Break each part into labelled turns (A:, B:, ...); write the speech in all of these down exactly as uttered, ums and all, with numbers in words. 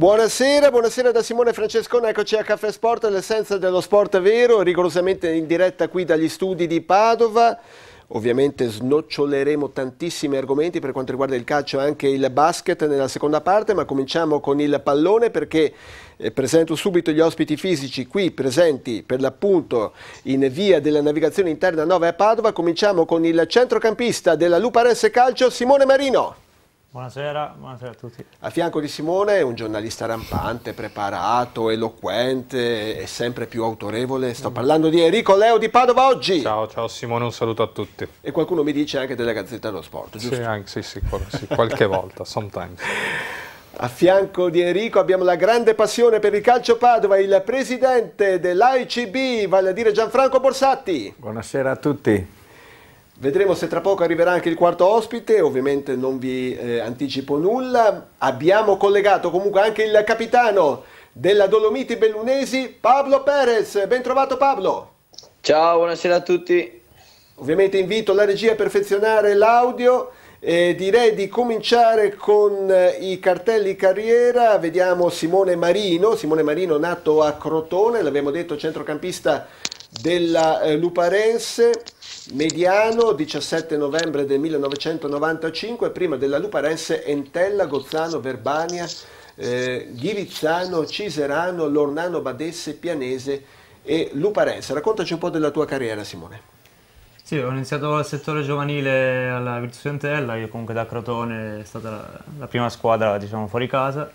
A: Buonasera, buonasera da Simone Francescone, eccoci a Caffè Sport, l'essenza dello sport vero, rigorosamente in diretta qui dagli studi di Padova. Ovviamente snoccioleremo tantissimi argomenti per quanto riguarda il calcio e anche il basket nella seconda parte, ma cominciamo con il pallone perché eh, presento subito gli ospiti fisici qui presenti per l'appunto in via della navigazione interna nove a Padova. Cominciamo con il centrocampista della Luparense Calcio, Simone Marino.
B: Buonasera, buonasera a tutti.
A: A fianco di Simone un giornalista rampante, preparato, eloquente e sempre più autorevole. Sto parlando di Enrico Leo di Padova Oggi.
C: Ciao, ciao Simone, un saluto a tutti.
A: E qualcuno mi dice anche della Gazzetta dello Sport, giusto?
C: Sì, anche, sì, sì, sì, qualche volta, sometimes.
A: A fianco di Enrico abbiamo la grande passione per il calcio Padova, il presidente dell'A C B, vale a dire Gianfranco Borsatti.
D: Buonasera a tutti.
A: Vedremo se tra poco arriverà anche il quarto ospite, ovviamente non vi eh, anticipo nulla. Abbiamo collegato comunque anche il capitano della Dolomiti Bellunesi, Pablo Perez. Ben trovato Pablo.
E: Ciao, buonasera a tutti.
A: Ovviamente invito la regia a perfezionare l'audio e direi di cominciare con eh, i cartelli carriera. Vediamo Simone Marino, Simone Marino nato a Crotone, l'abbiamo detto centrocampista della eh, Luparense. Mediano, diciassette novembre del millenovecentonovantacinque, prima della Luparense Entella, Gozzano, Verbania, eh, Ghirizzano, Ciserano, Lornano, Badesse, Pianese e Luparense. Raccontaci un po' della tua carriera, Simone.
B: Sì, ho iniziato al settore giovanile alla Virtus Entella, io comunque da Crotone è stata la, la prima squadra, diciamo, fuori casa.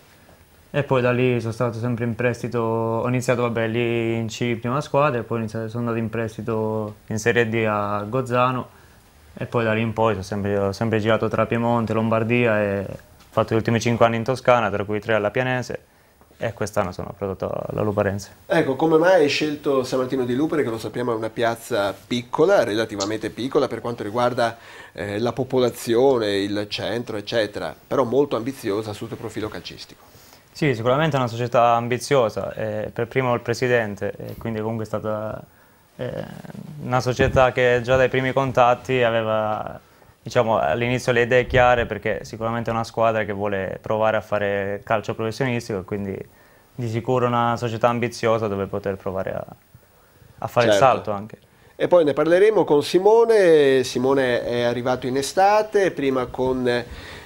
B: E poi da lì sono stato sempre in prestito, ho iniziato vabbè, lì in C prima squadra e poi iniziato, sono andato in prestito in Serie D a Gozzano e poi da lì in poi sono sempre, ho sempre girato tra Piemonte, Lombardia e ho fatto gli ultimi cinque anni in Toscana, tra cui tre alla Pianese e quest'anno sono prodotto alla Luparense.
A: Ecco, come mai hai scelto San Martino di Lupere, che lo sappiamo è una piazza piccola, relativamente piccola per quanto riguarda eh, la popolazione, il centro eccetera, però molto ambiziosa sotto il profilo calcistico?
B: Sì, sicuramente è una società ambiziosa, eh, per primo il presidente, e quindi comunque è stata eh, una società che già dai primi contatti aveva, diciamo, all'inizio le idee chiare, perché sicuramente è una squadra che vuole provare a fare calcio professionistico e quindi di sicuro una società ambiziosa dove poter provare a, a fare
A: Certo.
B: il salto anche.
A: E poi ne parleremo con Simone. Simone è arrivato in estate, prima con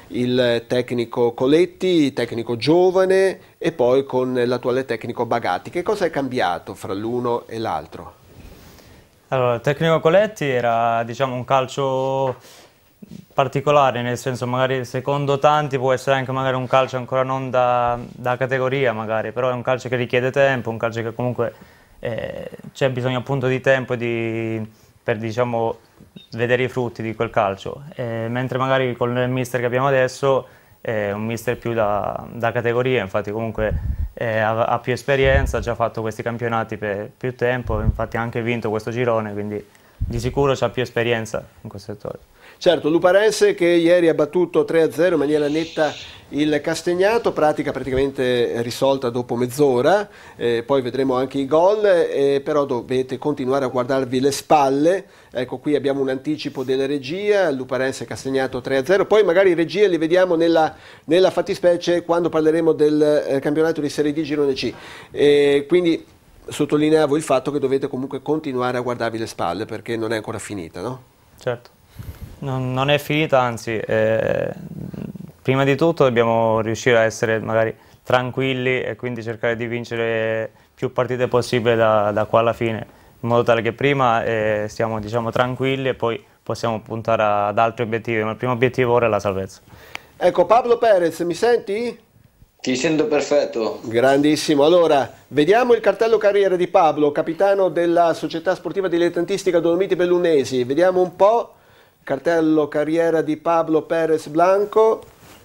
A: il tecnico Coletti, tecnico giovane, e poi con l'attuale tecnico Bagatti. Che cosa è cambiato fra l'uno e l'altro?
B: Allora, il tecnico Coletti era, diciamo, un calcio particolare, nel senso magari secondo tanti può essere anche magari un calcio ancora non da, da categoria magari, però è un calcio che richiede tempo, un calcio che comunque eh, c'è bisogno appunto di tempo di, per, diciamo, vedere i frutti di quel calcio, eh, mentre magari con il mister che abbiamo adesso è un mister più da, da categoria, infatti comunque eh, ha, ha più esperienza, ha già fatto questi campionati per più tempo, infatti ha anche vinto questo girone, quindi di sicuro ha più esperienza in questo settore.
A: Certo, Luparense che ieri ha battuto tre a zero in maniera netta il Castagnato, pratica praticamente risolta dopo mezz'ora, eh, poi vedremo anche i gol, eh, però dovete continuare a guardarvi le spalle. Ecco, qui abbiamo un anticipo della regia, Luparense Castagnato tre a zero, poi magari regia li vediamo nella, nella fattispecie quando parleremo del eh, campionato di Serie D Girone C. Eh, quindi sottolineavo il fatto che dovete comunque continuare a guardarvi le spalle perché non è ancora finita, no?
B: Certo. Non, non è finita, anzi, eh, prima di tutto dobbiamo riuscire a essere magari tranquilli e quindi cercare di vincere più partite possibile da, da qua alla fine, in modo tale che prima eh, stiamo, diciamo, tranquilli e poi possiamo puntare ad altri obiettivi, ma il primo obiettivo ora è la salvezza.
A: Ecco, Pablo Perez, mi senti?
E: Ti sento perfetto.
A: Grandissimo, allora vediamo il cartello carriera di Pablo, capitano della società sportiva dilettantistica Dolomiti Bellunesi, vediamo un po'. Cartello carriera di Pablo Perez Blanco,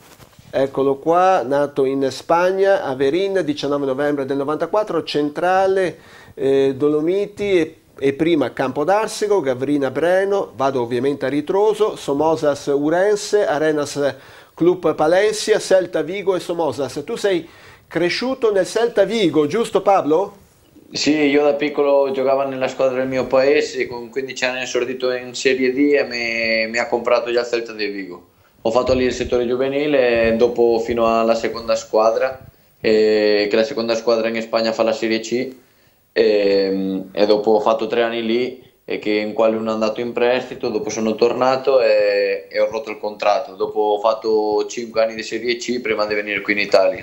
A: eccolo qua, nato in Spagna, a Verin, diciannove novembre del novantaquattro, centrale, eh, Dolomiti e, e prima Campo d'Arsego, Gavrina Breno, vado ovviamente a ritroso, Somosas Urense, Arenas Club Palencia, Celta Vigo e Somosas. Tu sei cresciuto nel Celta Vigo, giusto Pablo?
E: Sì, io da piccolo giocavo nella squadra del mio paese, con quindici anni è esordito in Serie D e mi, mi ha comprato già il Celta di Vigo. Ho fatto lì il settore giovanile e dopo fino alla seconda squadra e che la seconda squadra in Spagna fa la Serie C, e, e dopo ho fatto tre anni lì, e che in quale uno è andato in prestito, dopo sono tornato e, e ho rotto il contratto. Dopo ho fatto cinque anni di Serie C prima di venire qui in Italia.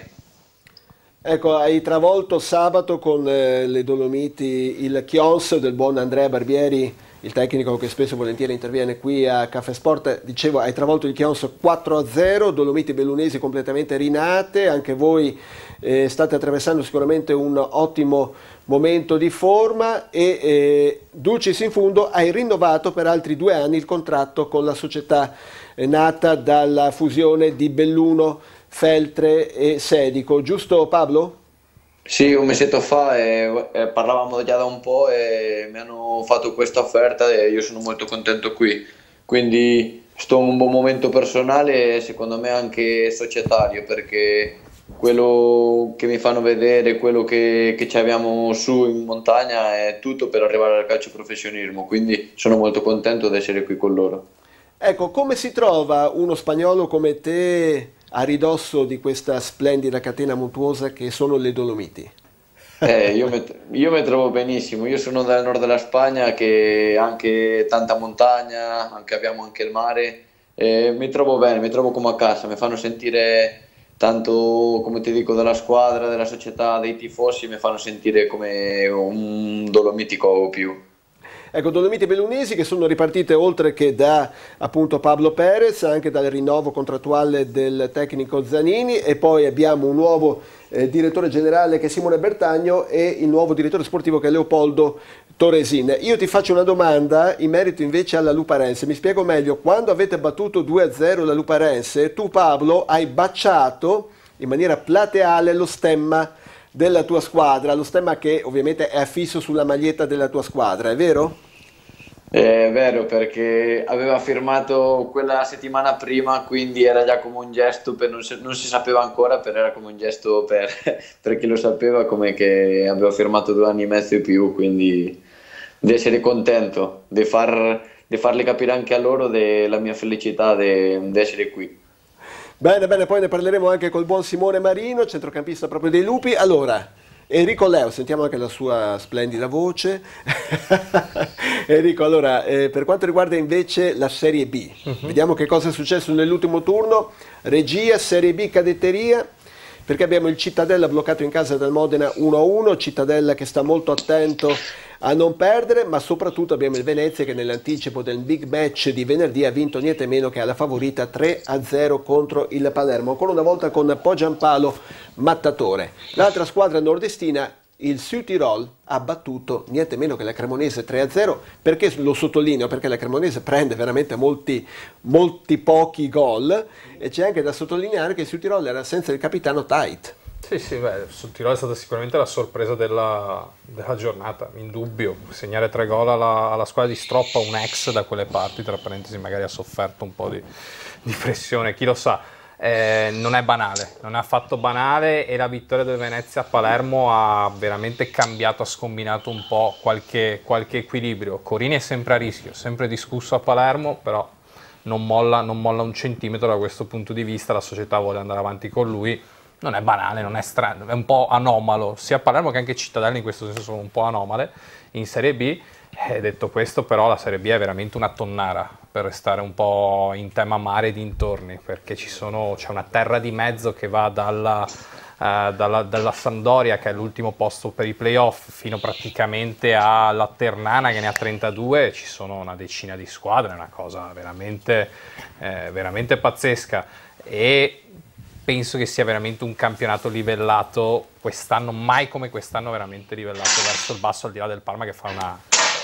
A: Ecco, hai travolto sabato con eh, le Dolomiti il Chions del buon Andrea Barbieri, il tecnico che spesso e volentieri interviene qui a Caffè Sport. Dicevo, hai travolto il Chions quattro a zero, Dolomiti bellunesi completamente rinate, anche voi eh, state attraversando sicuramente un ottimo momento di forma e eh, dulcis in fundo hai rinnovato per altri due anni il contratto con la società eh, nata dalla fusione di Belluno, Feltre e Sedico, giusto Pablo?
E: Sì, un mesetto fa e, e parlavamo già da un po' e mi hanno fatto questa offerta e io sono molto contento qui. Quindi sto in un buon momento personale e secondo me anche societario, perché quello che mi fanno vedere, quello che, che ci abbiamo su in montagna è tutto per arrivare al calcio professionismo, quindi sono molto contento di essere qui con loro.
A: Ecco, come si trova uno spagnolo come te a ridosso di questa splendida catena montuosa che sono le Dolomiti?
E: Eh, io, mi, io mi trovo benissimo, io sono dal nord della Spagna che ha anche tanta montagna, anche, abbiamo anche il mare, e mi trovo bene, mi trovo come a casa, mi fanno sentire tanto, come ti dico, della squadra, della società, dei tifosi, mi fanno sentire come un dolomitico o più.
A: Ecco, Dolomiti bellunesi che sono ripartite oltre che da appunto Pablo Perez, anche dal rinnovo contrattuale del tecnico Zanini, e poi abbiamo un nuovo eh, direttore generale che è Simone Bertagno e il nuovo direttore sportivo che è Leopoldo Toresin. Io ti faccio una domanda in merito invece alla Luparense, mi spiego meglio. Quando avete battuto due a zero la Luparense, tu Pablo hai baciato in maniera plateale lo stemma della tua squadra, lo stemma che ovviamente è affisso sulla maglietta della tua squadra, è vero?
E: È vero, perché aveva firmato quella settimana prima, quindi era già come un gesto, per, non, si, non si sapeva ancora, però era come un gesto per, per chi lo sapeva, come che aveva firmato due anni e mezzo in più, quindi di essere contento, di, far, di farli capire anche a loro della mia felicità di essere qui.
A: Bene, bene, poi ne parleremo anche col buon Simone Marino, centrocampista proprio dei Lupi. Allora, Enrico Leo, sentiamo anche la sua splendida voce. Enrico, allora, eh, per quanto riguarda invece la Serie B, uh-huh. Vediamo che cosa è successo nell'ultimo turno. Regia, Serie B, cadetteria, perché abbiamo il Cittadella bloccato in casa dal Modena uno a uno, Cittadella che sta molto attento a non perdere, ma soprattutto abbiamo il Venezia che nell'anticipo del big match di venerdì ha vinto niente meno che alla favorita tre a zero contro il Palermo, ancora una volta con Poggiampalo Mattatore. L'altra squadra nordestina, il Südtirol, ha battuto niente meno che la Cremonese tre a zero. Perché lo sottolineo? Perché la Cremonese prende veramente molti, molti pochi gol, e c'è anche da sottolineare che il Südtirol era senza il capitano Tait.
C: Sì, sì, beh, sul Tirolo è stata sicuramente la sorpresa della, della giornata, indubbio. Segnare tre gol alla, alla squadra di Stroppa, un ex da quelle parti, tra parentesi magari ha sofferto un po' di, di pressione, chi lo sa. Eh, non è banale, non è affatto banale, e la vittoria del Venezia a Palermo ha veramente cambiato, ha scombinato un po' qualche, qualche equilibrio. Corini è sempre a rischio, sempre discusso a Palermo, però non molla, non molla un centimetro da questo punto di vista, la società vuole andare avanti con lui. Non è banale, non è strano, è un po' anomalo, sia Palermo che anche Cittadella in questo senso sono un po' anomale in Serie B. E detto questo, però, la Serie B è veramente una tonnara, per restare un po' in tema mare e dintorni, perché ci sono, c'è una terra di mezzo che va dalla, uh, dalla, dalla Sampdoria, che è l'ultimo posto per i playoff, fino praticamente alla Ternana che ne ha trentadue, ci sono una decina di squadre, è una cosa veramente, eh, veramente pazzesca. E penso che sia veramente un campionato livellato quest'anno, mai come quest'anno, veramente livellato verso il basso, al di là del Parma che fa una...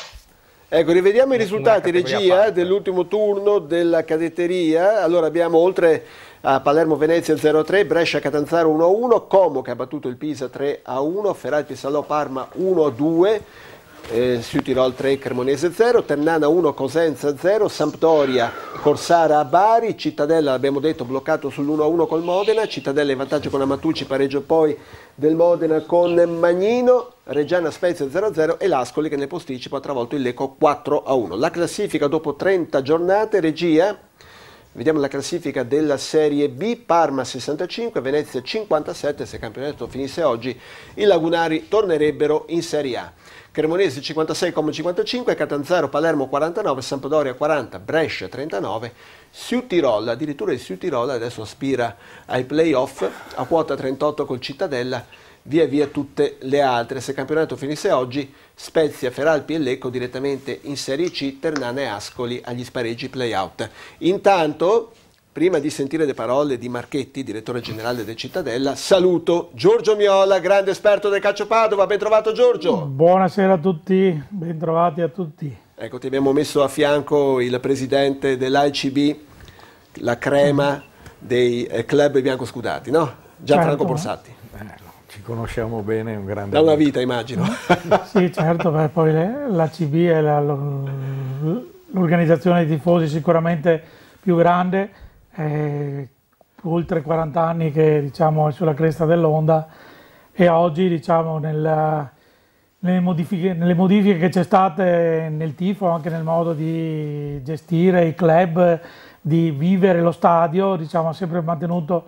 A: Ecco, rivediamo i risultati, regia, dell'ultimo turno della cadetteria. Allora abbiamo, oltre a Palermo-Venezia zero a tre, Brescia-Catanzaro uno a uno, Como che ha battuto il Pisa tre a uno, Feralpi-Salò-Parma uno a due, eh, Südtirol tre, Cremonese zero, Ternana uno, Cosenza zero, Sampdoria, Corsara a Bari, Cittadella, l'abbiamo detto, bloccato sull'uno a uno col Modena, Cittadella in vantaggio con Amatucci, pareggio poi del Modena con Magnino, Reggiana Spezia zero a zero e l'Ascoli che nel posticipo ha travolto il Lecco quattro a uno. La classifica dopo trenta giornate, regia, Vediamo la classifica della Serie B: Parma sessantacinque, Venezia cinquantasette. Se il campionato finisse oggi, i lagunari tornerebbero in Serie A. Cremonese cinquantasei, Como cinquantacinque, Catanzaro, Palermo quarantanove, Sampdoria quaranta, Brescia trentanove, Südtirol, addirittura il Südtirol adesso aspira ai playoff a quota trentotto col Cittadella, via via tutte le altre. Se il campionato finisse oggi, Spezia, Feralpi e Lecco direttamente in Serie C, Ternana e Ascoli agli spareggi play-out. Intanto, prima di sentire le parole di Marchetti, direttore generale del Cittadella, saluto Giorgio Miola, grande esperto del calcio Padova. Ben trovato Giorgio.
D: Buonasera a tutti, ben trovati a tutti.
A: Ecco, ti abbiamo messo a fianco il presidente dell'A C B, la crema dei club biancoscudati, no? Gianfranco
D: Certo.
A: Borsatti.
F: Eh, ci conosciamo bene, un grande
A: Da una
F: amico.
A: vita, immagino.
D: Sì, certo, beh, poi l'A C B è la- l'organizzazione dei tifosi sicuramente più grande, eh, oltre quaranta anni che diciamo, è sulla cresta dell'onda, e oggi diciamo, nella- nelle, modifiche, nelle modifiche che c'è state nel tifo, anche nel modo di gestire i club, di vivere lo stadio, diciamo, ha sempre mantenuto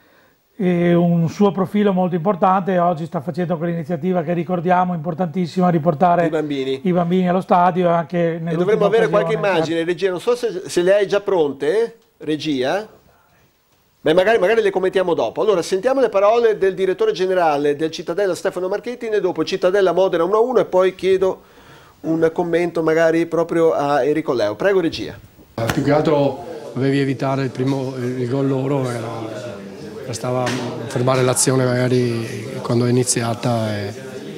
D: e un suo profilo molto importante, e oggi sta facendo quell'iniziativa che ricordiamo importantissima, di portare
A: I bambini.
D: i bambini allo stadio, e anche
A: E
D: nell'ultima
A: dovremmo avere qualche
D: occasione.
A: immagine, regia, non so se, se le hai già pronte, regia. Beh, magari, magari le commentiamo dopo. Allora, sentiamo le parole del direttore generale del Cittadella Stefano Marchetti, e dopo Cittadella Modena uno a uno, e poi chiedo un commento magari proprio a Enrico Leo. Prego regia.
G: Più che altro dovevi evitare il primo il gol loro, era, bastava fermare l'azione magari quando è iniziata e,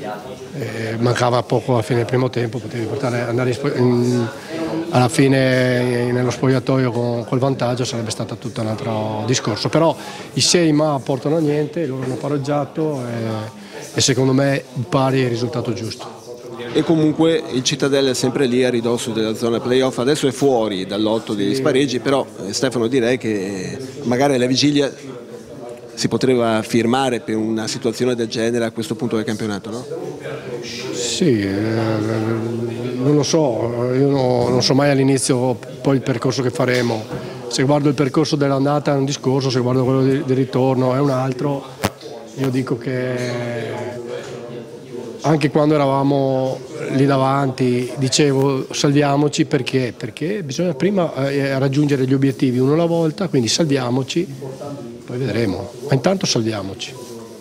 G: e mancava poco alla fine del primo tempo, potevi portare, andare in, spo- in, alla fine nello spogliatoio con col vantaggio, sarebbe stato tutto un altro discorso, però i sei ma portano a niente, loro hanno pareggiato e, e secondo me il pari è il risultato giusto.
A: E comunque il Cittadella è sempre lì a ridosso della zona playoff, adesso è fuori dal lotto degli spareggi, però eh, Stefano, direi che magari alla vigilia si poteva firmare per una situazione del genere a questo punto del campionato, no?
G: Sì, eh, non lo so, io no- non so mai all'inizio poi il percorso che faremo. Se guardo il percorso dell'andata è un discorso, se guardo quello di- del ritorno è un altro. Io dico che anche quando eravamo lì davanti dicevo salviamoci perché? Perché bisogna prima eh, raggiungere gli obiettivi uno alla volta, quindi salviamoci, poi vedremo, ma intanto salviamoci.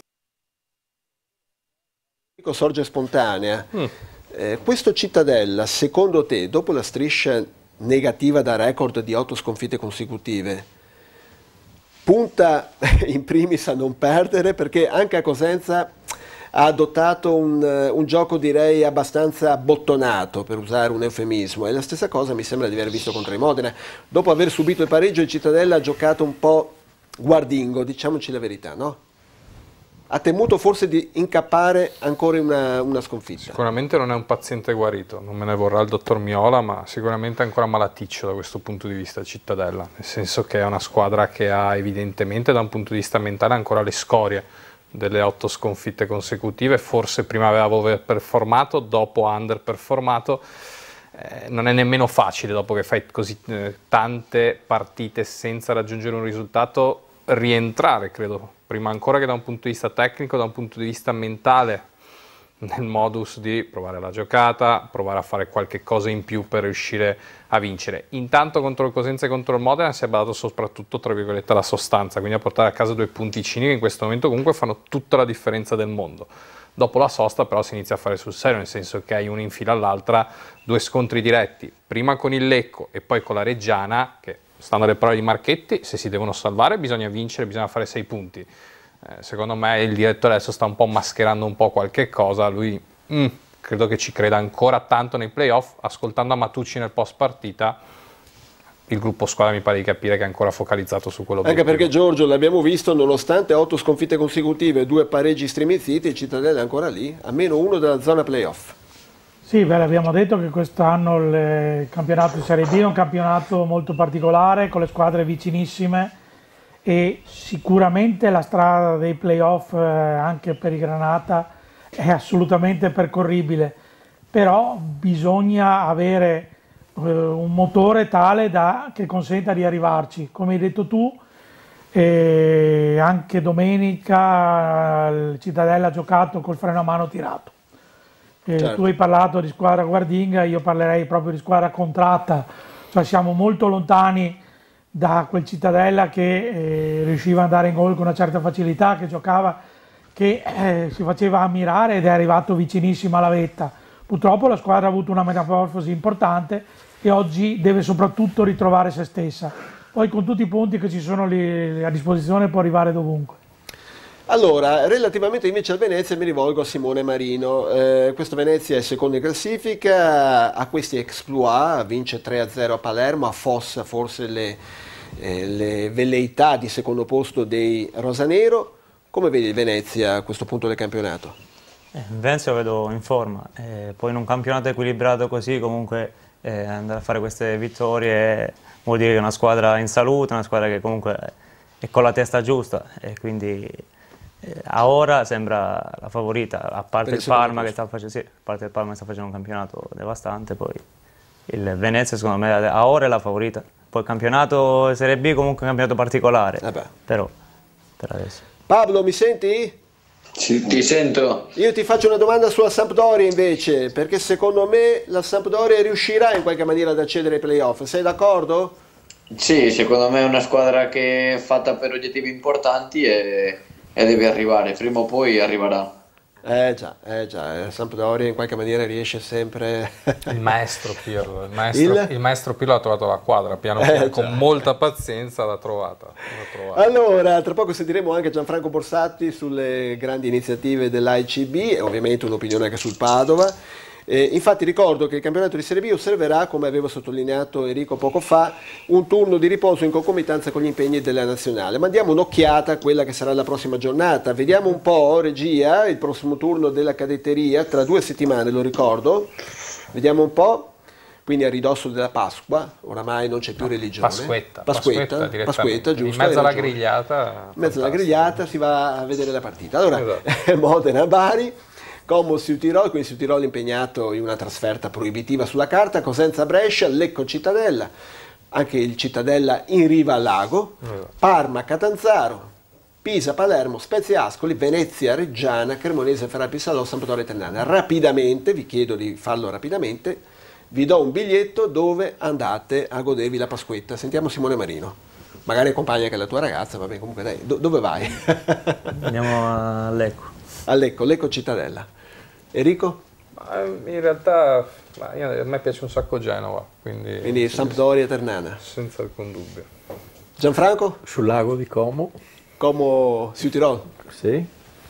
A: Sorge spontanea. Eh, questo Cittadella, secondo te, dopo la striscia negativa da record di otto sconfitte consecutive, punta in primis a non perdere, perché anche a Cosenza ha adottato un, un gioco direi abbastanza bottonato, per usare un eufemismo, e la stessa cosa mi sembra di aver visto contro il Modena. Dopo aver subito il pareggio, il Cittadella ha giocato un po' guardingo, diciamoci la verità, no? Ha temuto forse di incappare ancora in una, una sconfitta.
C: Sicuramente non è un paziente guarito, non me ne vorrà il dottor Miola, ma sicuramente è ancora malaticcio da questo punto di vista Cittadella, nel senso che è una squadra che ha evidentemente da un punto di vista mentale ancora le scorie delle otto sconfitte consecutive, forse prima aveva overperformato, dopo underperformato. Eh, non è nemmeno facile, dopo che fai così eh, tante partite senza raggiungere un risultato, rientrare, credo, prima ancora che da un punto di vista tecnico, da un punto di vista mentale, nel modus di provare la giocata, provare a fare qualche cosa in più per riuscire a vincere. Intanto contro il Cosenza e contro il Modena si è badato soprattutto, tra virgolette, alla sostanza, quindi a portare a casa due punticini che in questo momento comunque fanno tutta la differenza del mondo. Dopo la sosta però si inizia a fare sul serio, nel senso che hai uno in fila all'altra, due scontri diretti, prima con il Lecco e poi con la Reggiana, che stando alle parole di Marchetti, se si devono salvare bisogna vincere, bisogna fare sei punti. Eh, secondo me il direttore adesso sta un po' mascherando un po' qualche cosa, lui mm, credo che ci creda ancora tanto nei playoff. Ascoltando Matucci nel post partita, il gruppo squadra mi pare di capire che è ancora focalizzato su quello.
A: Anche perché Giorgio, l'abbiamo visto, nonostante otto sconfitte consecutive e due pareggi striminziti, il Cittadella è ancora lì, a meno uno dalla zona playoff.
D: Sì, beh, abbiamo detto che quest'anno il campionato di Serie B è un campionato molto particolare, con le squadre vicinissime, e sicuramente la strada dei playoff eh, anche per il Granata è assolutamente percorribile, però bisogna avere un motore tale da, che consenta di arrivarci. Come hai detto tu, eh, anche domenica il Cittadella ha giocato col freno a mano tirato. Eh, certo. Tu hai parlato di squadra guardinga, io parlerei proprio di squadra contratta, cioè siamo molto lontani da quel Cittadella che eh, riusciva ad andare in gol con una certa facilità, che giocava, che eh, si faceva ammirare ed è arrivato vicinissimo alla vetta. Purtroppo la squadra ha avuto una metamorfosi importante e oggi deve soprattutto ritrovare se stessa. Poi con tutti i punti che ci sono lì a disposizione può arrivare dovunque.
A: Allora, relativamente invece al Venezia mi rivolgo a Simone Marino. Eh, questo Venezia è secondo in classifica, ha questi exploit, vince tre a zero a Palermo, affossa forse le, eh, le velleità di secondo posto dei rosanero. Come vedi il Venezia a questo punto del campionato?
B: Eh, Venezia lo vedo in forma, eh, poi in un campionato equilibrato così comunque eh, andare a fare queste vittorie vuol dire che è una squadra in salute, una squadra che comunque è con la testa giusta e quindi eh, a ora sembra la favorita, a parte il Parma che sta facendo, sì, a parte il Parma che sta facendo un campionato devastante, poi il Venezia secondo me a ora è la favorita. Poi il campionato Serie B comunque è un campionato particolare,
A: Vabbè.
B: però per adesso.
A: Pablo, mi senti?
E: Sì, ti sento.
A: Io ti faccio una domanda sulla Sampdoria invece, perché secondo me la Sampdoria riuscirà in qualche maniera ad accedere ai playoff. Sei d'accordo?
E: Sì, secondo me è una squadra che è fatta per obiettivi importanti e, e deve arrivare, prima o poi arriverà.
A: Eh già, eh già, la Sampdoria in qualche maniera riesce sempre...
C: Il maestro Pirlo, il maestro,
A: il?
C: il maestro Pirlo ha trovato la quadra, piano piano,
A: Eh,
C: con molta pazienza l'ha trovata, l'ha trovata.
A: Allora, tra poco sentiremo anche Gianfranco Borsatti sulle grandi iniziative dell'A C B e ovviamente un'opinione anche sul Padova. Eh, infatti ricordo che il campionato di Serie B osserverà, come aveva sottolineato Enrico poco fa, un turno di riposo in concomitanza con gli impegni della nazionale. Ma diamo un'occhiata a quella che sarà la prossima giornata. Vediamo un po', regia, il prossimo turno della cadetteria, tra due settimane lo ricordo. Vediamo un po'. Quindi a ridosso della Pasqua, oramai non c'è più religione.
C: Pasquetta,
A: Pasquetta,
C: Pasquetta,
A: Pasquetta, giusto.
C: In mezzo alla grigliata.
A: In mezzo alla grigliata si va a vedere la partita. Allora,
C: Esatto.
A: Modena-Bari. Como Südtirol, quindi Südtirol impegnato in una trasferta proibitiva sulla carta, Cosenza-Brescia, Lecco-Cittadella, anche il Cittadella in riva al lago, Parma-Catanzaro, Pisa-Palermo, Spezia-Ascoli, Venezia-Reggiana, Cremonese-Ferrara-Pissalò, Sampdoria-Ternana. Rapidamente, vi chiedo di farlo rapidamente, vi do un biglietto dove andate a godervi la Pasquetta. Sentiamo Simone Marino. Magari accompagna anche la tua ragazza, vabbè, comunque dai, do- dove vai?
B: Andiamo a Lecco.
A: A Lecco, Lecco Cittadella. Enrico?
C: Ma in realtà ma io, a me piace un sacco Genova, quindi,
A: Quindi Sampdoria Ternana.
C: senza alcun dubbio.
A: Gianfranco?
F: Sul lago di Como?
A: Como Südtirol?
F: Sì.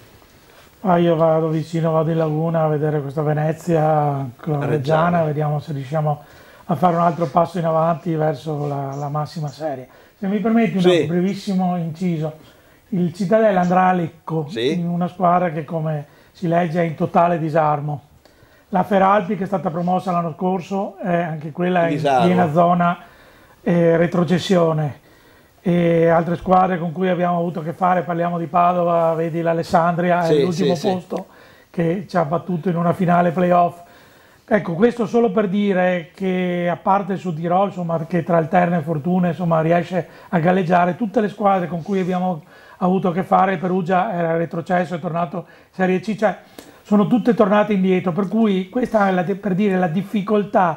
D: Ah, io vado vicino, vado in Laguna a vedere questa Venezia con la Reggiana, vediamo se riusciamo a fare un altro passo in avanti verso la, la massima serie. Se mi permetti un
A: Sì.
D: brevissimo inciso. Il Cittadella andrà a Lecco,
A: Sì.
D: in una squadra che, come si legge, è in totale disarmo. La Feralpi, che è stata promossa l'anno scorso, è anche quella in
A: Disarmo.
D: piena zona eh, retrocessione. E altre squadre con cui abbiamo avuto a che fare, parliamo di Padova, vedi l'Alessandria,
A: Sì,
D: è l'ultimo
A: sì, sì.
D: posto che ci ha battuto in una finale playoff. Ecco, questo solo per dire che, a parte su Tirol, insomma, che tra alterne fortune insomma, riesce a galleggiare, tutte le squadre con cui abbiamo avuto a che fare, il Perugia era retrocesso, è tornato in Serie C, cioè sono tutte tornate indietro, per cui questa è la, per dire la difficoltà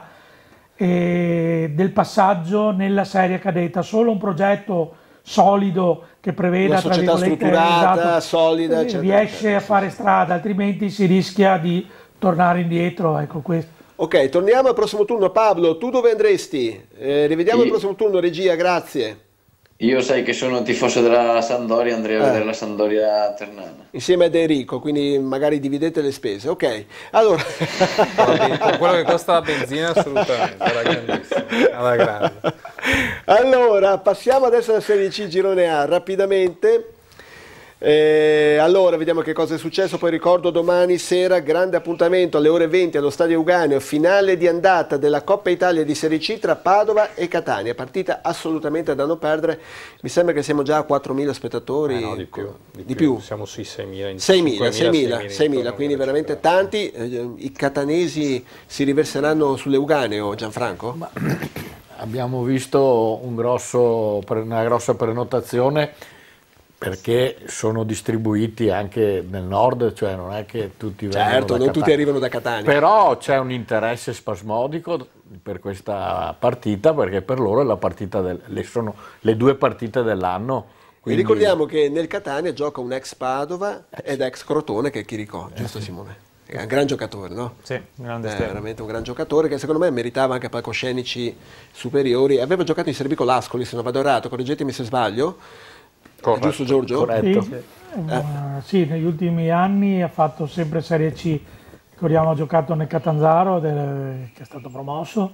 D: eh, del passaggio nella serie cadetta. Solo un progetto solido che preveda,
A: Una
D: tra
A: società
D: virgolette,
A: strutturata,
D: esatto,
A: solida,
D: eh,
A: eccetera,
D: riesce
A: eccetera,
D: a
A: sì,
D: fare
A: sì.
D: strada, altrimenti si rischia di tornare indietro, ecco questo.
A: Ok, torniamo al prossimo turno. Pablo, tu dove andresti? Eh, rivediamo
E: Io-
A: il prossimo turno, regia, grazie.
E: Io sai che sono tifoso della Sampdoria, andrei a
A: Eh.
E: vedere la Sampdoria Ternana.
A: Insieme ad Enrico, quindi magari dividete le spese. Ok, allora...
C: Con quello che costa la benzina assolutamente, alla grandissima, alla grande.
A: Allora, passiamo adesso alla Serie C Girone A rapidamente. Eh, allora vediamo che cosa è successo. Poi ricordo domani sera grande appuntamento alle ore venti allo Stadio Euganeo, finale di andata della Coppa Italia di Serie C tra Padova e Catania, partita assolutamente da non perdere. Mi sembra che siamo già a quattromila spettatori.
C: Eh no, di più, di,
A: di
C: più.
A: più
C: Siamo sui seimila,
A: seimila, seimila, quindi veramente tanti. Eh, i catanesi si riverseranno sull'Euganeo, Gianfranco?
F: Ma, abbiamo visto un grosso, una grossa prenotazione, perché sono distribuiti anche nel nord, cioè non è che tutti vengono
A: certo,
F: da
A: non
F: Catania.
A: tutti arrivano da Catania.
F: Però c'è un interesse spasmodico per questa partita, perché per loro è la partita del, le, sono le due partite dell'anno.
A: Quindi... E ricordiamo che nel Catania gioca un ex Padova ed ex Crotone che è Chiricò, eh, giusto sì. Simone? È un gran giocatore, no?
B: Sì, grande
A: è veramente un gran giocatore che secondo me meritava anche palcoscenici superiori. Aveva giocato in Serie B con l'Ascoli, se non vado errato, correggetemi se sbaglio.
C: Corretto.
A: Giusto Giorgio?
F: Corretto.
D: Sì, eh. sì, negli ultimi anni ha fatto sempre Serie C. Ricordiamo, ha giocato nel Catanzaro, del, che è stato promosso,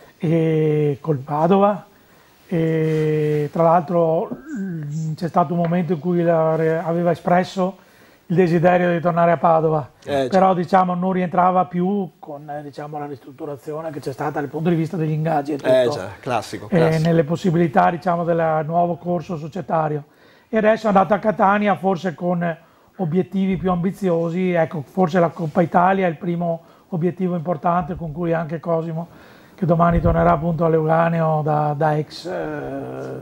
D: e col Padova. E tra l'altro c'è stato un momento in cui aveva espresso il desiderio di tornare a Padova, eh, però diciamo, non rientrava più con diciamo, la ristrutturazione che c'è stata dal punto di vista degli ingaggi e tutto,
A: eh già, classico, classico.
D: E nelle possibilità diciamo, del nuovo corso societario. E adesso è andato a Catania forse con obiettivi più ambiziosi, ecco, forse la Coppa Italia è il primo obiettivo importante con cui anche Cosimo, che domani tornerà appunto all'Euganeo da, da ex eh,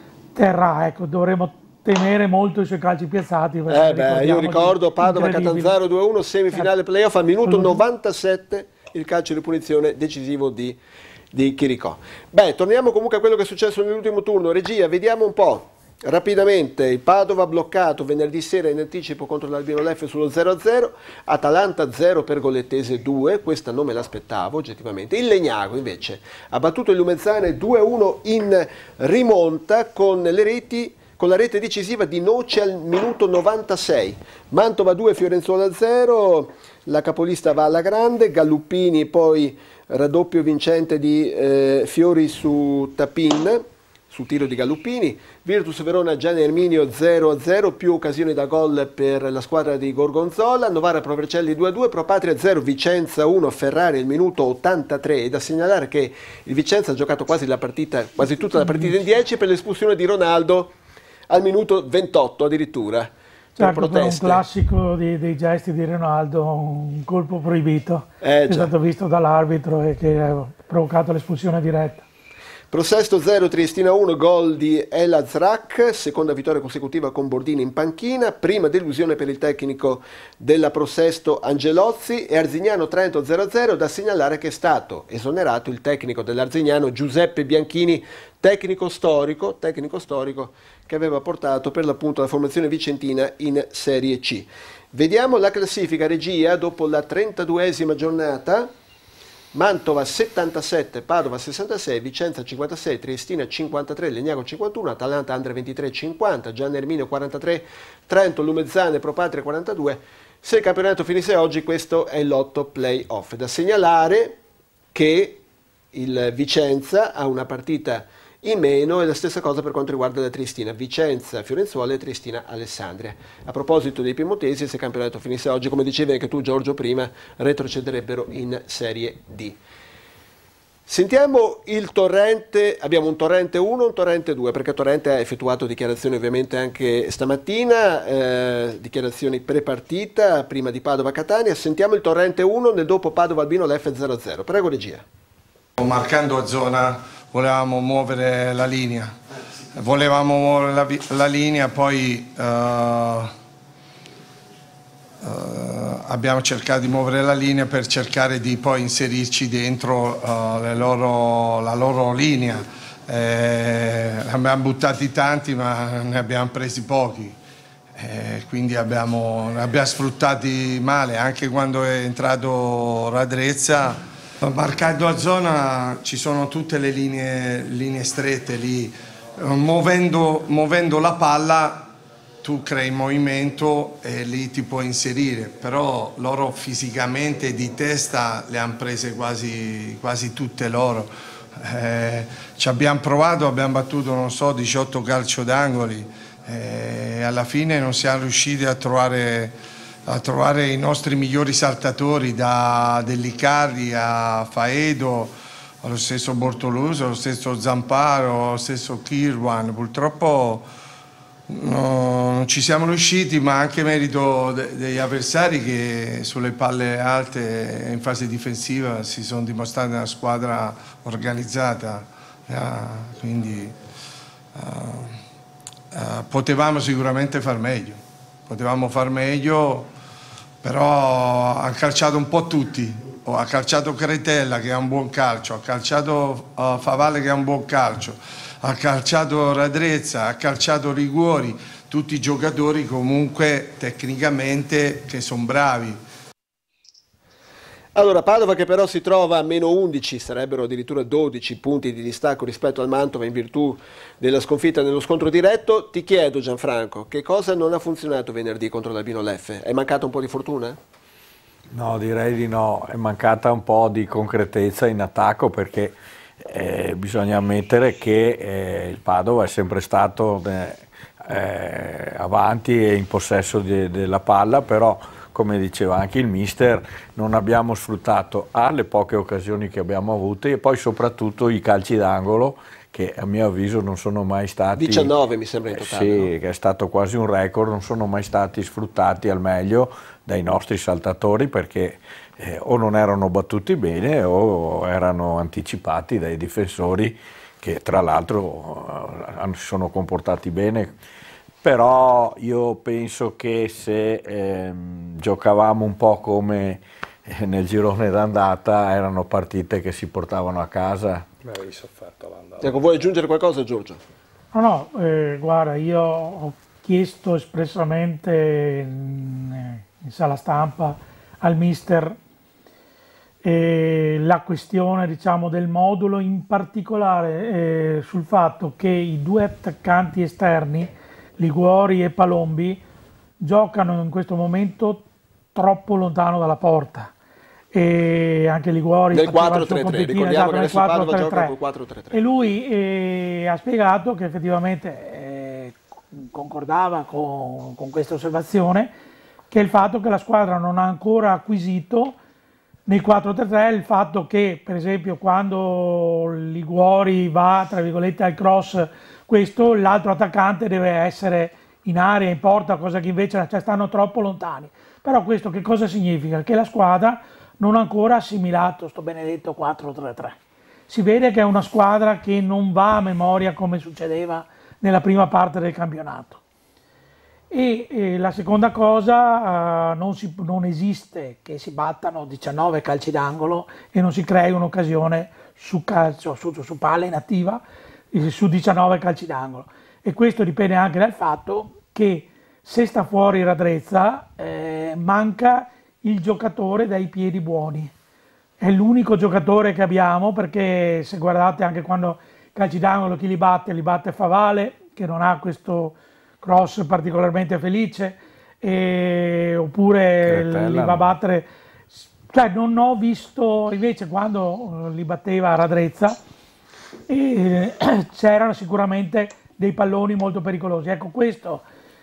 D: terra, ecco, dovremo tenere molto i suoi calci piazzati.
A: Eh beh, io ricordo Padova-Catanzaro due a uno, semifinale playoff, al minuto novantasette il calcio di punizione decisivo di, di Chiricò. Beh, torniamo comunque a quello che è successo nell'ultimo turno. Regia, vediamo un po'. Rapidamente, il Padova bloccato venerdì sera in anticipo contro l'Albino Leffe sullo zero a zero, Atalanta zero per Gollettese due, questa non me l'aspettavo oggettivamente. Il Legnago invece ha battuto il Lumezzane due a uno in rimonta con le reti, con la rete decisiva di Noce al minuto novantasei. Mantova due, Fiorenzuola zero, la capolista va alla grande, Galluppini poi raddoppio vincente di eh, Fiori su Tapin, sul tiro di Galluppini, Virtus Verona Gianni Erminio zero a zero, più occasioni da gol per la squadra di Gorgonzola, Novara Provercelli due a due, Pro Patria zero, Vicenza uno, Ferrari al minuto ottantatré. È da segnalare che il Vicenza ha giocato quasi, la partita, quasi tutta la partita in dieci per l'espulsione di Ronaldo al minuto ventotto addirittura.
D: Certo, per un classico di, dei gesti di Ronaldo, un colpo proibito,
A: eh,
D: che è stato visto dall'arbitro e che ha provocato l'espulsione diretta.
A: Prosesto zero, Triestina uno, gol di El Azraq, seconda vittoria consecutiva con Bordini in panchina, prima delusione per il tecnico della Prosesto Angelozzi, e Arzignano Trento zero a zero, da segnalare che è stato esonerato il tecnico dell'Arzignano Giuseppe Bianchini, tecnico storico, tecnico storico che aveva portato per l'appunto la formazione vicentina in Serie C. Vediamo la classifica, regia, dopo la trentaduesima giornata. Mantova settantasette, Padova sessantasei, Vicenza cinquantasei, Triestina cinquantatré, Legnago cinquantuno, Atalanta Andre ventitré cinquanta, Gianni Erminio quarantatré, Trento, Lumezzane, Pro Patria quarantadue. Se il campionato finisse oggi, questo è il lotto play-off. Da segnalare che il Vicenza ha una partita in meno, e la stessa cosa per quanto riguarda la Triestina, Vicenza Fiorenzuola e Triestina Alessandria. A proposito dei piemontesi, se il campionato finisse oggi, come dicevi anche tu Giorgio prima, retrocederebbero in Serie D. Sentiamo il Torrente, abbiamo un Torrente uno e un Torrente due, perché Torrente ha effettuato dichiarazioni ovviamente anche stamattina, eh, dichiarazioni pre-partita, prima di Padova-Catania. Sentiamo il Torrente uno nel dopo Padova-Albino Leffe zero a zero. Prego regia.
H: Marcando a zona volevamo muovere la linea, volevamo muovere la, la linea, poi uh, uh, abbiamo cercato di muovere la linea per cercare di poi inserirci dentro uh, le loro, la loro linea. Eh, abbiamo buttati tanti ma ne abbiamo presi pochi, eh, quindi abbiamo, ne abbiamo sfruttati male, anche quando è entrato Radrezza. Marcando a zona ci sono tutte le linee, linee strette lì, muovendo, muovendo la palla tu crei movimento e lì ti puoi inserire, però loro fisicamente di testa le hanno prese quasi, quasi tutte loro. Eh, ci abbiamo provato, abbiamo battuto non so diciotto calcio d'angoli, e alla fine non siamo riusciti a trovare, a trovare i nostri migliori saltatori, da Dellicarri a Faedo, allo stesso Bortoloso, allo stesso Zamparo, allo stesso Kirwan. Purtroppo no, non ci siamo riusciti, ma anche merito de degli avversari che sulle palle alte in fase difensiva si sono dimostrati una squadra organizzata, uh, quindi uh, uh, potevamo sicuramente far meglio, potevamo far meglio, però ha calciato un po' tutti. Ha calciato Cretella che ha un buon calcio, ha calciato uh, Favale che ha un buon calcio, ha calciato Radrezza, ha calciato Liguori, tutti giocatori comunque tecnicamente che sono bravi.
A: Allora, Padova che però si trova a meno undici, sarebbero addirittura dodici punti di distacco rispetto al Mantova in virtù della sconfitta nello scontro diretto. Ti chiedo, Gianfranco, che cosa non ha funzionato venerdì contro l'Albino Leffe? È mancata un po' di fortuna?
F: No, direi di no, è mancata un po' di concretezza in attacco, perché eh, bisogna ammettere che eh, il Padova è sempre stato eh, avanti e in possesso de, della palla, però come diceva anche il mister non abbiamo sfruttato A, le poche occasioni che abbiamo avuto, e poi soprattutto i calci d'angolo, che a mio avviso non sono mai stati...
A: diciannove mi sembra in totale.
F: Sì,
A: no?
F: Che è stato quasi un record, non sono mai stati sfruttati al meglio dai nostri saltatori, perché eh, o non erano battuti bene o erano anticipati dai difensori, che tra l'altro eh, si sono comportati bene. Però io penso che se eh, giocavamo un po' come nel girone d'andata, erano partite che si portavano a casa.
C: Beh, avevi sofferto l'andata.
A: Ecco, vuoi aggiungere qualcosa, Giorgio?
D: No, no, eh, guarda, io ho chiesto espressamente in, in sala stampa al mister eh, la questione, diciamo, del modulo, in particolare eh, sul fatto che i due attaccanti esterni, Liguori e Palombi, giocano in questo momento troppo lontano dalla porta. E anche Liguori
A: nel quattro tre tre, ricordiamo
D: esatto,
A: che adesso Padova gioca col quattro tre tre.
D: E lui eh, ha spiegato che effettivamente eh, concordava con, con questa osservazione, che il fatto che la squadra non ha ancora acquisito nei quattro tre tre il fatto che, per esempio, quando Liguori va tra virgolette al cross, questo l'altro attaccante deve essere in area, in porta, cosa che invece cioè, stanno troppo lontani. Però questo che cosa significa? Che la squadra non ha ancora assimilato sto benedetto quattro tre tre. Si vede che è una squadra che non va a memoria come succedeva nella prima parte del campionato. E, e la seconda cosa, uh, non, si, non esiste che si battano diciannove calci d'angolo e non si crei un'occasione su calcio, su, su palla inattiva, su diciannove calci d'angolo. E questo dipende anche dal fatto che se sta fuori Radrezza eh, manca il giocatore dai piedi buoni. È l'unico giocatore che abbiamo, perché se guardate anche quando calci d'angolo chi li batte, li batte Favale, che non ha questo cross particolarmente felice, e, oppure
F: Cretella,
D: li va a battere, cioè non ho visto invece quando li batteva Radrezza e c'erano sicuramente dei palloni molto pericolosi. Ecco, questo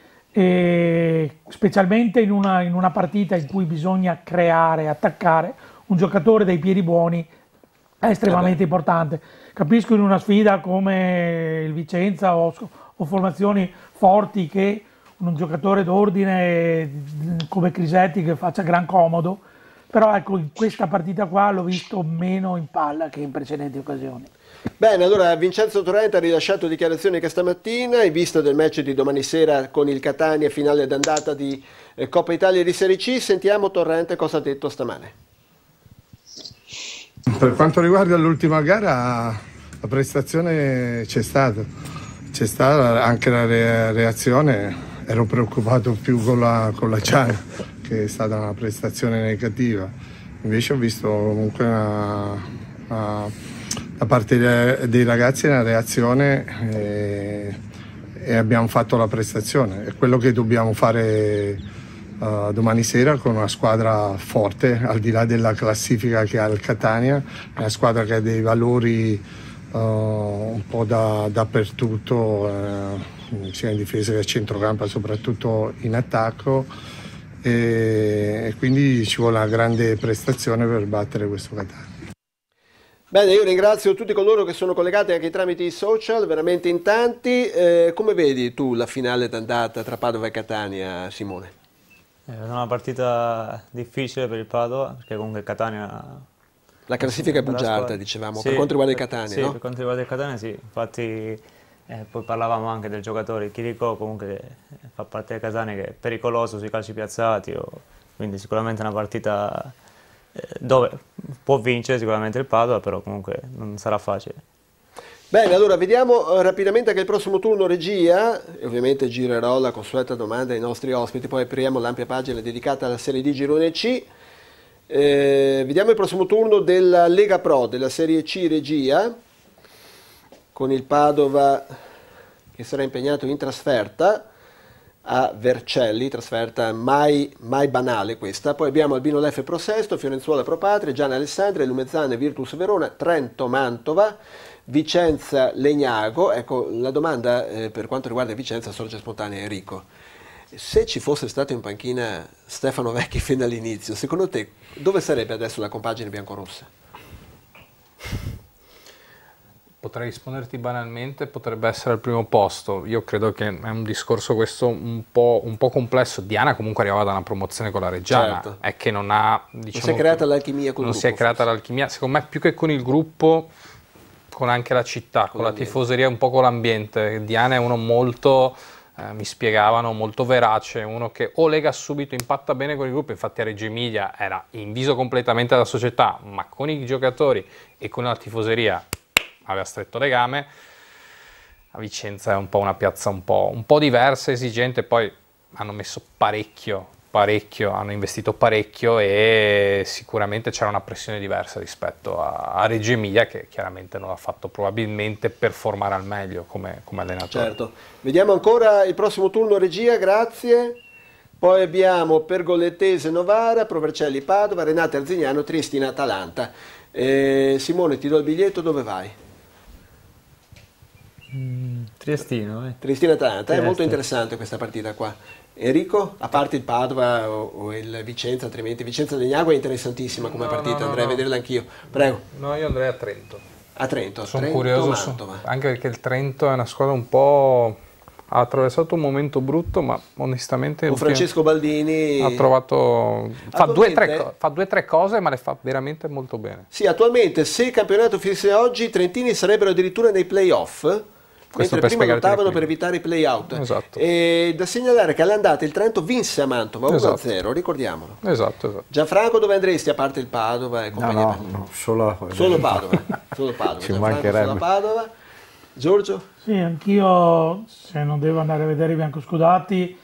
D: e specialmente in una, in una partita in cui bisogna creare, attaccare, un giocatore dai piedi buoni è estremamente eh importante. Capisco in una sfida come il Vicenza o, o formazioni forti che un giocatore d'ordine come Crisetti che faccia gran comodo, però ecco, in questa partita qua l'ho visto meno in palla che in precedenti occasioni.
A: Bene, allora Vincenzo Torrente ha rilasciato dichiarazioni questa mattina in vista del match di domani sera con il Catania, finale d'andata di eh, Coppa Italia di Serie C. Sentiamo Torrente cosa ha detto stamane.
H: Per quanto riguarda l'ultima gara, la prestazione c'è stata, c'è stata anche la re reazione, ero preoccupato più con la, con la Ciana, che è stata una prestazione negativa, invece ho visto comunque una, una da parte dei ragazzi una reazione e, e abbiamo fatto la prestazione. È quello che dobbiamo fare uh, domani sera con una squadra forte, al di là della classifica che ha il Catania, è una squadra che ha dei valori uh, un po' da, dappertutto, uh, sia in difesa che a centrocampo, soprattutto in attacco, e, e quindi ci vuole una grande prestazione per battere questo Catania.
A: Bene, io ringrazio tutti coloro che sono collegati anche tramite i social, veramente in tanti. Eh, come vedi tu la finale d'andata tra Padova e Catania, Simone?
B: È una partita difficile per il Padova, perché comunque Catania...
A: La classifica è bugiarda, dicevamo,
B: sì,
A: per quanto riguarda il Catania,
B: sì,
A: no?
B: per quanto riguarda il Catania sì, infatti eh, poi parlavamo anche del giocatore Chirico, comunque fa parte del Catania, che è pericoloso sui calci piazzati, o, quindi sicuramente è una partita eh, dove può vincere sicuramente il Padova, però comunque non sarà facile.
A: Bene, allora vediamo rapidamente anche il prossimo turno regia, e ovviamente girerò la consueta domanda ai nostri ospiti, poi apriamo l'ampia pagina dedicata alla Serie D Girone C. Eh, vediamo il prossimo turno della Lega Pro, della Serie C regia, con il Padova che sarà impegnato in trasferta a Vercelli, trasferta mai, mai banale questa. Poi abbiamo Albino Leffe Pro Sesto, Fiorenzuola Pro Patria, Gianni Alessandria, Lumezzane Virtus Verona, Trento Mantova, Vicenza Legnago. Ecco, la domanda eh, per quanto riguarda Vicenza sorge spontanea, Enrico. Se ci fosse stato in panchina Stefano Vecchi fin dall'inizio, secondo te dove sarebbe adesso la compagine biancorossa?
C: Potrei risponderti banalmente, potrebbe essere al primo posto. Io credo che è un discorso questo un po', un po' complesso. Diana comunque arrivava da una promozione con la Reggiana,
A: certo.
C: È che non ha... Diciamo,
A: non si è creata l'alchimia col
C: non
A: gruppo.
C: Non si è creata l'alchimia, secondo me più che con il gruppo, con anche la città, con, con la tifoseria, un po' con l'ambiente. Diana è uno molto... Eh, mi spiegavano, molto verace, uno che o lega subito, impatta bene con il gruppo. Infatti a Reggio Emilia era inviso completamente dalla società, ma con i giocatori e con la tifoseria aveva stretto legame. A Vicenza è un po' una piazza un po', un po' diversa, esigente, poi hanno messo parecchio, parecchio, hanno investito parecchio e sicuramente c'era una pressione diversa rispetto a, a Reggio Emilia, che chiaramente non l'ha fatto probabilmente per formare al meglio come, come allenatore.
A: Certo. Vediamo ancora il prossimo turno regia, grazie. Poi abbiamo Pergolettese Novara, Provercelli Padova, Renate Arzignano, Triestina Atalanta. Eh, Simone, ti do il biglietto, dove vai?
B: Mm, Triestino. Eh.
A: Triestina Atalanta,
B: Trieste.
A: È molto interessante questa partita qua. Enrico, a parte il Padova o, o il Vicenza, altrimenti Vicenza Legnago è interessantissima come
C: no,
A: partita,
C: no, no,
A: andrei
C: no.
A: a vederla anch'io. Prego.
C: No, io andrei a Trento.
A: A Trento,
C: Sono
A: Trento,
C: curioso,
A: Mantova.
C: so, anche perché il Trento è una squadra un po'... ha attraversato un momento brutto, ma onestamente...
A: Con Francesco Baldini...
C: Ha trovato... Fa due,
A: Attualmente...
C: tre, fa due o tre cose, ma le fa veramente molto bene.
A: Sì, attualmente se il campionato finisse oggi, i trentini sarebbero addirittura nei play-off,
C: Questo
A: mentre
C: per
A: prima lottavano
C: qui.
A: per evitare i play-out.
C: Esatto.
A: E da segnalare che all'andata il Trento vinse a Mantova uno a zero,
C: Esatto.
A: ricordiamolo.
C: Esatto, esatto.
A: Gianfranco, dove andresti a parte il Padova e
F: No,
A: compagnia?
F: no, no, solo,
A: Solo Padova. Solo Padova.
F: Ci
A: Gianfranco
F: mancherebbe.
A: solo Padova. Giorgio?
D: Sì, anch'io, se non devo andare a vedere i biancoscudati,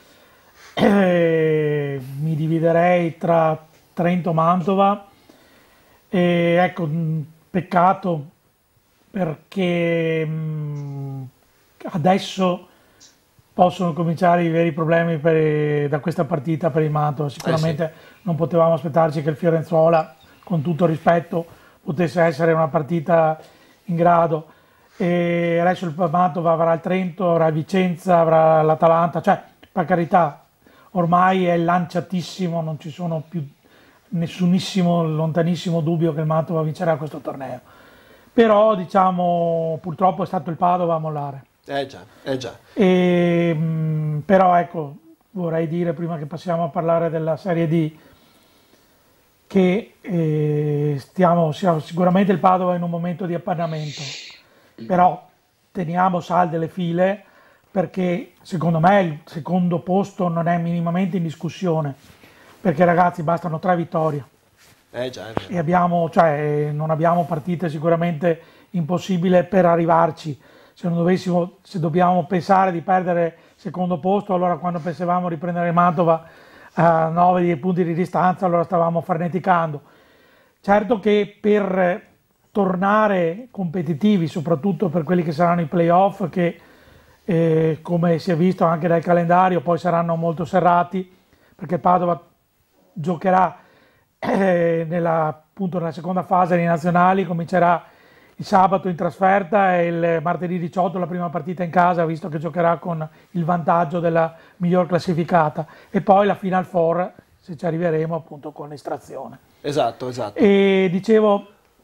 D: eh, mi dividerei tra Trento e Mantova. E ecco, mh, peccato perché mh, adesso possono cominciare i veri problemi per, da questa partita per il Mantova. Sicuramente
A: Eh sì.
D: non potevamo aspettarci che il Fiorenzuola, con tutto il rispetto, potesse essere una partita in grado. E adesso il Mantova avrà il Trento, avrà il Vicenza, avrà l'Atalanta, cioè per carità ormai è lanciatissimo, non ci sono più nessunissimo, lontanissimo dubbio che il Mantova vincerà questo torneo. Però diciamo purtroppo è stato il Padova a mollare.
A: Eh già, eh già.
D: E, mh, però ecco, vorrei dire prima che passiamo a parlare della Serie D che eh, stiamo, siamo, sicuramente il Padova è in un momento di appannamento, però teniamo salde le file perché secondo me il secondo posto non è minimamente in discussione, perché ragazzi bastano tre vittorie.
A: Eh già, è vero.
D: E abbiamo, cioè, non abbiamo partite sicuramente impossibili per arrivarci. Se, non dovessimo, se dobbiamo pensare di perdere il secondo posto, allora quando pensavamo di prendere Mantova a nove punti di distanza, allora stavamo farneticando. Certo che per tornare competitivi, soprattutto per quelli che saranno i playoff, che eh, come si è visto anche dal calendario, poi saranno molto serrati, perché Padova giocherà Eh, nella, appunto, nella seconda fase dei nazionali, comincerà il sabato in trasferta e il martedì diciotto la prima partita in casa, visto che giocherà con il vantaggio della miglior classificata, e poi la Final Four, se ci arriveremo, appunto con estrazione.
A: Esatto, esatto.
D: E dicevo,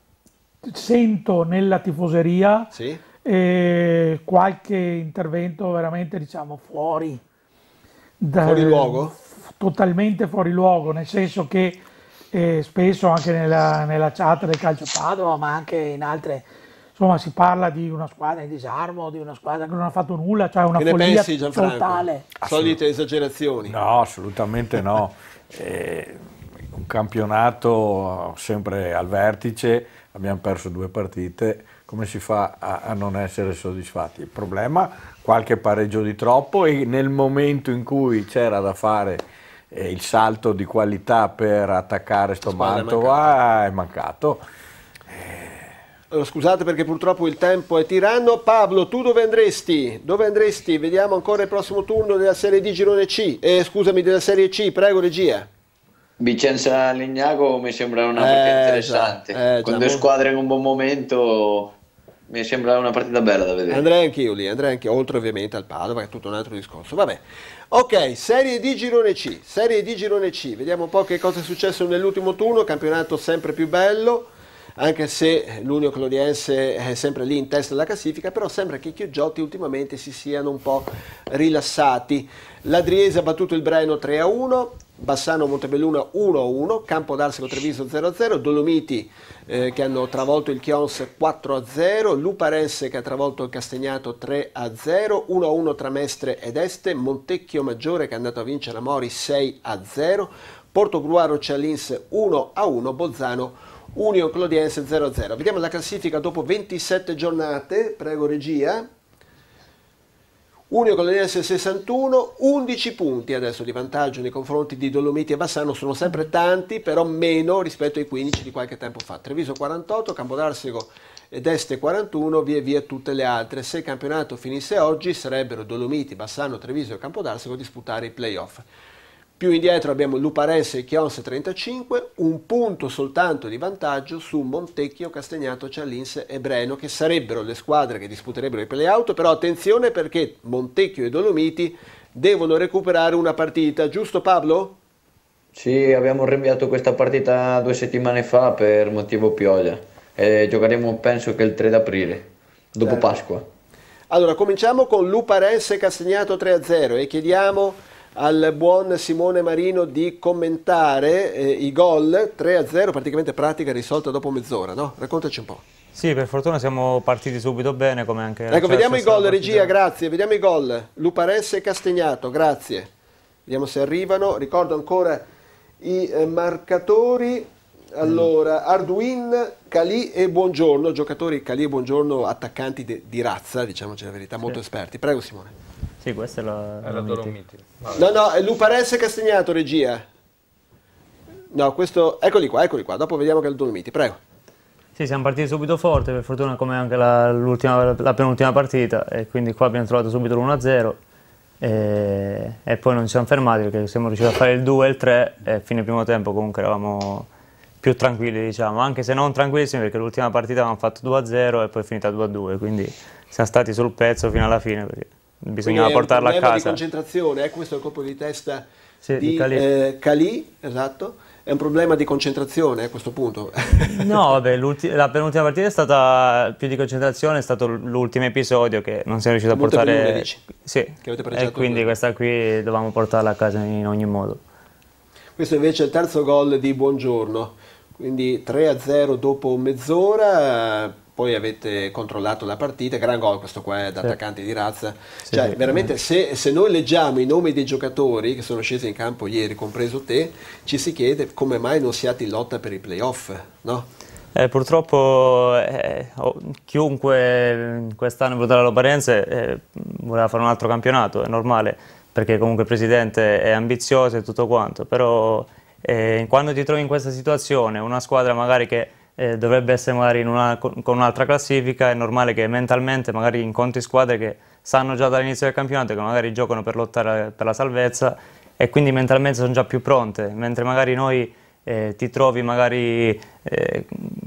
D: sento nella tifoseria
A: Sì.
D: eh, qualche intervento veramente, diciamo, fuori da,
A: Fuori luogo?
D: Totalmente fuori luogo, nel senso che eh, spesso anche nella, nella chat del Calcio Padova, ma anche in altre, insomma, si parla di una squadra in disarmo, di una squadra che non ha fatto nulla, cioè una
A: Che ne
D: follia
A: pensi, Gianfranco?
D: totale.
A: Solite esagerazioni?
F: No, assolutamente no. Eh, un campionato sempre al vertice, abbiamo perso due partite, come si fa a, a non essere soddisfatti? Il problema, qualche pareggio di troppo, e nel momento in cui c'era da fare eh, il salto di qualità per attaccare sto Mantova, è mancato.
A: Allora, scusate perché purtroppo il tempo è tiranno. Pablo, tu dove andresti? Dove andresti? Vediamo ancora il prossimo turno della Serie D Girone C, eh, scusami, della Serie C, prego regia.
E: Vicenza Legnago mi sembra una
A: Eh,
E: partita interessante,
A: già, eh,
E: con
A: già,
E: due
A: mo-
E: squadre in un buon momento mi sembra una partita bella da vedere.
A: Andrei anch'io lì, andrei anche oltre ovviamente al Padova, che è tutto un altro discorso. Vabbè. Ok, Serie D Girone C, Serie D Girone C, vediamo un po' che cosa è successo nell'ultimo turno, campionato sempre più bello, anche se l'Unione Clodiense è sempre lì in testa alla classifica, però sembra che i Chiogiotti ultimamente si siano un po' rilassati. L'Adriese ha battuto il Breno tre a uno, Bassano Montebelluna uno a uno, Campo d'Arsego Treviso zero a zero, Dolomiti eh, che hanno travolto il Chions quattro a zero, Luparense che ha travolto il Castagnato tre a zero, uno a uno tra Mestre ed Este, Montecchio Maggiore che è andato a vincere a Mori sei a zero, Portogruaro Cialins uno a uno, Bolzano Union Clodiense zero a zero. Vediamo la classifica dopo ventisette giornate, prego regia. Union Clodiense sessantuno, undici punti adesso di vantaggio nei confronti di Dolomiti e Bassano, sono sempre tanti, però meno rispetto ai quindici di qualche tempo fa. Treviso quarantotto, Campodarsego ed Este quarantuno, via via tutte le altre. Se il campionato finisse oggi sarebbero Dolomiti, Bassano, Treviso e Campodarsego a disputare i playoff. Più indietro abbiamo Luparense e Chions trentacinque, un punto soltanto di vantaggio su Montecchio, Castagnato, Cialins e Breno, che sarebbero le squadre che disputerebbero i play-out, però attenzione perché Montecchio e Dolomiti devono recuperare una partita, giusto Pablo?
E: Sì, abbiamo rinviato questa partita due settimane fa per motivo pioggia e giocheremo penso che il tre d'aprile, dopo
A: Certo.
E: Pasqua.
A: Allora, cominciamo con Luparense e Castagnato tre a zero e chiediamo al buon Simone Marino di commentare eh, i gol. Tre a zero, praticamente pratica risolta dopo mezz'ora, no? Raccontaci un po'.
B: Sì, per fortuna siamo partiti subito bene, come anche...
A: Ecco, vediamo i gol, regia,
B: partita.
A: grazie, vediamo i gol. Luparense e Castagnato, grazie. Vediamo se arrivano, ricordo ancora i eh, marcatori. Allora, Arduin, Calì e Buongiorno, giocatori Calì e Buongiorno, attaccanti de- di razza, diciamoci la verità, molto esperti. Prego Simone.
B: Sì, questa è la...
C: Era Dolomiti. Vabbè.
A: No, no, è Luparense e Castagnato, regia. No, questo, eccoli qua, eccoli qua, dopo vediamo che è il Dolomiti, prego.
B: Sì, siamo partiti subito forte, per fortuna come anche la, l'ultima, la penultima partita, e quindi qua abbiamo trovato subito l'uno a zero e, e poi non ci siamo fermati perché siamo riusciti a fare il due e il tre e a fine primo tempo comunque eravamo più tranquilli, diciamo, anche se non tranquillissimi perché l'ultima partita avevamo fatto due a zero e poi è finita due a due, quindi siamo stati sul pezzo fino alla fine perché bisognava portarla a
A: È un problema
B: casa.
A: di concentrazione, eh? Questo è il colpo di testa
B: Sì,
A: di
B: di Calì.
A: eh, Calì, esatto. È un problema di concentrazione a questo punto.
B: No, vabbè, la penultima partita è stata più di concentrazione, è stato l'ultimo episodio che non siamo riusciti a
A: Montebelluna,
B: portare.
A: dici?
B: Sì,
A: Che avete pareggiato
B: e quindi
A: due.
B: questa qui dovevamo portarla a casa in ogni modo.
A: Questo invece è il terzo gol di Buongiorno, quindi tre a zero dopo mezz'ora. Poi avete controllato la partita, gran gol questo qua è da
B: Sì.
A: attaccante di razza.
B: Sì,
A: Cioè,
B: sì.
A: veramente se, se noi leggiamo i nomi dei giocatori che sono scesi in campo ieri, compreso te, ci si chiede come mai non siate in lotta per i playoff, no?
B: Eh, purtroppo eh, oh, chiunque quest'anno è venuto alla Loparense eh, voleva fare un altro campionato, è normale, perché comunque il presidente è ambizioso e tutto quanto, però eh, quando ti trovi in questa situazione, una squadra magari che eh, dovrebbe essere magari in una, con con un'altra classifica, è normale che mentalmente magari incontri squadre che sanno già dall'inizio del campionato che magari giocano per lottare per la salvezza e quindi mentalmente sono già più pronte, mentre magari noi eh, ti trovi magari eh,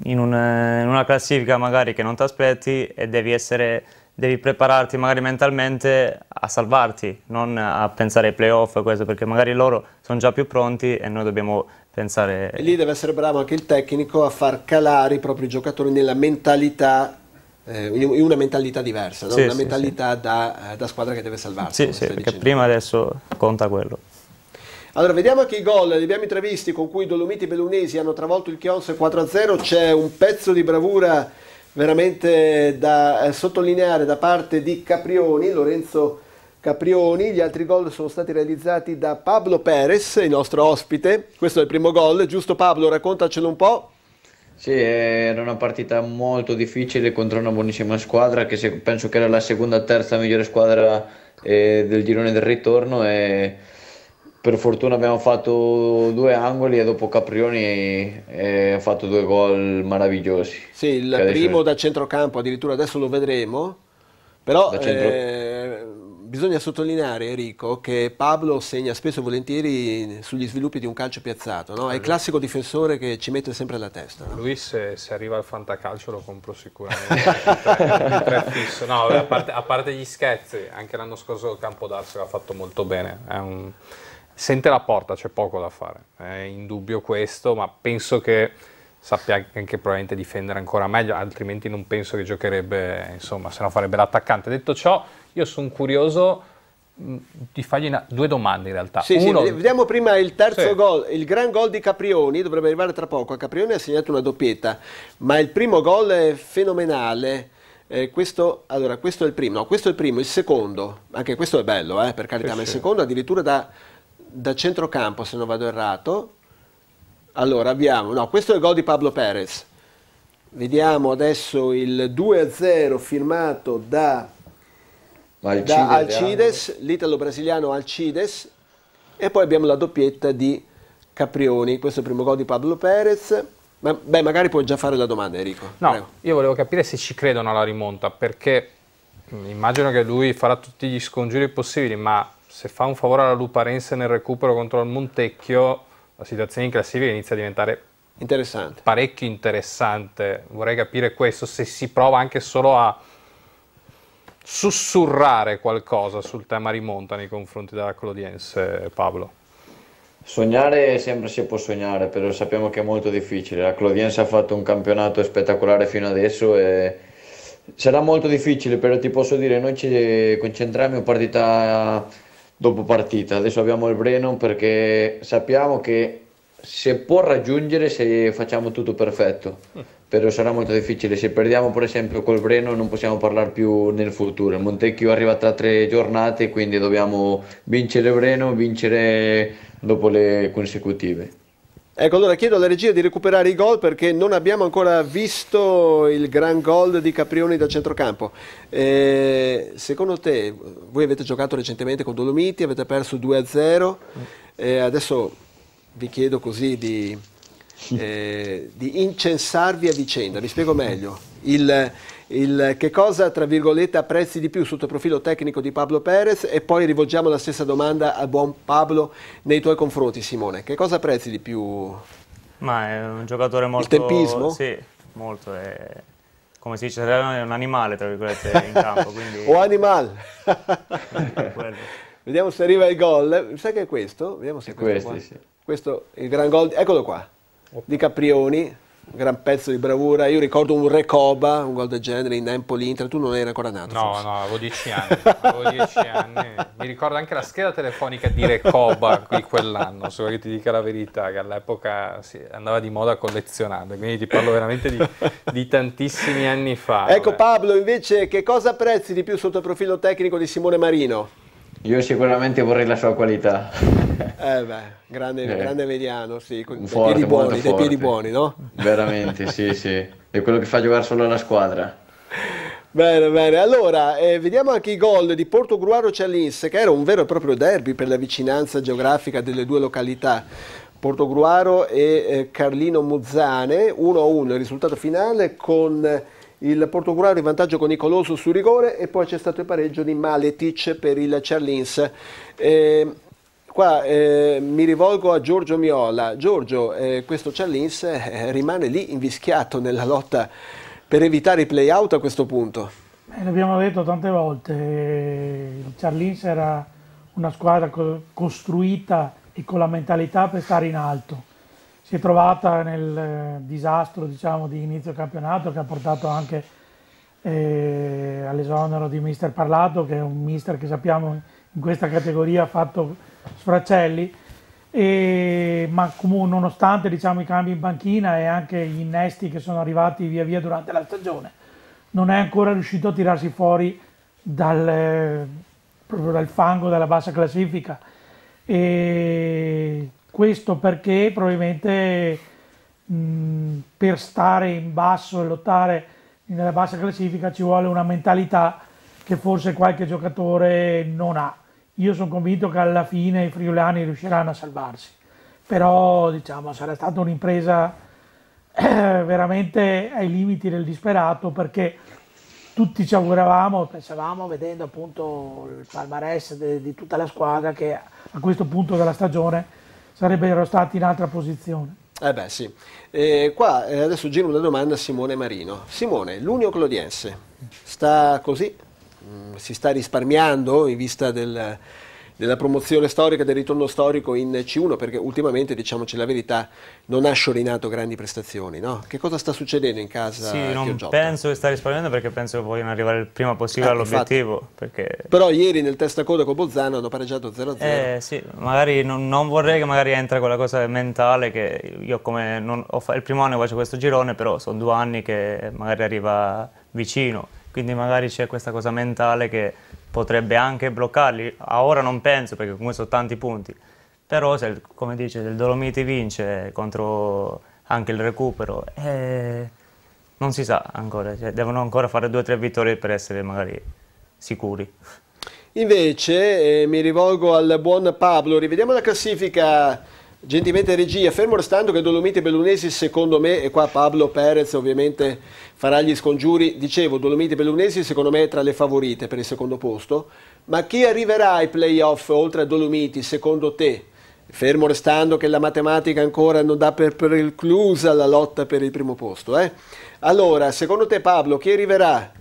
B: in, un, in una classifica magari che non ti aspetti e devi essere, devi prepararti magari mentalmente a salvarti, non a pensare ai playoff e questo, perché magari loro sono già più pronti e noi dobbiamo pensare...
A: E lì deve essere bravo anche il tecnico a far calare i propri giocatori nella mentalità, eh, in una mentalità diversa, no?
B: Sì,
A: una
B: sì,
A: mentalità sì. Da, da squadra che deve salvarsi.
B: Sì, sì, perché dicendo. Prima adesso conta quello.
A: Allora, vediamo anche i gol, li abbiamo intravisti con cui i Dolomiti Bellunesi hanno travolto il Chionse quattro a zero, c'è un pezzo di bravura veramente da eh, sottolineare da parte di Caprioni, Lorenzo Caprioni. Gli altri gol sono stati realizzati da Pablo Perez, il nostro ospite. Questo è il primo gol, giusto Pablo? Raccontacelo un po'.
E: Sì, era una partita molto difficile contro una buonissima squadra che se, penso che era la seconda o terza migliore squadra eh, del girone del ritorno e per fortuna abbiamo fatto due angoli e dopo Caprioni eh, ha fatto due gol meravigliosi.
A: Sì, il
E: adesso...
A: primo da centrocampo, addirittura adesso lo vedremo, però centro... eh, bisogna sottolineare, Enrico, che Pablo segna spesso e volentieri sugli sviluppi di un calcio piazzato, no? È il classico difensore che ci mette sempre la testa. No?
C: Lui se, se arriva al fantacalcio lo compro sicuramente. tre, tre fisso. No, a parte, a parte gli scherzi, anche l'anno scorso Campodarsi l'ha fatto molto bene. È un... Sente la porta, c'è poco da fare, è indubbio questo, ma penso che sappia anche probabilmente difendere ancora meglio, altrimenti non penso che giocherebbe, insomma, se no farebbe l'attaccante. Detto ciò, io sono curioso mh, di fargli una, due domande in realtà.
A: Sì,
C: Uno...
A: sì, vediamo prima il terzo
C: sì.
A: gol, il gran gol di Caprioni, dovrebbe arrivare tra poco. Caprioni ha segnato una doppietta, ma il primo gol è fenomenale. Eh, questo, allora, questo è il primo, no, questo è il primo, il secondo, anche questo è bello, eh, per carità, sì, ma il secondo addirittura da... da centrocampo se non vado errato. Allora abbiamo, no, questo è il gol di Pablo Perez, vediamo adesso il due a zero firmato da, Alcides, da Alcides, l'italo-brasiliano Alcides, e poi abbiamo la doppietta di Caprioni. Questo è il primo gol di Pablo Perez. Ma, beh, magari puoi già fare la domanda, Enrico.
C: No,
A: Prego.
C: Io volevo capire se ci credono alla rimonta, perché immagino che lui farà tutti gli scongiuri possibili, ma se fa un favore alla Luparense nel recupero contro il Montecchio, la situazione in classifica inizia a diventare
A: interessante.
C: Parecchio interessante. Vorrei capire questo, se si prova anche solo a sussurrare qualcosa sul tema rimonta nei confronti della Clodiense, Pablo.
E: Sognare sempre si può sognare, però sappiamo che è molto difficile. La Clodiense ha fatto un campionato spettacolare fino adesso e sarà molto difficile, però ti posso dire, noi ci concentriamo partita dopo partita. Adesso abbiamo il Brennon perché sappiamo che si può raggiungere se facciamo tutto perfetto, però sarà molto difficile. Se perdiamo per esempio col Brennon non possiamo parlare più nel futuro. Il Montecchio arriva tra tre giornate, quindi dobbiamo vincere Brennon, vincere dopo le consecutive.
A: Ecco, allora chiedo alla regia di recuperare i gol perché non abbiamo ancora visto il gran gol di Caprioni da centrocampo. Eh, secondo te, voi avete giocato recentemente con Dolomiti, avete perso due a zero, eh, adesso vi chiedo così di, eh, di incensarvi a vicenda, vi spiego meglio. Il, il, che cosa, tra virgolette, apprezzi di più sotto il profilo tecnico di Pablo Perez, e poi rivolgiamo la stessa domanda al buon Pablo nei tuoi confronti, Simone. Che cosa apprezzi di più?
B: Ma è un giocatore molto...
A: Il tempismo?
B: Sì, molto. È, come si dice, è un animale, tra virgolette, in campo. Quindi...
A: O animal! Vediamo se arriva il gol. Mi sa che è questo? Vediamo se è questo.
E: Questi, sì.
A: Questo è il gran gol, eccolo qua, di Caprioni. Un gran pezzo di bravura. Io ricordo un Recoba, un gol del genere in Empoli-Inter. Tu non eri ancora nato?
C: No,
A: forse.
C: no, avevo dieci anni. Avevo dieci anni. Mi ricordo anche la scheda telefonica di Recoba di quell'anno, se vuoi che ti dica la verità, che all'epoca sì, andava di moda collezionarle, quindi ti parlo veramente di, di tantissimi anni fa.
A: Ecco,
C: vabbè.
A: Pablo, invece, che cosa apprezzi di più sotto il profilo tecnico di Simone Marino?
E: Io sicuramente vorrei la sua qualità.
A: Eh beh, grande, eh. grande mediano, sì, con
E: forte,
A: dei piedi buoni, dei
E: forte.
A: piedi buoni, no?
E: Veramente, sì, sì. È quello che fa giocare solo la squadra.
A: Bene, bene. Allora, eh, vediamo anche i gol di Portogruaro-Cialins, che era un vero e proprio derby per la vicinanza geografica delle due località. Portogruaro e eh, Carlino Muzzane, uno a uno il risultato finale, con il Portogruaro in vantaggio con Nicoloso su rigore, e poi c'è stato il pareggio di Maletic per il Cialins. Eh, Qua eh, mi rivolgo a Giorgio Miola. Giorgio, eh, questo Ciarlins eh, rimane lì invischiato nella lotta per evitare i play-out a questo punto?
D: Eh, l'abbiamo detto tante volte, il Ciarlins era una squadra co costruita e con la mentalità per stare in alto. Si è trovata nel eh, disastro, diciamo, di inizio campionato, che ha portato anche eh, all'esonero di mister Parlato, che è un mister che sappiamo in questa categoria ha fatto sfracelli, e, ma comunque nonostante, diciamo, i cambi in panchina e anche gli innesti che sono arrivati via via durante la stagione, non è ancora riuscito a tirarsi fuori dal, proprio dal fango della bassa classifica. E questo perché probabilmente mh, per stare in basso e lottare nella bassa classifica ci vuole una mentalità che forse qualche giocatore non ha. Io sono convinto che alla fine i friulani riusciranno a salvarsi, però diciamo sarà stata un'impresa eh, veramente ai limiti del disperato, perché tutti ci auguravamo, pensavamo, vedendo appunto il palmarès de, di tutta la squadra, che a questo punto della stagione sarebbero stati in altra posizione.
A: Eh beh sì. Eh, qua eh, adesso giro una domanda a Simone Marino. Simone, l'Union Clodiense sta così? Mm, si sta risparmiando in vista del, della promozione storica, del ritorno storico in C uno, perché ultimamente, diciamoci la verità, non ha sciorinato grandi prestazioni, no? Che cosa sta succedendo in casa?
B: Sì, non
A: Chioggiotto?
B: penso che sta risparmiando, perché penso che vogliono arrivare il prima possibile
A: Eh,
B: all'obiettivo. Perché...
A: Però ieri nel testacoda con Bolzano hanno pareggiato zero a zero.
B: Eh sì, magari non, non vorrei che magari entra quella cosa mentale che io, come non ho fa, il primo anno che faccio questo girone, però sono due anni che magari arriva vicino, quindi magari c'è questa cosa mentale che potrebbe anche bloccarli. A ora non penso, perché comunque sono tanti punti, però se il, come dice, se il Dolomiti vince contro anche il recupero, eh, non si sa ancora, cioè, devono ancora fare due o tre vittorie per essere magari sicuri.
A: Invece eh, mi rivolgo al buon Pablo, rivediamo la classifica gentilmente regia, fermo restando che Dolomiti Bellunesi secondo me, e qua Pablo Perez ovviamente farà gli scongiuri, dicevo Dolomiti Bellunesi secondo me è tra le favorite per il secondo posto, ma chi arriverà ai playoff oltre a Dolomiti secondo te? Fermo restando che la matematica ancora non dà per preclusa la lotta per il primo posto. Eh? Allora, secondo te Pablo, chi arriverà?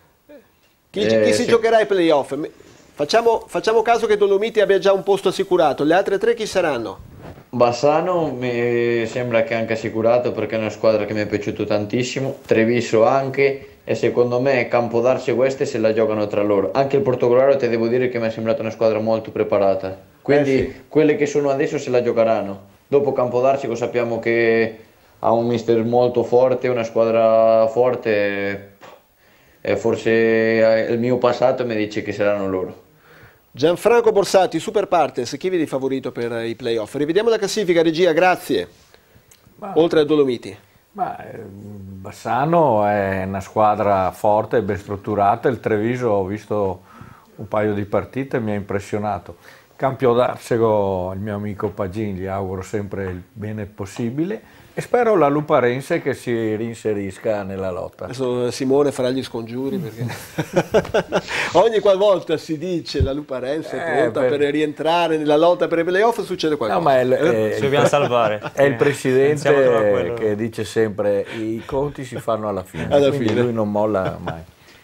A: Chi,
E: Eh,
A: chi si
E: sì.
A: giocherà ai playoff? Facciamo, facciamo caso che Dolomiti abbia già un posto assicurato, le altre tre chi saranno?
E: Bassano mi sembra che è anche assicurato, perché è una squadra che mi è piaciuto tantissimo, Treviso anche, e secondo me Campodarsi e queste se la giocano tra loro. Anche il Portogallo, te devo dire che mi è sembrata una squadra molto preparata, quindi
A: Eh sì.
E: quelle che sono adesso se la giocheranno. Dopo Campodarsi sappiamo che ha un mister molto forte, una squadra forte, e forse il mio passato mi dice che saranno loro.
A: Gianfranco Borsati, Super Partes, chi vedi favorito per i playoff? Rivediamo la classifica, regia, grazie.
F: Ma,
A: Oltre a Dolomiti.
F: ma, eh, Bassano è una squadra forte e ben strutturata, il Treviso ho visto un paio di partite e mi ha impressionato. Campiodarsego, il mio amico Pagin, gli auguro sempre il bene possibile e spero la Luparense che si rinserisca nella lotta.
A: Adesso Simone farà gli scongiuri perché ogni qualvolta si dice la Luparense è
F: Eh,
A: pronta
F: per-
A: per rientrare nella lotta per i playoff, succede qualcosa.
F: No, ma è, il- è-
B: Ci dobbiamo salvare.
F: è il
B: Pensiamo solo a
F: presidente
B: quello.
F: che dice sempre i conti si fanno alla fine,
A: Alla
F: quindi
A: fine.
F: lui non molla mai.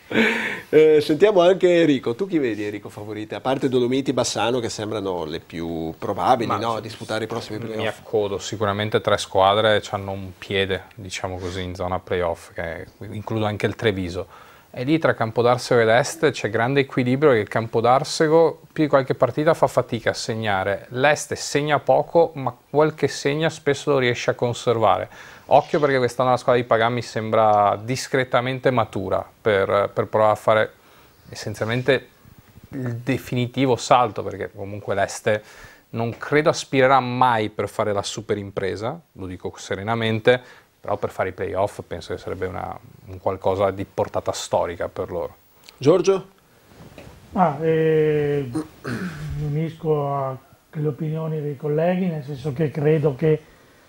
A: Eh, sentiamo anche Enrico, tu chi vedi Enrico favorite? A parte Dolomiti e Bassano che sembrano le più probabili,
C: Ma
A: no, a
C: sì,
A: disputare i prossimi
C: Mi
A: playoff.
C: accodo, sicuramente tre squadre hanno un piede, diciamo così, in zona playoff, che includo anche il Treviso. E lì tra Campodarsego ed Est c'è grande equilibrio, che il Campodarsego più di qualche partita fa fatica a segnare. L'Est segna poco, ma quel che segna spesso lo riesce a conservare. Occhio, perché quest'anno la squadra di Pagà mi sembra discretamente matura per, per provare a fare essenzialmente il definitivo salto, perché comunque l'Este non credo aspirerà mai per fare la super impresa, lo dico serenamente, però per fare i playoff penso che sarebbe una, un qualcosa di portata storica per loro.
A: Giorgio?
D: Ah, eh, mi unisco alle opinioni dei colleghi, nel senso che credo che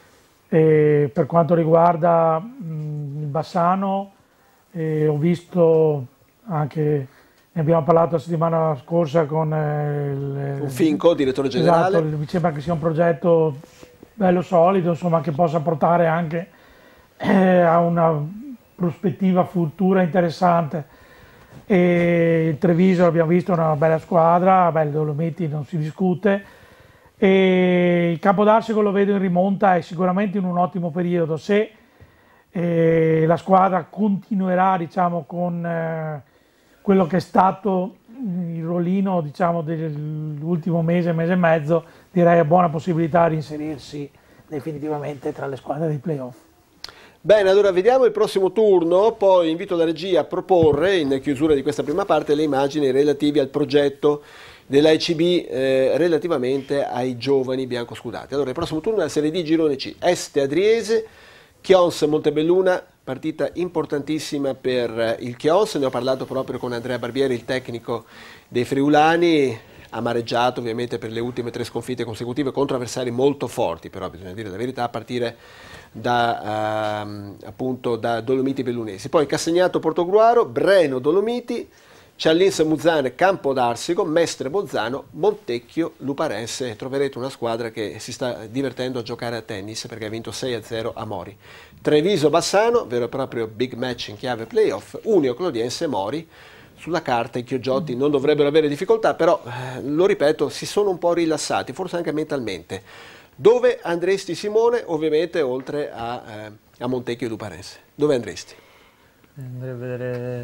D: eh, per quanto riguarda mh, il Bassano, eh, ho visto anche ne abbiamo parlato la settimana scorsa con eh, il,
A: un Finco, direttore generale.
D: Esatto, mi sembra che sia un progetto bello solido, insomma, che possa portare anche eh, a una prospettiva futura interessante. E il Treviso, abbiamo visto, una bella squadra, beh, il Dolomiti non si discute, e il Campo d'Arsego lo vedo in rimonta e sicuramente in un ottimo periodo. Se eh, la squadra continuerà, diciamo, con eh, quello che è stato il rollino, diciamo, dell'ultimo mese, mese e mezzo, direi a buona possibilità di inserirsi definitivamente tra le squadre dei playoff.
A: Bene, allora vediamo il prossimo turno, poi invito la regia a proporre in chiusura di questa prima parte le immagini relative al progetto dell'A E C B eh, relativamente ai giovani biancoscudati. Allora, il prossimo turno è la Serie D Girone C, Este Adriese, Chions Montebelluna, partita importantissima per il Chions, ne ho parlato proprio con Andrea Barbieri, il tecnico dei friulani, amareggiato ovviamente per le ultime tre sconfitte consecutive contro avversari molto forti, però bisogna dire la verità, a partire da, ehm, appunto, da Dolomiti Bellunesi. Poi Castagnato Portogruaro, Breno Dolomiti, Ciallins Muzzane Campo d'Arsego, Mestre Bolzano, Montecchio Luparense. Troverete una squadra che si sta divertendo a giocare a tennis perché ha vinto sei a zero a Mori. Treviso Bassano, vero e proprio big match in chiave playoff, Unio Clodiense Mori. Sulla carta i Chiogiotti non dovrebbero avere difficoltà, però, eh, lo ripeto, si sono un po' rilassati, forse anche mentalmente. Dove andresti, Simone, ovviamente oltre a, eh, a Montecchio e Luparense? Dove andresti?
B: Andrei a vedere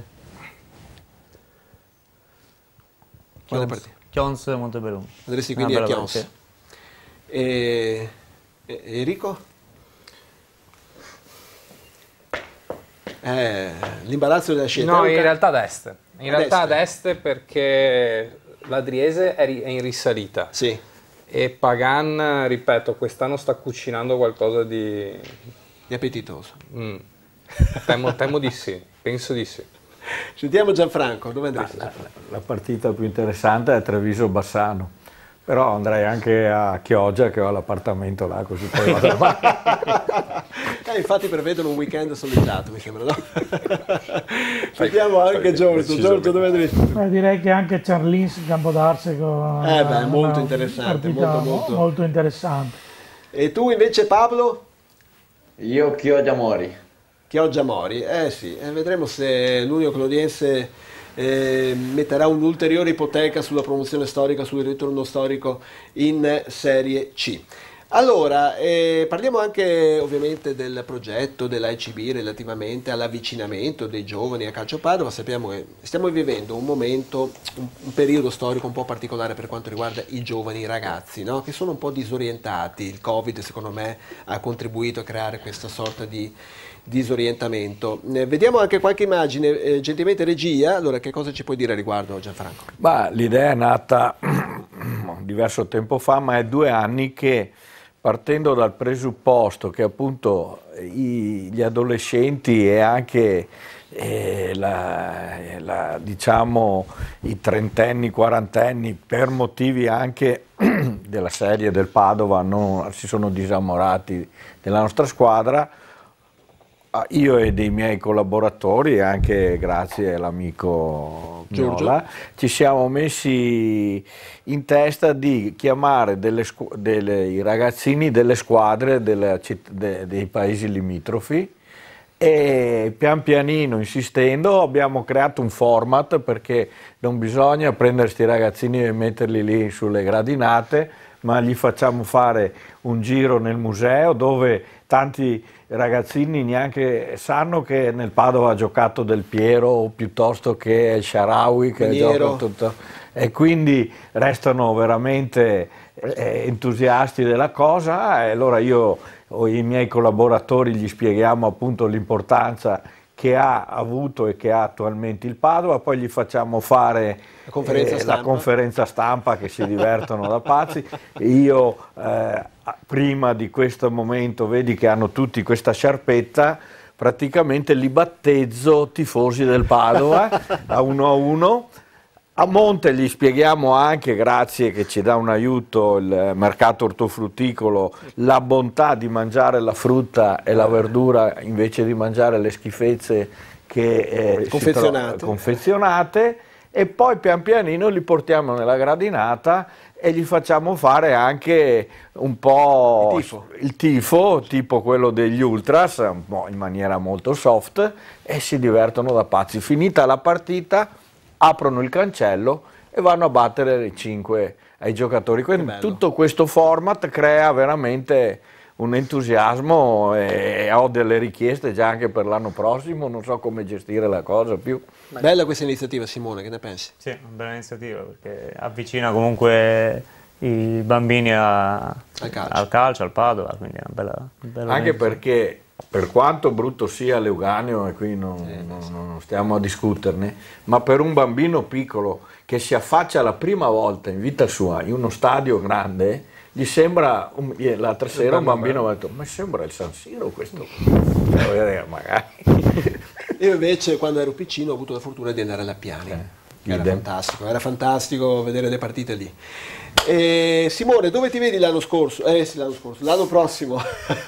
A: Quale
B: Chions,
A: partita?
B: Chions Montebelluna.
A: Andresti quindi
B: Una
A: a
B: bella
A: Chions.
B: partita.
A: E... e- Enrico? Eh, l'imbarazzo della scelta.
C: No,
A: È un
C: in
A: ca-
C: realtà ad est. In
A: Ad
C: realtà
A: est.
C: ad est perché l'Adriese è ri- è in risalita.
A: Sì.
C: E Pagan, ripeto, quest'anno sta cucinando qualcosa di...
A: Di appetitoso.
C: Mm. Temo, temo di sì, penso di sì.
A: Sentiamo Gianfranco, dove andresti?
F: La, la partita più interessante è Treviso-Bassano, però andrei anche a Chioggia che ho l'appartamento là, così poi vado avanti.
A: Eh, infatti prevedono un weekend soleggiato, mi sembra, no? Sentiamo anche Giorgio. Giorgio, dove andresti?
D: Beh, direi che anche Ciallins Campo d'Arsego
A: Eh beh,
D: è una
A: molto interessante,
D: partita
A: molto, molto.
D: molto interessante.
A: E tu invece, Pablo?
E: Io Chioggia Mori.
A: Chioggia Mori, eh sì, eh, vedremo se l'Unio Clodiense eh, metterà un'ulteriore ipoteca sulla promozione storica, sul ritorno storico in Serie C. Allora, eh, parliamo anche ovviamente del progetto dell'A E C B relativamente all'avvicinamento dei giovani a Calcio Padova. Sappiamo che stiamo vivendo un momento, un, un periodo storico un po' particolare per quanto riguarda i giovani i ragazzi, no? Che sono un po' disorientati. Il Covid secondo me ha contribuito a creare questa sorta di disorientamento. Eh, vediamo anche qualche immagine, eh, gentilmente regia. Allora, che cosa ci puoi dire a riguardo, Gianfranco?
F: Ma l'idea è nata diverso tempo fa, ma è due anni che, partendo dal presupposto che appunto i, gli adolescenti e anche eh, la, la, diciamo, i trentenni, quarantenni, per motivi anche della serie del Padova, non, si sono disamorati della nostra squadra, io e dei miei collaboratori, anche grazie all'amico Gnola, ci siamo messi in testa di chiamare delle, delle, i ragazzini delle squadre delle, de, dei paesi limitrofi, e pian pianino, insistendo, abbiamo creato un format, perché non bisogna prendere questi ragazzini e metterli lì sulle gradinate, ma gli facciamo fare un giro nel museo dove tanti ragazzini neanche sanno che nel Padova ha giocato Del Piero, o piuttosto che il Sharawi che
A: Miniero.
F: gioca tutto, e quindi restano veramente eh, entusiasti della cosa. E allora io o i miei collaboratori gli spieghiamo appunto l'importanza che ha avuto e che ha attualmente il Padova, poi gli facciamo fare
A: La conferenza
F: eh,
A: stampa.
F: la conferenza stampa che si divertono da pazzi. Io eh, prima di questo momento, vedi che hanno tutti questa sciarpetta, praticamente li battezzo tifosi del Padova a uno a uno. A monte gli spieghiamo anche, grazie che ci dà un aiuto il mercato ortofrutticolo, la bontà di mangiare la frutta e la verdura invece di mangiare le schifezze che, eh,
A: confezionate.
F: confezionate, e poi pian pianino li portiamo nella gradinata e gli facciamo fare anche un po'
A: il tifo,
F: il tifo tipo quello degli Ultras, un po' in maniera molto soft, e si divertono da pazzi. Finita la partita aprono il cancello e vanno a battere le cinque ai giocatori. Quindi tutto questo format crea veramente un entusiasmo e ho delle richieste già anche per l'anno prossimo, non so come gestire la cosa più.
A: Bella questa iniziativa, Simone, che ne pensi?
B: Sì, una bella iniziativa perché avvicina comunque i bambini a,
A: al, calcio.
B: al calcio, al Padova, quindi è una bella, bella
F: anche perché per quanto brutto sia l'Euganeo, e qui non, eh, non, non stiamo a discuterne, ma per un bambino piccolo che si affaccia la prima volta in vita sua in uno stadio grande, gli sembra, un, l'altra sera un bambino mi ha detto, ma sembra il San Siro questo, magari.
A: Io invece quando ero piccino ho avuto la fortuna di andare alla Piani, eh, era fantastico, era fantastico vedere le partite lì. E Simone, dove ti vedi l'anno scorso? Eh sì, l'anno scorso, l'anno prossimo.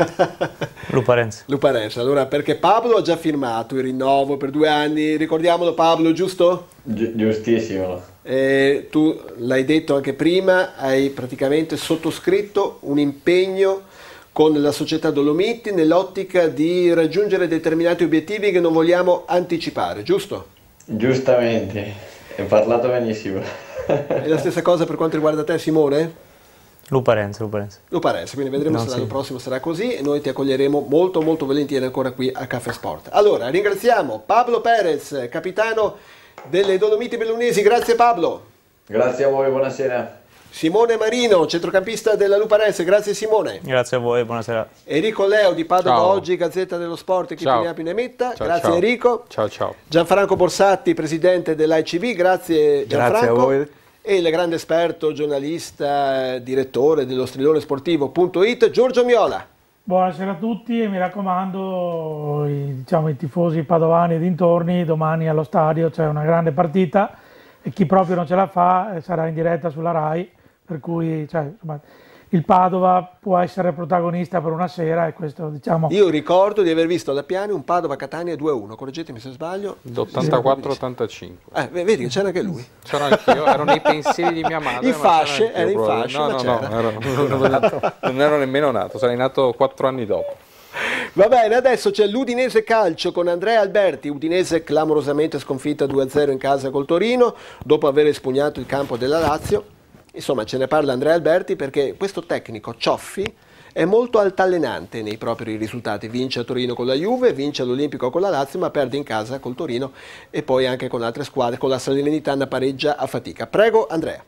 B: Luparense.
A: Luparense, allora perché Pablo ha già firmato il rinnovo per due anni, ricordiamolo Pablo, giusto?
E: Gi- giustissimo.
A: Eh, tu l'hai detto anche prima, hai praticamente sottoscritto un impegno con la società Dolomiti nell'ottica di raggiungere determinati obiettivi che non vogliamo anticipare, giusto?
E: Giustamente, hai parlato benissimo.
A: È la stessa cosa per quanto riguarda te, Simone?
B: Luparense, Luparense.
A: Luparense, quindi vedremo
B: No,
A: se l'anno
B: sì.
A: prossimo sarà così e noi ti accoglieremo molto molto volentieri ancora qui a Caffè Sport. Allora, ringraziamo Pablo Perez, capitano delle Dolomiti Bellunesi, grazie Pablo.
E: Grazie a voi, buonasera.
A: Simone Marino, centrocampista della Luparense, grazie Simone.
B: Grazie a voi, buonasera.
A: Enrico Leo di Padova
C: Ciao.
A: Oggi, Gazzetta dello Sport, chi
C: Ciao.
A: più ne ha più ne metta,
C: Ciao,
A: grazie
C: ciao.
A: Enrico.
C: Ciao ciao.
A: Gianfranco Borsatti, presidente dell'A I C V, grazie Gianfranco.
F: Grazie a voi.
A: E il grande esperto, giornalista, eh, direttore dello Strillone Sportivo punto it, Giorgio Miola.
D: Buonasera a tutti e mi raccomando, i, diciamo, i tifosi padovani e dintorni, domani allo stadio c'è una grande partita e chi proprio non ce la fa eh, sarà in diretta sulla Rai, per cui cioè, insomma, il Padova può essere protagonista per una sera e questo diciamo...
A: Io ricordo di aver visto alla Piani un Padova-Catania due a uno, correggetemi se sbaglio.
C: L'ottantaquattro ottantacinque.
A: Eh, vedi che c'era anche lui.
C: C'ero anch'io, ero nei pensieri di mia madre.
A: In
C: ma
A: fasce,
C: c'era anch'io
A: era in
C: proprio.
A: fasce,
C: No,
A: ma
C: no,
A: c'era.
C: no, ero- non, ero, non ero nemmeno nato, sarei nato quattro anni dopo.
A: Va bene, adesso c'è l'Udinese Calcio con Andrea Alberti, Udinese clamorosamente sconfitta due a zero in casa col Torino, dopo aver espugnato il campo della Lazio. Insomma, ce ne parla Andrea Alberti perché questo tecnico Cioffi è molto altalenante nei propri risultati. Vince a Torino con la Juve, vince all'Olimpico con la Lazio, ma perde in casa col Torino e poi anche con altre squadre. Con la Salernitana pareggia a fatica. Prego, Andrea.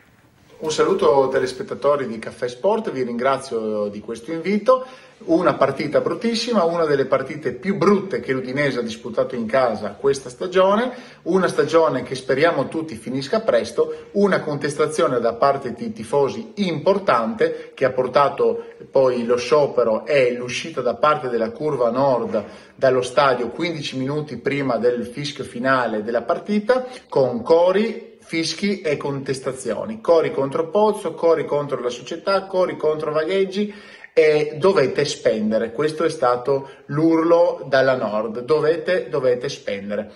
I: Un saluto telespettatori di Caffè Sport, vi ringrazio di questo invito. Una partita bruttissima, una delle partite più brutte che l'Udinese ha disputato in casa questa stagione, una stagione che speriamo tutti finisca presto, una contestazione da parte di tifosi importante che ha portato poi lo sciopero e l'uscita da parte della curva nord dallo stadio quindici minuti prima del fischio finale della partita, con cori, fischi e contestazioni, cori contro Pozzo, cori contro la società, cori contro Vagheggi. E dovete spendere, questo è stato l'urlo dalla nord, dovete, dovete spendere.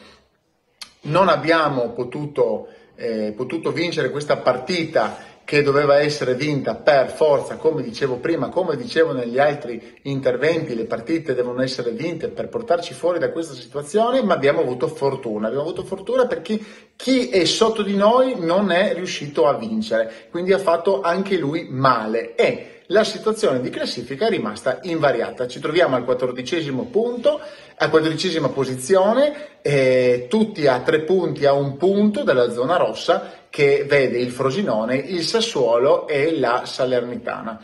I: Non abbiamo potuto, eh, potuto vincere questa partita che doveva essere vinta per forza, come dicevo prima, come dicevo negli altri interventi, le partite devono essere vinte per portarci fuori da questa situazione, ma abbiamo avuto fortuna, abbiamo avuto fortuna perché chi è sotto di noi non è riuscito a vincere, quindi ha fatto anche lui male e la situazione di classifica è rimasta invariata. Ci troviamo al quattordicesimo punto, a quattordicesima posizione, eh, tutti a tre punti, a un punto dalla zona rossa che vede il Frosinone, il Sassuolo e la Salernitana.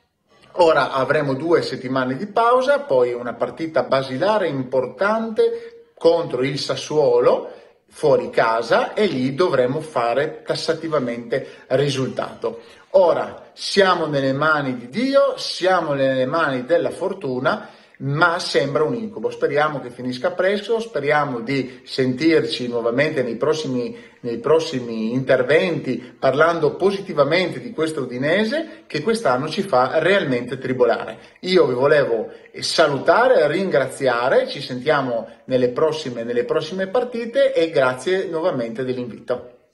I: Ora avremo due settimane di pausa, poi una partita basilare importante contro il Sassuolo fuori casa e lì dovremo fare tassativamente risultato. Ora siamo nelle mani di Dio, siamo nelle mani della fortuna, ma sembra un incubo. Speriamo che finisca presto, speriamo di sentirci nuovamente nei prossimi, nei prossimi interventi parlando positivamente di questo Udinese che quest'anno ci fa realmente tribolare. Io vi volevo salutare, ringraziare, ci sentiamo nelle prossime, nelle prossime partite e grazie nuovamente dell'invito.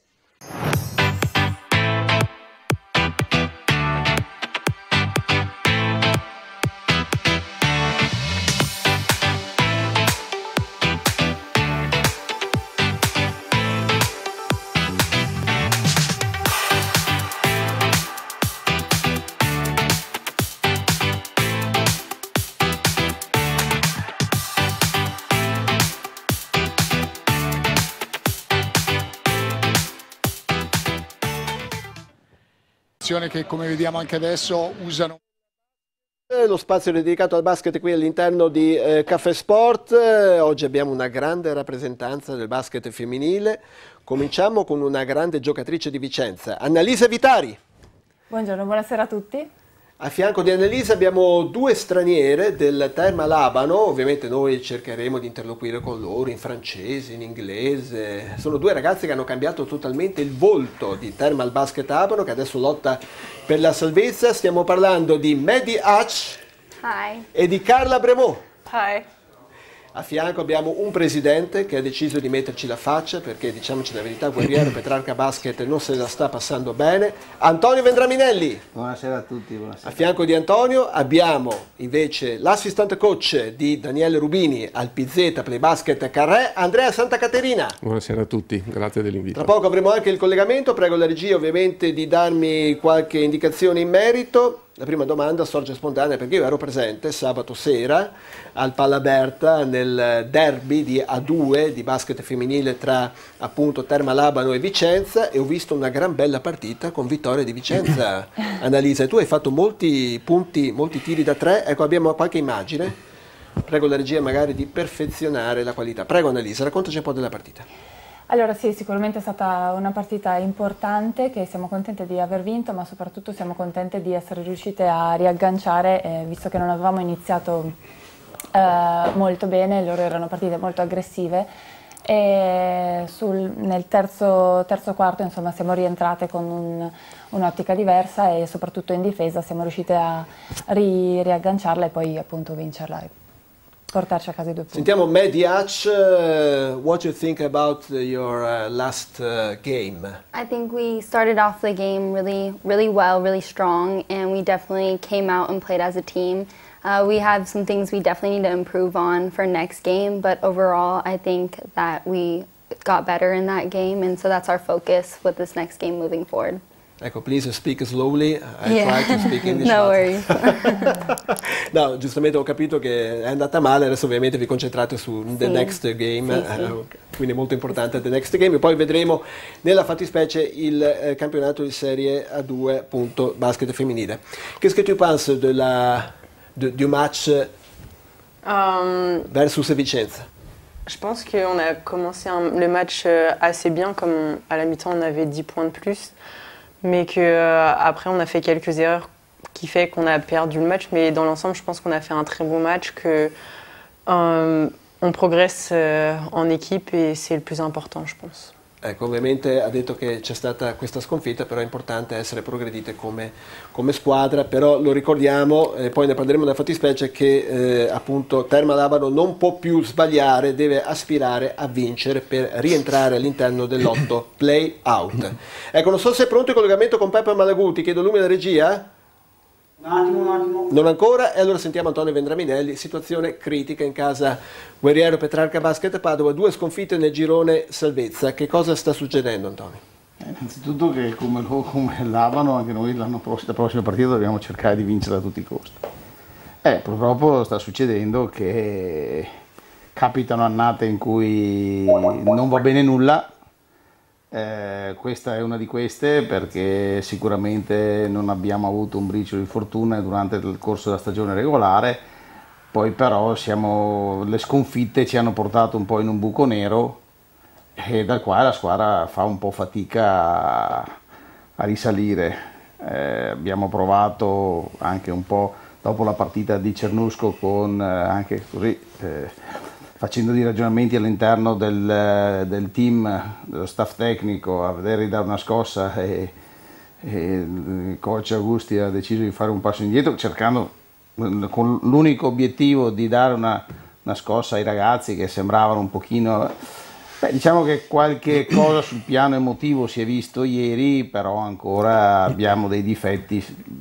I: Che come vediamo anche adesso usano.
A: Lo spazio dedicato al basket qui all'interno di eh, Caffè Sport. Eh, oggi abbiamo una grande rappresentanza del basket femminile. Cominciamo con una grande giocatrice di Vicenza, Annalisa Vitari.
J: Buongiorno, buonasera a tutti.
A: A fianco di Annalisa abbiamo due straniere del Terma Labano, ovviamente noi cercheremo di interloquire con loro in francese, in inglese. Sono due ragazze che hanno cambiato totalmente il volto di Terma al Basket Labano, che adesso lotta per la salvezza. Stiamo parlando di Mehdi Hatch
K: Hi.
A: e di Carla Bremot.
K: Hi.
A: A fianco abbiamo un presidente che ha deciso di metterci la faccia, perché diciamoci la verità, Guerriero Petrarca Basket non se la sta passando bene. Antonio Vendraminelli.
L: Buonasera a tutti. Buonasera.
A: A fianco di Antonio abbiamo invece l'assistant coach di Daniele Rubini al P Z Play Basket Carré, Andrea Santacaterina.
M: Buonasera a tutti, grazie dell'invito.
A: Tra poco avremo anche il collegamento, prego la regia ovviamente di darmi qualche indicazione in merito. La prima domanda sorge spontanea perché io ero presente sabato sera al Pallaberta nel derby di A due di basket femminile tra appunto Terma Labano e Vicenza e ho visto una gran bella partita con vittoria di Vicenza. Annalisa, tu hai fatto molti punti, molti tiri da tre, ecco abbiamo qualche immagine, prego la regia magari di perfezionare la qualità. Prego Annalisa, raccontaci un po' della partita.
J: Allora sì, sicuramente è stata una partita importante che siamo contente di aver vinto, ma soprattutto siamo contente di essere riuscite a riagganciare, eh, visto che non avevamo iniziato eh, molto bene, loro erano partite molto aggressive e sul, nel terzo, terzo quarto insomma siamo rientrate con un, un'ottica diversa e soprattutto in difesa siamo riuscite a ri, riagganciarla e poi appunto vincerla. Portarci a casa i due punti.
A: Sentiamo Mehdi Hatch, uh, what do you think about uh, your uh, last uh, game?
K: I think we started off the game really, really well, really strong, and we definitely came out and played as a team. Uh, we have some things we definitely need to improve on for next game, but overall I think that we got better in that game, and so that's our focus with this next game moving forward.
A: Ecco, please speak slowly. I
K: Yeah.
A: try to speak English.
K: No
A: but-
K: worries.
A: No, giustamente ho capito che è andata male, adesso ovviamente vi concentrate su The
K: Sì.
A: Next Game,
K: Sì, sì.
A: eh, quindi è molto importante The Next Game, e poi vedremo nella fattispecie il eh, campionato di Serie A due, appunto, basket femminile. Qu'est-ce que tu penses de la, de- du match
N: Euh,
A: versus Vicenza?
N: je pense qu'on a commencé un- le match euh, assez bien, comme on- à la mi-temps on avait dix points de plus, mais qu'après on a fait quelques erreurs qui fait qu'on a perdu le match, mais dans l'ensemble je pense qu'on a fait un très bon match, que euh, on progresse euh, en équipe et c'est le plus important je pense.
A: Ecco, ovviamente ha detto che c'è stata questa sconfitta, però è importante essere progredite come, come squadra, però lo ricordiamo, e poi ne parleremo nella fattispecie, che eh, appunto Terma Labano non può più sbagliare, deve aspirare a vincere per rientrare all'interno dell'otto play out. Ecco, non so se è pronto il collegamento con Peppe Malaguti, chiedo lume alla regia?
O: Un attimo, un attimo.
A: Non ancora, e allora sentiamo Antonio Vendraminelli, situazione critica in casa Guerriero Petrarca Basket Padova, due sconfitte nel girone salvezza. Che cosa sta succedendo, Antonio?
L: Eh, innanzitutto che come, lo- come Labano anche noi l'anno prossimo, la prossima partita dobbiamo cercare di vincere a tutti i costi. Eh, purtroppo sta succedendo che capitano annate in cui non va bene nulla. Eh, questa è una di queste perché sicuramente non abbiamo avuto un briciolo di fortuna durante il corso della stagione regolare, poi però siamo, le sconfitte ci hanno portato un po' in un buco nero e dal quale la squadra fa un po' fatica a, a risalire. Eh, abbiamo provato anche un po' dopo la partita di Cernusco con eh, anche così eh, facendo dei ragionamenti all'interno del, del team, dello staff tecnico, a vedere di dare una scossa e, e il coach Augusti ha deciso di fare un passo indietro cercando con l'unico obiettivo di dare una, una scossa ai ragazzi che sembravano un pochino... Beh, diciamo che qualche cosa sul piano emotivo si è visto ieri, però ancora abbiamo dei difetti,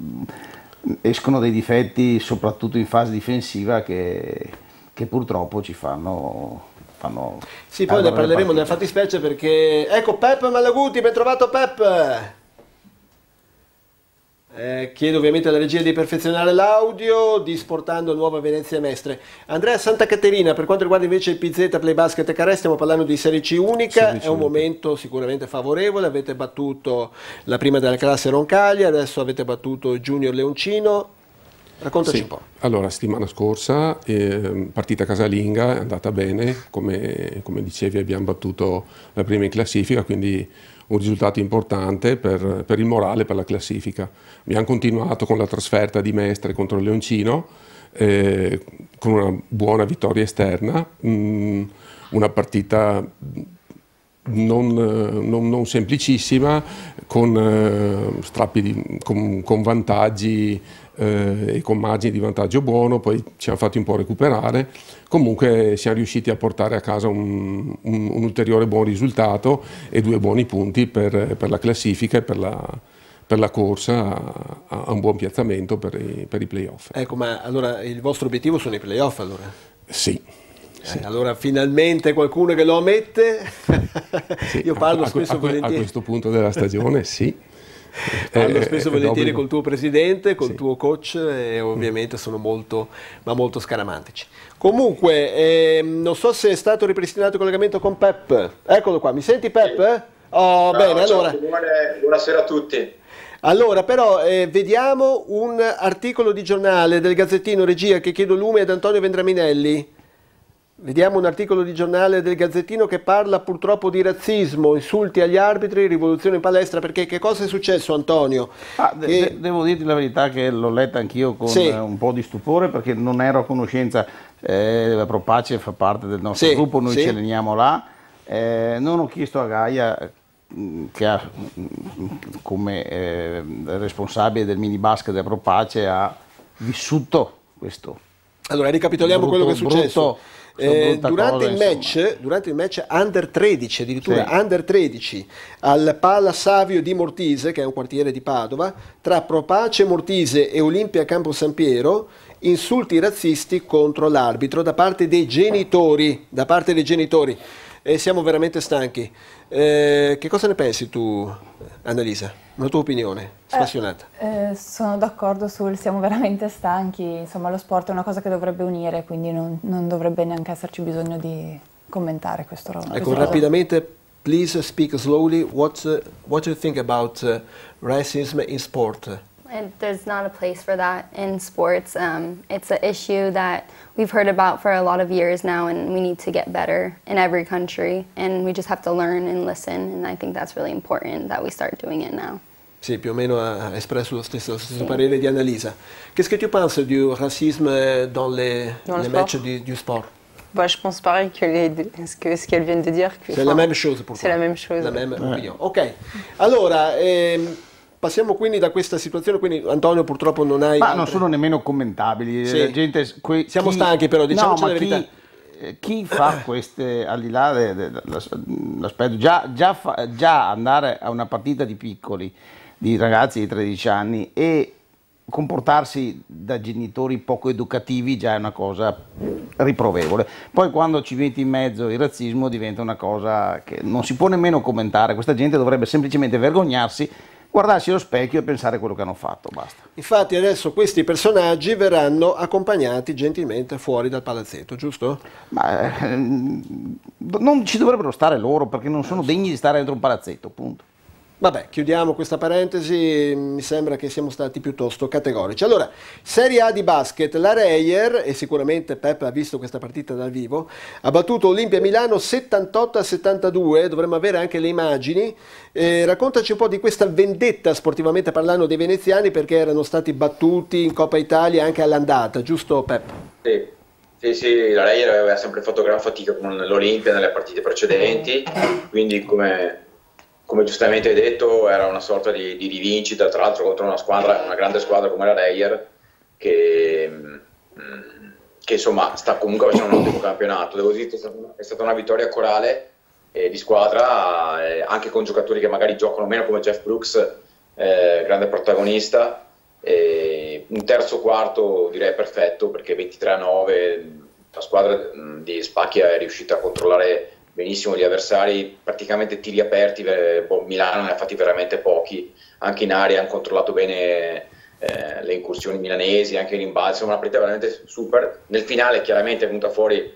L: escono dei difetti soprattutto in fase difensiva che... che purtroppo ci fanno, fanno
A: Sì, poi ne parleremo nella fattispecie perché... Ecco Peppe Malaguti, ben trovato Peppe! Eh, chiedo ovviamente alla regia di perfezionare l'audio di Sportando Nuova Venezia Mestre. Andrea Santa Caterina, per quanto riguarda invece il P Z Play Basket e Carè, stiamo parlando di Serie C unica, Serie C è un unica. Momento sicuramente favorevole, avete battuto la prima della classe Roncaglia, adesso avete battuto Junior Leoncino, raccontaci
M: sì.
A: un po'.
M: Allora, settimana scorsa, eh, partita casalinga, è andata bene, come, come dicevi abbiamo battuto la prima in classifica, quindi un risultato importante per, per il morale, per la classifica. Abbiamo continuato con la trasferta di Mestre contro il Leoncino, eh, con una buona vittoria esterna, mh, una partita non, non, non semplicissima, con, eh, strappi di, con, con vantaggi eh, e con margini di vantaggio buono, poi ci hanno fatti un po' recuperare. Comunque siamo riusciti a portare a casa un, un, un ulteriore buon risultato e due buoni punti per, per la classifica e per la, per la corsa a, a un buon piazzamento per i, per i playoff.
A: Ecco, ma allora il vostro obiettivo sono i playoff allora?
M: Sì. Sì.
A: Eh, allora finalmente qualcuno che lo ammette.
M: Sì,
A: Io parlo
M: a,
A: spesso
M: a,
A: volentieri.
M: A questo punto della stagione sì.
A: Parlo
M: eh,
A: spesso
M: eh,
A: volentieri
M: dopo...
A: col tuo presidente, col
M: sì.
A: tuo coach e ovviamente sono molto, ma molto scaramantici. Comunque, eh, non so se è stato ripristinato il collegamento con Pep. Eccolo qua, mi senti Pep? Oh,
P: Ciao,
A: bene,
P: ciao,
A: allora.
P: buone, buonasera a tutti.
A: Allora, però, eh, vediamo un articolo di giornale del Gazzettino, regia, che chiedo lume ad Antonio Vendraminelli. Vediamo un articolo di giornale del Gazzettino che parla purtroppo di razzismo, insulti agli arbitri, rivoluzione in palestra, perché che cosa è successo, Antonio?
L: Ah, de-
A: che...
L: de- devo dirti la verità che l'ho letta anch'io con
A: sì.
L: un po' di stupore, perché non ero a conoscenza, eh, la Propace fa parte del nostro
A: sì,
L: gruppo, noi
A: sì.
L: ci alleniamo là, eh, non ho chiesto a Gaia, che ha come eh, responsabile del mini basket della Propace, ha vissuto questo.
A: Allora ricapitoliamo
L: brutto,
A: quello che è successo.
L: Brutto,
A: Eh, durante,
L: cosa,
A: il match, durante il match under tredici, addirittura sì. under tredici al Pala Savio di Mortise, che è un quartiere di Padova, tra Propace Mortise e Olimpia Campo San Piero, insulti razzisti contro l'arbitro da parte dei genitori, da parte dei genitori. E siamo veramente stanchi. Eh, che cosa ne pensi tu, Annalisa? Una tua opinione spassionata?
J: Eh, eh, sono d'accordo sul siamo veramente stanchi, insomma lo sport è una cosa che dovrebbe unire, quindi non, non dovrebbe neanche esserci bisogno di commentare questo.
A: Ecco,
J: questo
A: rapidamente, please speak slowly, what, uh, what do you think about uh, racism in sport?
K: And there's not a place for that in sports. Um, it's an issue that we've heard about for a lot of years now, and we need to get better in every country. And we just have to learn and listen, and I think that's really important that we start doing it now.
A: Sì, più o meno ha espresso lo stesso, lo stesso sì. parere di Annalisa. Qu'est-ce que tu penses du racisme dans les,
N: dans
A: les matchs du, du sport?
N: Bah, je pense pareil que, les, ce que ce qu'elles viennent de dire.
A: C'est la même chose pour toi.
N: C'est la même chose.
A: La même opinione. Ok, allora... Ehm, passiamo quindi da questa situazione, quindi Antonio purtroppo non hai...
L: Ma
A: altre...
L: non sono nemmeno commentabili,
A: sì.
L: la gente, que,
A: siamo
L: chi,
A: stanchi però, diciamoci
L: no,
A: la verità.
L: Chi, chi fa queste, al di là dell'aspetto, già, già, fa, già andare a una partita di piccoli, di ragazzi di tredici anni e comportarsi da genitori poco educativi già è una cosa riprovevole. Poi quando ci metti in mezzo il razzismo diventa una cosa che non si può nemmeno commentare, questa gente dovrebbe semplicemente vergognarsi, guardarsi allo specchio e pensare a quello che hanno fatto, basta.
A: Infatti adesso questi personaggi verranno accompagnati gentilmente fuori dal palazzetto, giusto?
L: Ma eh, non ci dovrebbero stare loro perché non sono degni di stare dentro un palazzetto, punto.
A: Vabbè, chiudiamo questa parentesi, mi sembra che siamo stati piuttosto categorici. Allora, Serie A di basket, la Reyer, e sicuramente Pep ha visto questa partita dal vivo, ha battuto Olimpia Milano settantotto a settantadue, dovremmo avere anche le immagini. Eh, raccontaci un po' di questa vendetta, sportivamente parlando, dei veneziani, perché erano stati battuti in Coppa Italia anche all'andata, giusto Pep?
P: Sì. Sì, sì, la Reyer aveva sempre fatto gran fatica con l'Olimpia nelle partite precedenti, quindi come... come giustamente hai detto, era una sorta di, di rivincita, tra l'altro contro una squadra, una grande squadra come la Reyer, che, che insomma sta comunque facendo un ottimo campionato. Devo dire che è stata una vittoria corale eh, di squadra, eh, anche con giocatori che magari giocano meno come Jeff Brooks, eh, grande protagonista. Eh, un terzo quarto direi perfetto, perché ventitré a nove la squadra di Spacchia è riuscita a controllare benissimo gli avversari, praticamente tiri aperti, eh, Milano ne ha fatti veramente pochi, anche in area hanno controllato bene eh, le incursioni milanesi, anche in rimbalzo, una partita veramente super. Nel finale chiaramente è venuta fuori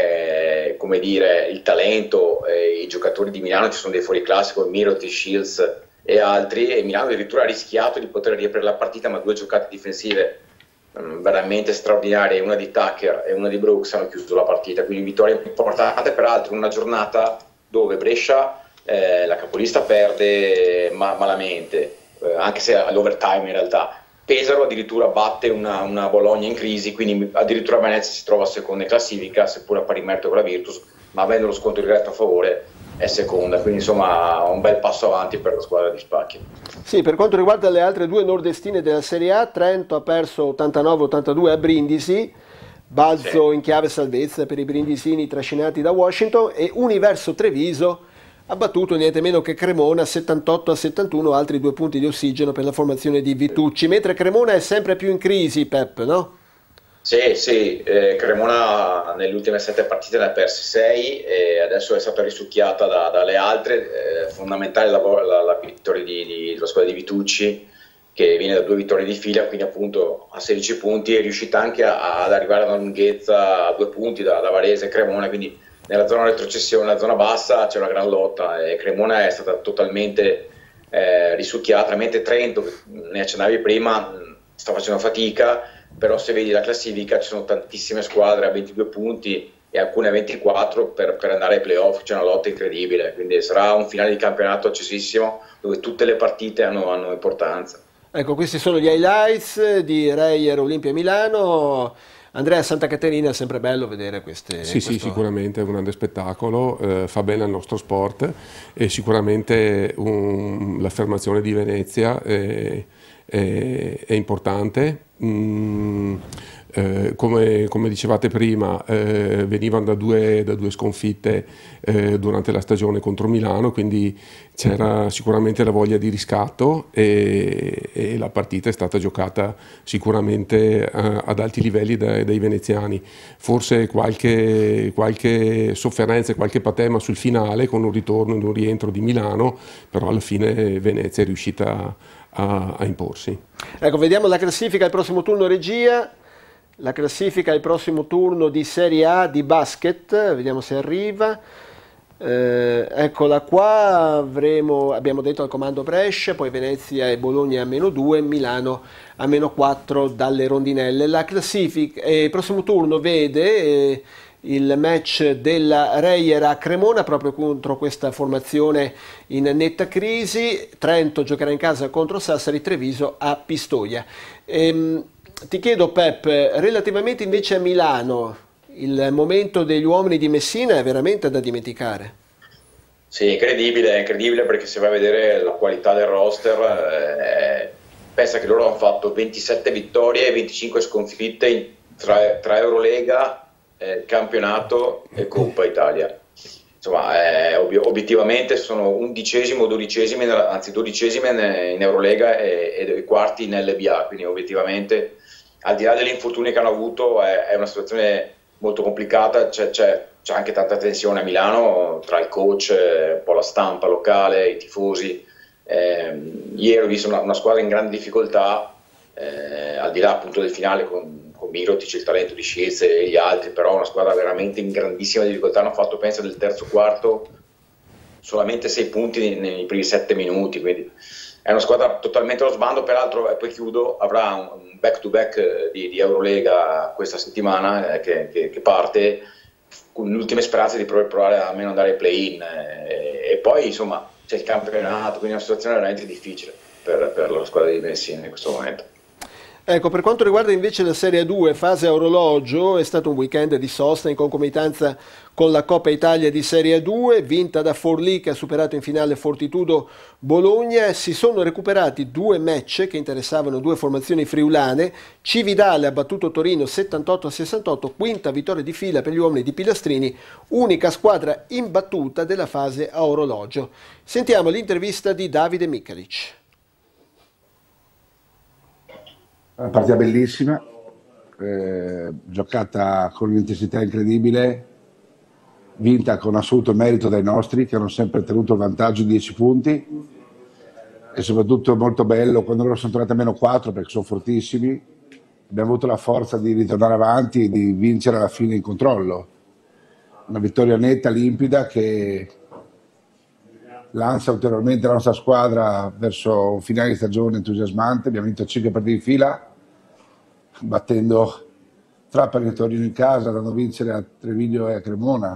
P: eh, come dire, il talento, eh, i giocatori di Milano, ci sono dei fuoriclasse come Mirotic, Shields e altri, e Milano addirittura ha rischiato di poter riaprire la partita, ma due giocate difensive mh, veramente straordinarie, una di Tucker e una di Brooks, hanno chiuso la partita, quindi vittoria importante, peraltro in una giornata dove Brescia, eh, la capolista, perde ma malamente, eh, anche se all'overtime in realtà. Pesaro addirittura batte una, una Bologna in crisi, quindi addirittura Venezia si trova seconda in classifica, seppur a pari merito con la Virtus, ma avendo lo scontro diretto a favore è seconda, quindi insomma un bel passo avanti per la squadra di Spacchi.
A: Sì, per quanto riguarda le altre due nordestine della Serie A, Trento ha perso ottantanove ottantadue a Brindisi, balzo sì. in chiave salvezza per i brindisini trascinati da Washington, e Universo Treviso ha battuto niente meno che Cremona settantotto a settantuno, altri due punti di ossigeno per la formazione di Vitucci, mentre Cremona è sempre più in crisi, Pep, no?
P: Sì, sì, eh, Cremona nelle ultime sette partite ne ha perse sei e adesso è stata risucchiata da, dalle altre, eh, fondamentale la, la, la vittoria di, di, della squadra di Vitucci, che viene da due vittorie di fila, quindi appunto a sedici punti, è riuscita anche a, ad arrivare ad una lunghezza a due punti da, da Varese e Cremona, quindi nella zona retrocessione, nella zona bassa c'è una gran lotta e Cremona è stata totalmente eh, risucchiata, mentre Trento, ne accennavi prima, sta facendo fatica, però se vedi la classifica ci sono tantissime squadre a ventidue punti e alcune a ventiquattro per, per andare ai playoff, c'è una lotta incredibile, quindi sarà un finale di campionato accesissimo dove tutte le partite hanno, hanno importanza.
A: Ecco, questi sono gli highlights di Reyer Olimpia Milano. Andrea, Santa Caterina, è sempre bello vedere queste...
M: Sì,
A: questo...
M: sì, sicuramente è un grande spettacolo, eh, fa bene al nostro sport e sicuramente un, l'affermazione di Venezia è, è, è importante. Mm, eh, come, come dicevate prima, eh, venivano da due, da due sconfitte eh, durante la stagione contro Milano, quindi c'era sicuramente la voglia di riscatto e, e la partita è stata giocata sicuramente eh, ad alti livelli dai, dai veneziani. Forse qualche, qualche sofferenza e qualche patema sul finale con un ritorno e un rientro di Milano, però alla fine Venezia è riuscita a, a imporsi.
A: Ecco, vediamo la classifica al prossimo turno, regia. La classifica al prossimo turno di Serie A di basket, vediamo se arriva. Eh, eccola qua, avremo, abbiamo detto al comando Brescia, poi Venezia e Bologna a meno due, Milano a meno quattro dalle rondinelle. La classifica, eh, il prossimo turno vede eh, il match della Reyer a Cremona proprio contro questa formazione in netta crisi. Trento giocherà in casa contro Sassari, Treviso a Pistoia. Ehm, ti chiedo, Pep, relativamente invece a Milano, il momento degli uomini di Messina è veramente da dimenticare.
P: Sì, incredibile, incredibile perché se vai a vedere la qualità del roster, eh, pensa che loro hanno fatto ventisette vittorie e venticinque sconfitte in, tra, tra Eurolega, eh, campionato e Coppa Italia. Insomma, eh, ob- obiettivamente sono undicesimo, dodicesimi, anzi dodicesimi in Eurolega e, e quarti in L B A, quindi obiettivamente al di là degli infortuni che hanno avuto è, è una situazione molto complicata, c'è, c'è, c'è anche tanta tensione a Milano tra il coach, un po' la stampa locale, i tifosi. Eh, ieri ho visto una, una squadra in grande difficoltà, eh, al di là appunto del finale con, con Mirotic, il talento di Shields e gli altri, però una squadra veramente in grandissima difficoltà. Hanno fatto, penso, del terzo quarto solamente sei punti nei, nei primi sette minuti, quindi è una squadra totalmente allo sbando. Peraltro, e poi chiudo, avrà un back to back di, di Eurolega questa settimana eh, che, che, che parte con l'ultima speranza di provare, provare a almeno andare ai play-in eh, e poi insomma c'è il campionato, quindi è una situazione veramente difficile per, per la squadra di Messina in questo momento.
A: Ecco, per quanto riguarda invece la Serie due, fase a orologio, è stato un weekend di sosta in concomitanza con la Coppa Italia di Serie due, vinta da Forlì che ha superato in finale Fortitudo Bologna. Si sono recuperati due match che interessavano due formazioni friulane. Cividale ha battuto Torino settantotto a sessantotto, quinta vittoria di fila per gli uomini di Pilastrini, unica squadra imbattuta della fase a orologio. Sentiamo l'intervista di Davide Michalic.
Q: Una partita bellissima, eh, giocata con un'intensità incredibile, vinta con assoluto merito dai nostri, che hanno sempre tenuto il vantaggio di dieci punti, e soprattutto molto bello quando loro sono tornati a meno quattro, perché sono fortissimi, abbiamo avuto la forza di ritornare avanti e di vincere alla fine in controllo. Una vittoria netta, limpida, che lancia ulteriormente la nostra squadra verso un finale di stagione entusiasmante. Abbiamo vinto cinque partite di fila, battendo Trapani e Torino in casa, andando a vincere a Treviglio e a Cremona.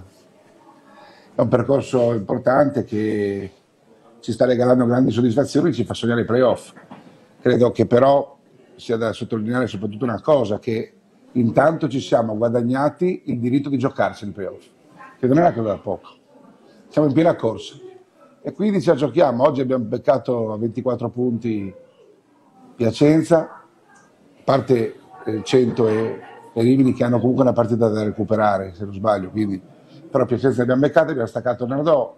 Q: È un percorso importante che ci sta regalando grandi soddisfazioni, ci fa sognare i playoff. Credo che però sia da sottolineare soprattutto una cosa, che intanto ci siamo guadagnati il diritto di giocarsi nei playoff, che non è una cosa da poco. Siamo in piena corsa e quindi ce la giochiamo. Oggi abbiamo beccato a ventiquattro punti Piacenza, a parte eh, cento e, e Rimini, che hanno comunque una partita da recuperare, se non sbaglio, quindi, però Piacenza abbiamo beccato, abbiamo staccato Nardò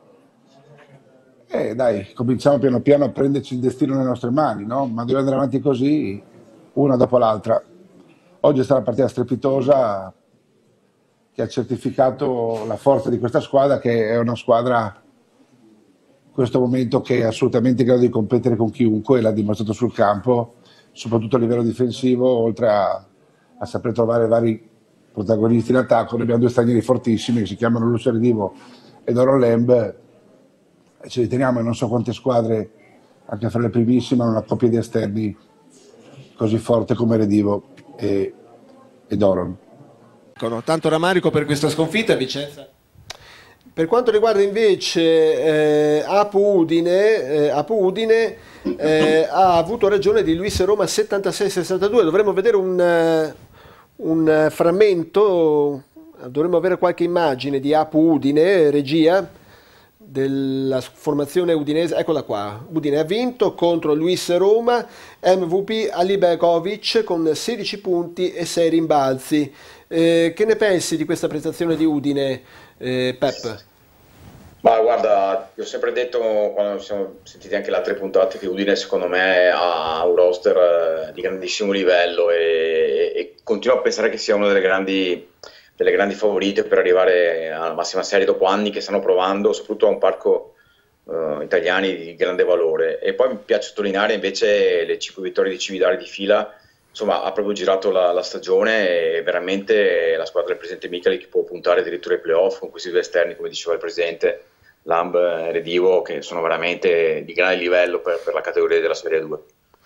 Q: e dai, cominciamo piano piano a prenderci il destino nelle nostre mani, no? Ma dobbiamo andare avanti così, una dopo l'altra. Oggi è stata una partita strepitosa che ha certificato la forza di questa squadra, che è una squadra in questo momento che è assolutamente in grado di competere con chiunque, e l'ha dimostrato sul campo, soprattutto a livello difensivo, oltre a, a saper trovare vari protagonisti in attacco. Noi abbiamo due stranieri fortissimi che si chiamano Lucio Redivo e Doron Lemb, e ci riteniamo in non so quante squadre, anche fra le primissime, una coppia di esterni così forte come Redivo e, e Doron.
A: Tanto rammarico per questa sconfitta, Vicenza. Per quanto riguarda invece eh, Apu Udine, eh, Apu Udine eh, ha avuto ragione di Luis Roma settantasei sessantadue. Dovremmo vedere un, un frammento, dovremmo avere qualche immagine di Apu Udine, regia, della formazione udinese. Eccola qua. Udine ha vinto contro Luis Roma, M V P Ali Begovic con sedici punti e sei rimbalzi. Eh, che ne pensi di questa prestazione di Udine, eh, Pep?
P: Ma guarda, io ho sempre detto, quando ci siamo sentiti anche le altre puntate, che Udine secondo me ha un roster di grandissimo livello e, e continuo a pensare che sia una delle grandi, delle grandi favorite per arrivare alla massima serie dopo anni che stanno provando, soprattutto a un parco uh, italiani di grande valore. E poi mi piace sottolineare invece le cinque vittorie di Cividale di fila. Insomma, ha proprio girato la, la stagione e veramente la squadra del presidente Micheli che può puntare addirittura ai playoff con questi due esterni, come diceva il presidente, Lamb e Redivo, che sono veramente di grande livello per, per la categoria della Serie due.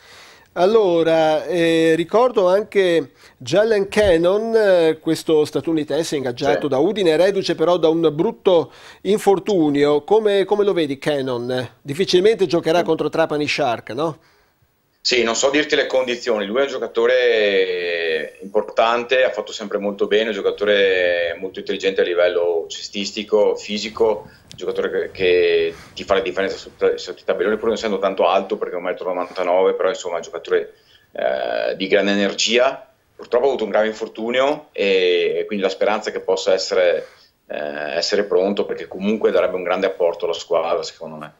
A: Allora, eh, ricordo anche Jalen Cannon, eh, questo statunitense ingaggiato sì. da Udine, reduce però da un brutto infortunio. Come, come lo vedi Cannon? Difficilmente giocherà contro Trapani Shark, no?
P: Sì, non so dirti le condizioni, lui è un giocatore importante, ha fatto sempre molto bene, un giocatore molto intelligente a livello cestistico, fisico, un giocatore che, che ti fa la differenza sotto i tabelloni, pur non essendo tanto alto perché è un metro e novantanove, però insomma è un giocatore eh, di grande energia. Purtroppo ha avuto un grave infortunio e quindi la speranza è che possa essere, eh, essere pronto, perché comunque darebbe un grande apporto alla squadra, secondo me.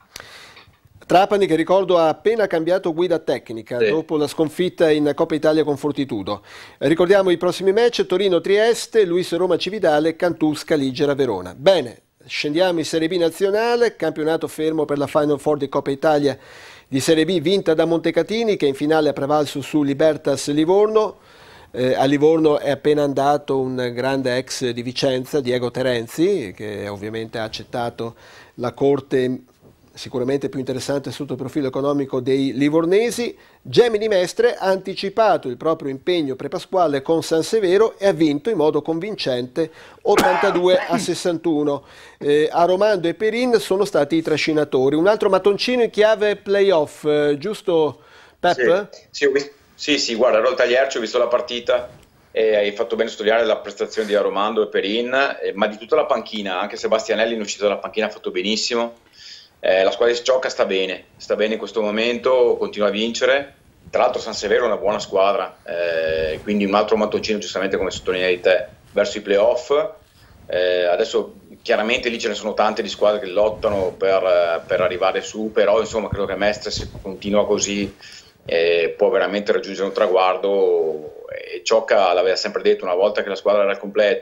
A: Trapani, che ricordo ha appena cambiato guida tecnica sì. dopo la sconfitta in Coppa Italia con Fortitudo. Ricordiamo i prossimi match: Torino-Trieste, Luis Roma-Cividale, Cantù Scaligera-Verona. Bene, scendiamo in Serie B nazionale, campionato fermo per la Final Four di Coppa Italia di Serie B vinta da Montecatini, che in finale ha prevalso su Libertas Livorno. Eh, a Livorno è appena andato un grande ex di Vicenza, Diego Terenzi, che ovviamente ha accettato la corte sicuramente più interessante sotto il profilo economico dei livornesi. Gemini Mestre ha anticipato il proprio impegno prepasquale con San Severo e ha vinto in modo convincente ottantadue a sessantuno. Eh, Aromando e Perin sono stati i trascinatori. Un altro mattoncino in chiave playoff, eh, giusto Pep?
P: Sì, sì, ho visto, sì, sì, guarda, ero al Taglierci, ho visto la partita e hai fatto bene a sottolineare la prestazione di Aromando e Perin, eh, ma di tutta la panchina, anche Sebastianelli in uscita dalla panchina ha fatto benissimo. Eh, la squadra di Sciocca sta bene, sta bene in questo momento, continua a vincere. Tra l'altro San Severo è una buona squadra, eh, quindi un altro mattoncino, giustamente come sottolineavi te, verso i playoff. Eh, adesso chiaramente lì ce ne sono tante di squadre che lottano per, per arrivare su, però insomma credo che Mestre, se continua così, eh, può veramente raggiungere un traguardo. E Sciocca l'aveva sempre detto, una volta che la squadra era al completo,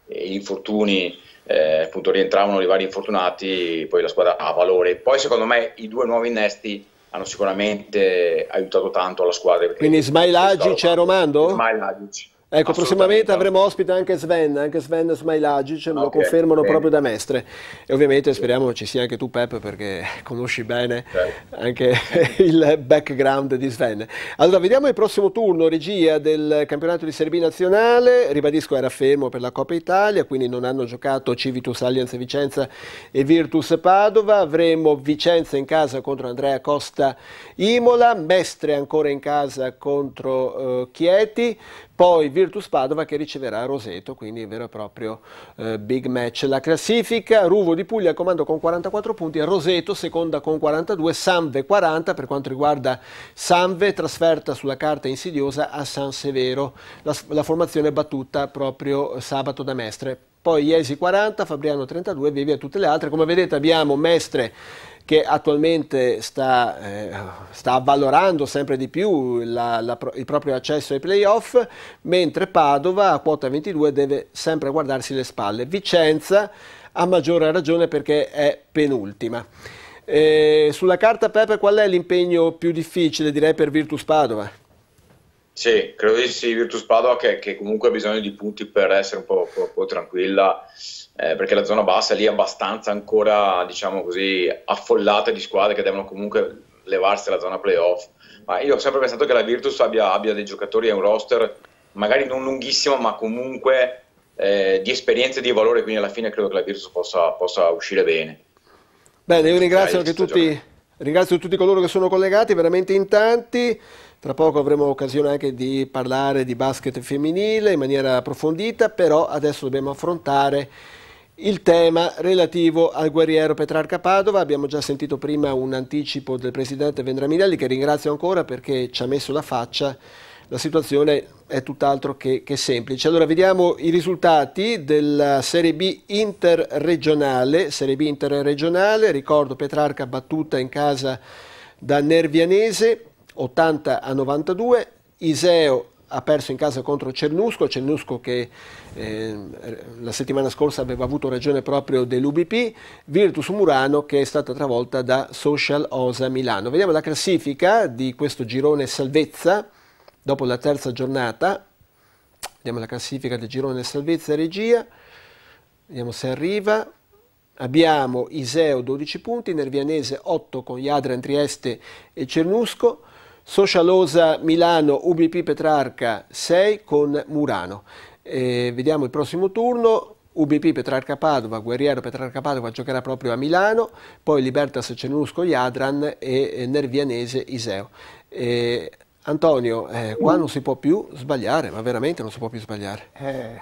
P: e gli infortuni eh, appunto rientravano i vari infortunati, poi la squadra ha valore. Poi secondo me i due nuovi innesti hanno sicuramente aiutato tanto la squadra.
A: Quindi Ismail Agic e Romando?
P: Ismail Agic.
A: Ecco, prossimamente avremo ospite anche Sven, anche Sven Smailagic, me lo
P: Okay,
A: confermano
P: bene.
A: proprio da Mestre. E ovviamente speriamo ci sia anche tu, Pep, perché conosci bene anche il background di Sven. Allora, vediamo il prossimo turno, regia del campionato di Serie B nazionale. Ribadisco, era fermo per la Coppa Italia, quindi non hanno giocato Civitas Allianz Vicenza e Virtus Padova. Avremo Vicenza in casa contro Andrea Costa Imola, Mestre ancora in casa contro uh, Chieti, poi Virtus Padova che riceverà Roseto, quindi vero e proprio eh, big match. La classifica: Ruvo di Puglia al comando con quarantaquattro punti, Roseto seconda con quarantadue, Sanve quaranta. Per quanto riguarda Sanve, trasferta sulla carta insidiosa a San Severo, la, la formazione battuta proprio sabato da Mestre. Poi Iesi quaranta, Fabriano trentadue, via via tutte le altre. Come vedete abbiamo Mestre che attualmente sta, eh, sta avvalorando sempre di più la, la, il proprio accesso ai playoff, mentre Padova a quota ventidue deve sempre guardarsi le spalle. Vicenza ha maggiore ragione perché è penultima. Eh, sulla carta, Pepe, qual è l'impegno più difficile, direi, per Virtus Padova?
P: Sì, credo di sì, Virtus Padova che, che comunque ha bisogno di punti per essere un po', po', po' tranquilla. Eh, perché la zona bassa lì è abbastanza ancora, diciamo così, affollata di squadre che devono comunque levarsi dalla zona playoff. Ma io ho sempre pensato che la Virtus abbia, abbia dei giocatori e un roster magari non lunghissimo, ma comunque eh, di esperienza e di valore, quindi alla fine credo che la Virtus possa, possa uscire bene.
A: Bene, io ringrazio anche tutti, ringrazio tutti coloro che sono collegati, veramente in tanti. Tra poco avremo occasione anche di parlare di basket femminile in maniera approfondita, però adesso dobbiamo affrontare il tema relativo al Guerriero Petrarca Padova. Abbiamo già sentito prima un anticipo del presidente Vendraminelli, che ringrazio ancora perché ci ha messo la faccia. La situazione è tutt'altro che, che semplice. Allora vediamo i risultati della Serie B interregionale. Serie B interregionale, ricordo Petrarca battuta in casa da Nervianese ottanta a novantadue, Iseo ha perso in casa contro Cernusco, Cernusco che eh, la settimana scorsa aveva avuto ragione proprio dell'U B P, Virtus Murano che è stata travolta da Social Osa Milano. Vediamo la classifica di questo girone salvezza dopo la terza giornata. Vediamo la classifica del girone salvezza, regia, vediamo se arriva. Abbiamo Iseo dodici punti, Nervianese otto con Jadran Trieste e Cernusco, Socialosa Milano, U B P Petrarca sei con Murano. E vediamo il prossimo turno: U B P Petrarca Padova, Guerriero Petrarca Padova giocherà proprio a Milano, poi Libertas Cernusco Jadran e Nervianese Iseo. E Antonio, eh, qua non si può più sbagliare, ma veramente non si può più sbagliare.
L: Eh,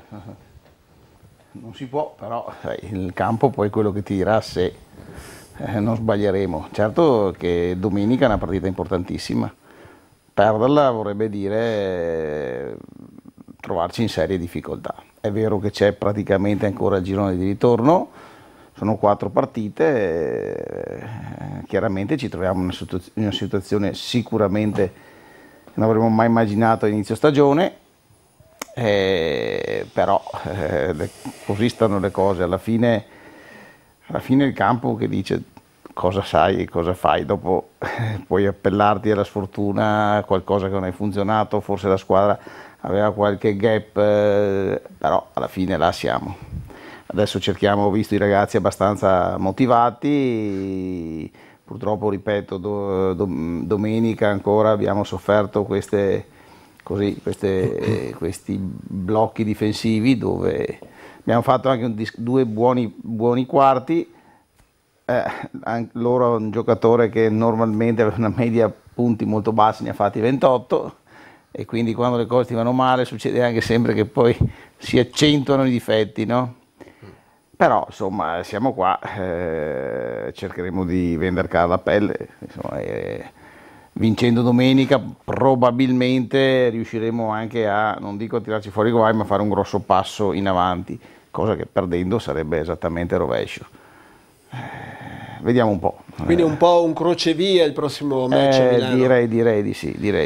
L: non si può, però il campo poi è quello che ti dirà se Eh, non sbaglieremo. Certo che domenica è una partita importantissima, perderla vorrebbe dire eh, trovarci in serie difficoltà. È vero che c'è praticamente ancora il girone di ritorno, sono quattro partite, eh, chiaramente ci troviamo in una, situ- in una situazione sicuramente che non avremmo mai immaginato a inizio stagione, eh, però eh, le, così stanno le cose. Alla fine Alla fine il campo che dice cosa sai e cosa fai, dopo eh, puoi appellarti alla sfortuna, qualcosa che non è funzionato, forse la squadra aveva qualche gap, eh, però alla fine là siamo. Adesso cerchiamo, ho visto i ragazzi abbastanza motivati, purtroppo ripeto, do, do, domenica ancora abbiamo sofferto queste, così, queste, questi blocchi difensivi dove abbiamo fatto anche un dis- due buoni, buoni quarti, eh, anche loro un giocatore che normalmente aveva una media punti molto bassa, ne ha fatti ventotto, e quindi quando le cose ti vanno male succede anche sempre che poi si accentuano i difetti, no? Però insomma siamo qua, eh, cercheremo di vendere cara la pelle, insomma, eh, vincendo domenica probabilmente riusciremo anche a, non dico a tirarci fuori i guai, ma a fare un grosso passo in avanti, cosa che perdendo sarebbe esattamente rovescio. Eh, vediamo un po'.
A: Quindi un po' un crocevia il prossimo match
L: eh,
A: a Milano.
L: Direi, direi di sì, direi di sì.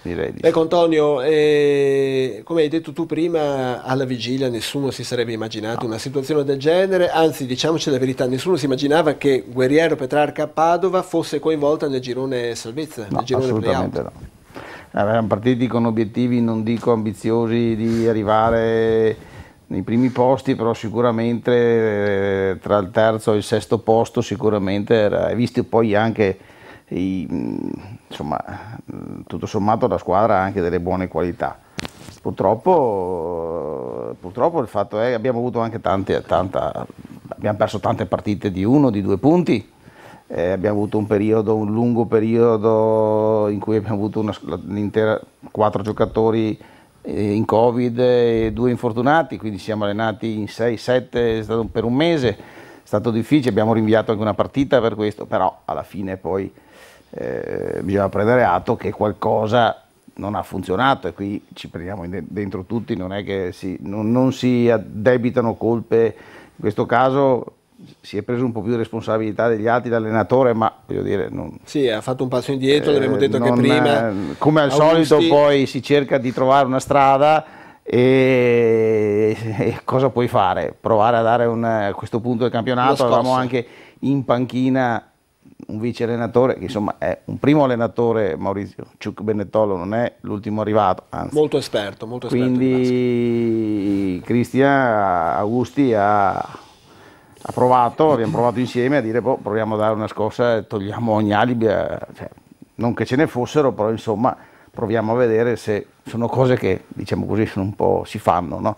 L: direi di
A: ecco Antonio, eh, come hai detto tu prima, alla vigilia nessuno si sarebbe immaginato no. una situazione del genere, anzi diciamoci la verità, nessuno si immaginava che Guerriero Petrarca Padova fosse coinvolta nel girone salvezza,
L: no,
A: nel girone
L: assolutamente
A: playout.
L: no. Erano partiti con obiettivi, non dico ambiziosi, di arrivare nei primi posti, però sicuramente eh, tra il terzo e il sesto posto sicuramente era, visto poi anche i, insomma, tutto sommato la squadra ha anche delle buone qualità. Purtroppo, purtroppo il fatto è che abbiamo avuto anche tante, tanta, abbiamo perso tante partite di uno, di due punti. Eh, abbiamo avuto un periodo, un lungo periodo in cui abbiamo avuto una, l'intera, quattro giocatori eh, in Covid e due infortunati, quindi siamo allenati in sei sette, è stato per un mese, è stato difficile, abbiamo rinviato anche una partita per questo, però alla fine poi eh, bisogna prendere atto che qualcosa non ha funzionato e qui ci prendiamo dentro tutti, non è che si, non, non si addebitano colpe, in questo caso si è preso un po' più di responsabilità degli altri, l'allenatore, ma voglio dire... Non,
A: sì, ha fatto un passo indietro,
L: eh,
A: l'abbiamo detto
L: non,
A: che prima...
L: Come al
A: Augusti...
L: solito poi si cerca di trovare una strada e, e cosa puoi fare? Provare a dare un, a questo punto del campionato, avevamo anche in panchina un vice allenatore che insomma è un primo allenatore, Maurizio Ciuc Benettolo, non è l'ultimo arrivato, anzi.
A: Molto esperto, molto
L: esperto. Quindi Cristian Augusti ha... ha provato, abbiamo provato insieme a dire boh, proviamo a dare una scossa e togliamo ogni alibi, a, cioè, non che ce ne fossero, però insomma proviamo a vedere se sono cose che diciamo così sono un po' si fanno, no?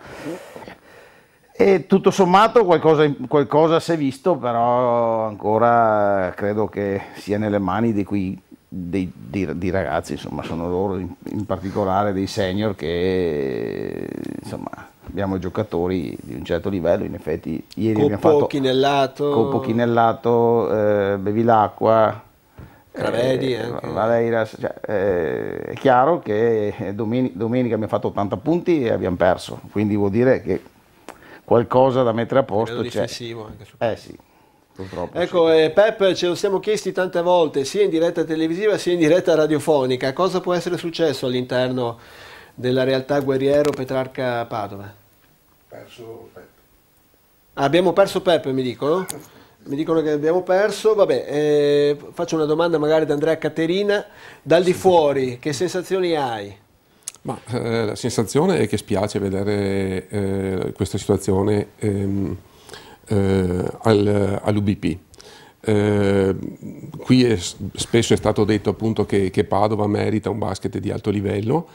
L: E tutto sommato qualcosa, qualcosa si è visto, però ancora credo che sia nelle mani di quei dei, dei, dei ragazzi, insomma sono loro in, in particolare dei senior che insomma abbiamo giocatori di un certo livello, in effetti ieri
A: Coppo,
L: abbiamo fatto
A: Chinellato,
L: Coppo, Chinellato, eh, Bevilacqua,
A: Cravedi,
L: eh,
A: anche.
L: Valeiras, cioè, eh, è chiaro che domenica, domenica abbiamo fatto ottanta punti e abbiamo perso, quindi vuol dire che qualcosa da mettere a posto c'è.
A: Anche su
L: eh sì, purtroppo.
A: Ecco,
L: sì.
A: eh, Pep, ce lo siamo chiesti tante volte, sia in diretta televisiva sia in diretta radiofonica, cosa può essere successo all'interno della realtà Guerriero Petrarca Padova?
M: Perso Pep.
A: Ah, abbiamo perso Pep, mi dicono? Mi dicono che abbiamo perso, vabbè, eh, faccio una domanda magari da Andrea Caterina, dal di fuori, che sensazioni hai?
M: Ma, eh, la sensazione è che spiace vedere eh, questa situazione ehm, eh, al, all'U B P. Eh, qui è, spesso è stato detto appunto che, che Padova merita un basket di alto livello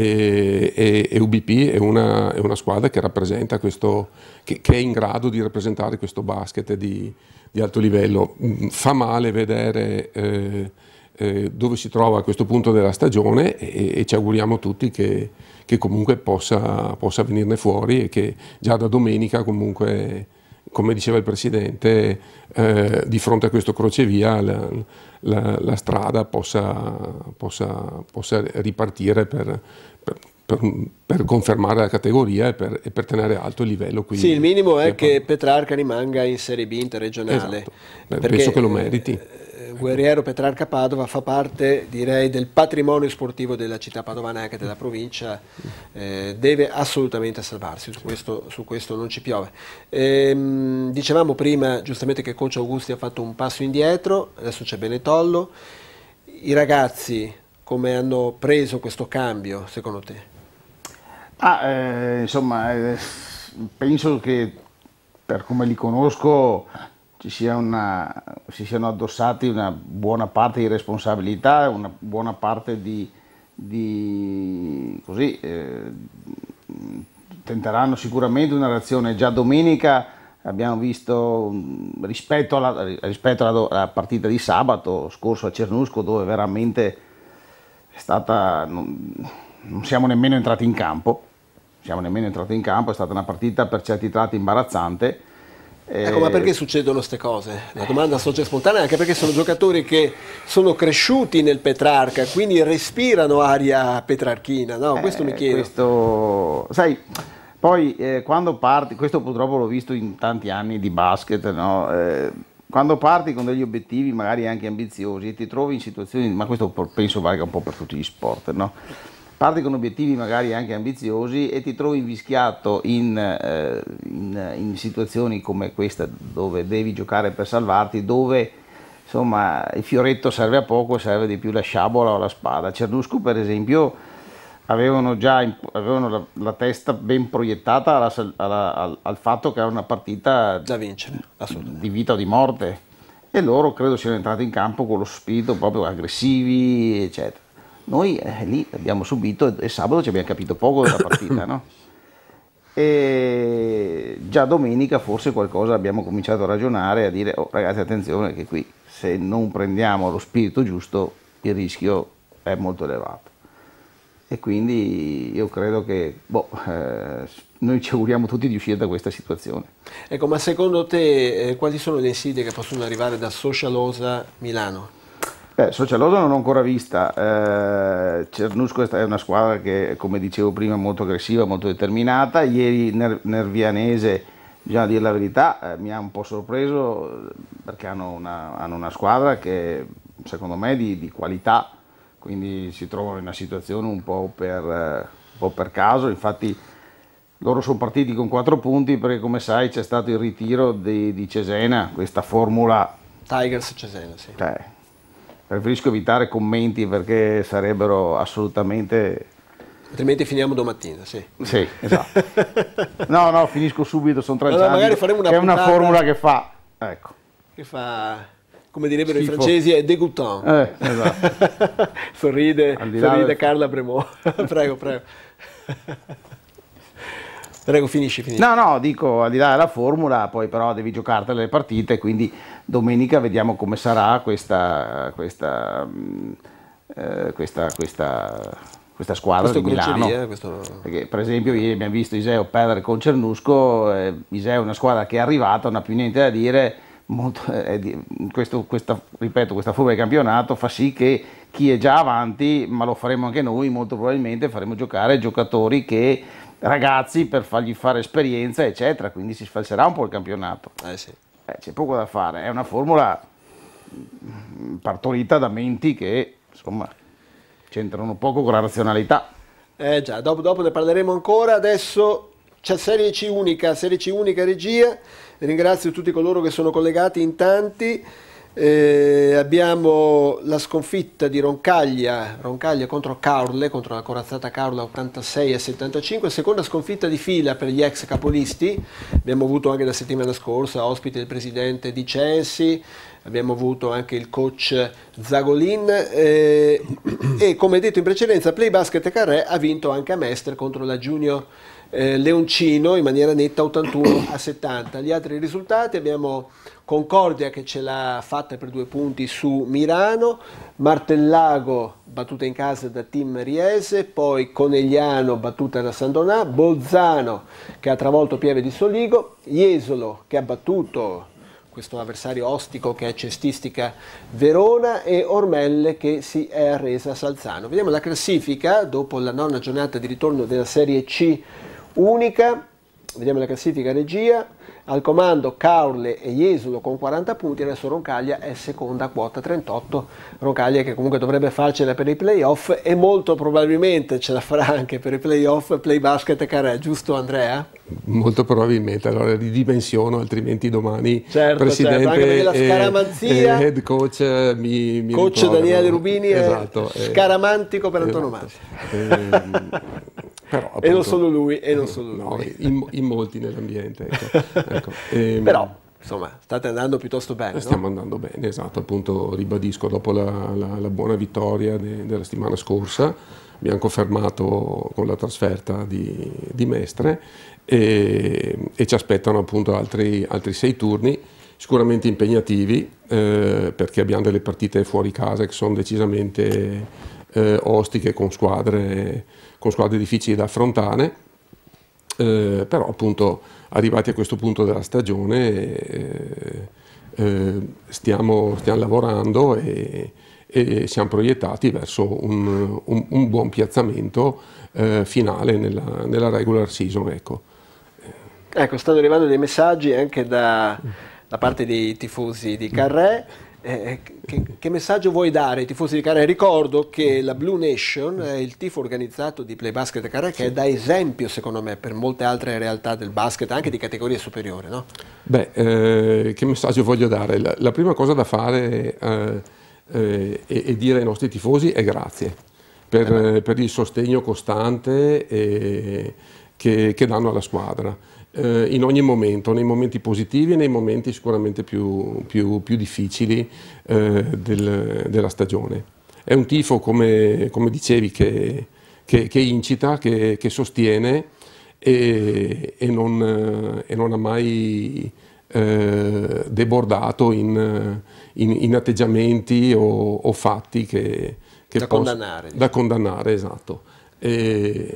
M: e, e, e U B P è una, è una squadra che rappresenta questo, che, che è in grado di rappresentare questo basket di, di alto livello. Fa male vedere eh, eh, dove si trova a questo punto della stagione e, e ci auguriamo tutti che, che comunque possa, possa venirne fuori e che già da domenica comunque, come diceva il Presidente, eh, di fronte a questo crocevia la, la, la strada possa, possa, possa ripartire per, per, per, per confermare la categoria e per, e per tenere alto il livello. Qui,
A: sì, il minimo è che Petrarca rimanga in Serie B interregionale.
M: Esatto. Beh, penso che lo meriti.
A: Guerriero Petrarca Padova fa parte, direi, del patrimonio sportivo della città padovana e anche della provincia, eh, deve assolutamente salvarsi, su questo, su questo non ci piove. Ehm, dicevamo prima giustamente che coach Augusti ha fatto un passo indietro, adesso c'è Benetollo. I ragazzi come hanno preso questo cambio secondo te?
L: Ah, eh, insomma, eh, penso che per come li conosco ci sia una, si siano addossati una buona parte di responsabilità, una buona parte di, di così, eh, tenteranno sicuramente una reazione. Già domenica abbiamo visto rispetto alla, rispetto alla, alla partita di sabato scorso a Cernusco, dove veramente è stata, non, non siamo nemmeno entrati in campo, siamo nemmeno entrati in campo, è stata una partita per certi tratti imbarazzante.
A: Ecco, ma perché succedono queste cose? La domanda sorge spontanea, anche perché sono giocatori che sono cresciuti nel Petrarca, quindi respirano aria petrarchina, no? Questo
L: eh,
A: mi chiedo.
L: Questo, sai, poi eh, quando parti, questo purtroppo l'ho visto in tanti anni di basket, no? Eh, quando parti con degli obiettivi magari anche ambiziosi e ti trovi in situazioni, ma questo penso valga un po' per tutti gli sport, no? Parti con obiettivi magari anche ambiziosi e ti trovi invischiato in, eh, in, in situazioni come questa dove devi giocare per salvarti, dove insomma il fioretto serve a poco, serve di più la sciabola o la spada. Cernusco per esempio avevano già avevano la, la testa ben proiettata alla, alla, al, al fatto che era una partita
A: da vincere,
L: di vita o di morte, e loro credo siano entrati in campo con lo spirito proprio aggressivi eccetera. Noi eh, lì abbiamo subito e, e sabato ci abbiamo capito poco della partita, no? E già domenica forse qualcosa abbiamo cominciato a ragionare, a dire oh ragazzi attenzione che qui se non prendiamo lo spirito giusto il rischio è molto elevato. E quindi io credo che boh, eh, noi ci auguriamo tutti di uscire da questa situazione.
A: Ecco, ma secondo te eh, quali sono le insidie che possono arrivare da Socialosa Milano?
L: Beh, Socialosa non l'ho ancora vista, eh, Cernusco è una squadra che, come dicevo prima, è molto aggressiva, molto determinata. Ieri Ner Nervianese, bisogna dire la verità, eh, mi ha un po' sorpreso perché hanno una, hanno una squadra che secondo me è di, di qualità, quindi si trovano in una situazione un po' per, eh, un po' per caso. Infatti loro sono partiti con quattro punti perché come sai c'è stato il ritiro di, di Cesena, questa formula
A: Tigers Cesena, sì.
L: Cioè, preferisco evitare commenti perché sarebbero assolutamente...
A: Altrimenti finiamo domattina, sì.
L: Sì, esatto. No, no, finisco subito, sono trenta
A: no, no,
L: anni.
A: magari faremo una
L: che è una
A: puntata
L: formula che fa, ecco.
A: Che fa, come direbbero
L: Schifo.
A: i francesi, è dégoûtant.
L: Eh, esatto.
A: sorride sorride
L: del...
A: Carla Bremot. prego, prego. Prego, finisci, finisci.
L: No, no, dico, al di là della formula, poi però devi giocartele le partite, quindi domenica vediamo come sarà questa, questa, eh, questa, questa, questa squadra
A: questo
L: di Milano.
A: Crocevia, questo...
L: Perché, per esempio, ieri abbiamo visto Iseo perdere con Cernusco, eh, Iseo è una squadra che è arrivata, non ha più niente da dire, molto, eh, questo, questa, ripeto, questa fuga di campionato fa sì che chi è già avanti, ma lo faremo anche noi, molto probabilmente faremo giocare giocatori che... ragazzi per fargli fare esperienza eccetera, quindi si sfalserà un po' il campionato.
A: Eh sì.
L: eh, c'è poco da fare, è una formula partorita da menti che insomma c'entrano poco con la razionalità.
A: Eh già, dopo, dopo ne parleremo ancora. Adesso c'è Serie C unica, Serie C unica regia. Ringrazio tutti coloro che sono collegati in tanti. Eh, abbiamo la sconfitta di Roncaglia, Roncaglia contro Caorle, contro la corazzata Caorle ottantasei a settantacinque, seconda sconfitta di fila per gli ex capolisti. Abbiamo avuto anche la settimana scorsa ospite il presidente Di Censi, abbiamo avuto anche il coach Zagolin eh, e come detto in precedenza Play Basket Carré ha vinto anche a Mestre contro la Junior eh, Leoncino in maniera netta ottantuno a settanta. Gli altri risultati abbiamo Concordia che ce l'ha fatta per due punti su Mirano, Martellago battuta in casa da Team Riese, poi Conegliano battuta da San Donà, Bolzano che ha travolto Pieve di Soligo, Jesolo che ha battuto questo avversario ostico che è Cestistica Verona e Ormelle che si è arresa a Salzano. Vediamo la classifica dopo la nona giornata di ritorno della Serie C unica, vediamo la classifica regia. Al comando Caorle e Jesolo con quaranta punti, adesso Roncaglia è seconda a quota trentotto, Roncaglia che comunque dovrebbe farcela per i playoff e molto probabilmente ce la farà anche per i playoff Play Basket Carré, giusto Andrea?
M: Molto probabilmente, allora ridimensiono, altrimenti domani
A: certo,
M: presidente
A: certo, anche la scaramanzia,
M: e head coach mi, mi
A: coach Daniele Rubini
M: esatto,
A: è scaramantico per antonomasia.
M: Esatto. Però, appunto,
A: e non solo lui, e non solo
M: no,
A: lui.
M: In, in molti nell'ambiente. Ecco, ecco. E,
A: però, insomma, state andando piuttosto bene.
M: Stiamo
A: no?
M: andando bene, esatto, appunto ribadisco, dopo la, la, la buona vittoria de, della settimana scorsa, abbiamo confermato con la trasferta di, di Mestre e, e ci aspettano appunto altri, altri sei turni, sicuramente impegnativi, eh, perché abbiamo delle partite fuori casa che sono decisamente eh, ostiche con squadre... con squadre difficili da affrontare, eh, però appunto arrivati a questo punto della stagione eh, eh, stiamo, stiamo lavorando e, e siamo proiettati verso un, un, un buon piazzamento eh, finale nella, nella regular season. Ecco.
A: ecco, stanno arrivando dei messaggi anche da, da parte dei tifosi di Carré. Eh, che, che messaggio vuoi dare ai tifosi di Carré? Ricordo che la Blue Nation è il tifo organizzato di Play Basket Carré, che è da esempio secondo me per molte altre realtà del basket, anche di categoria superiore, no?
M: Beh, eh, che messaggio voglio dare? La, la prima cosa da fare eh, eh, e, e dire ai nostri tifosi è grazie per, eh per il sostegno costante eh, che, che danno alla squadra. Eh, in ogni momento, nei momenti positivi e nei momenti sicuramente più, più, più difficili eh, del, della stagione. È un tifo, come, come dicevi, che, che, che incita, che, che sostiene e, e, non, e non ha mai eh, debordato in, in, in atteggiamenti o, o fatti che, che
A: da
M: posso,
A: condannare.
M: Da condannare, esatto. E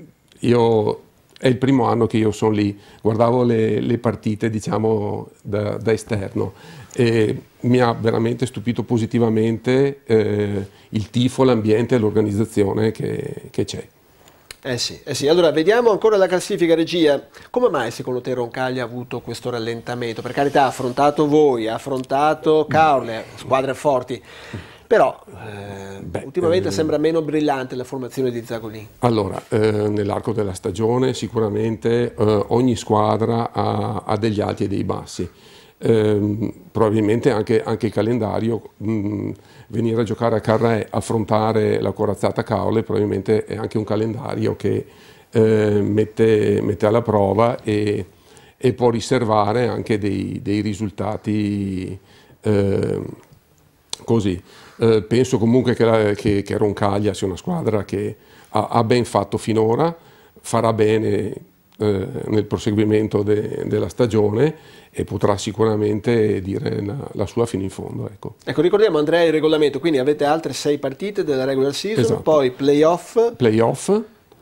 M: io... È il primo anno che io sono lì, guardavo le, le partite, diciamo, da, da esterno e mi ha veramente stupito positivamente eh, il tifo, l'ambiente e l'organizzazione che, che c'è.
A: Eh sì, eh sì, allora vediamo ancora la classifica, regia. Come mai secondo te Roncaglia ha avuto questo rallentamento? Per carità, ha affrontato voi, ha affrontato Caorle, squadre forti. Però eh, Beh, ultimamente eh, sembra meno brillante la formazione di Zagolin.
M: Allora, eh, nell'arco della stagione sicuramente eh, ogni squadra ha, ha degli alti e dei bassi. Eh, probabilmente anche, anche il calendario, mh, venire a giocare a Carré, affrontare la corazzata Caorle, probabilmente è anche un calendario che eh, mette, mette alla prova e, e può riservare anche dei, dei risultati eh, così. Eh, penso comunque che, la, che, che Roncaglia sia una squadra che ha, ha ben fatto finora, farà bene eh, nel proseguimento de, della stagione e potrà sicuramente dire la, la sua fino in fondo. Ecco,
A: ecco ricordiamo Andrea il regolamento, quindi avete altre sei partite della regular season, esatto. Poi playoff,
M: playoff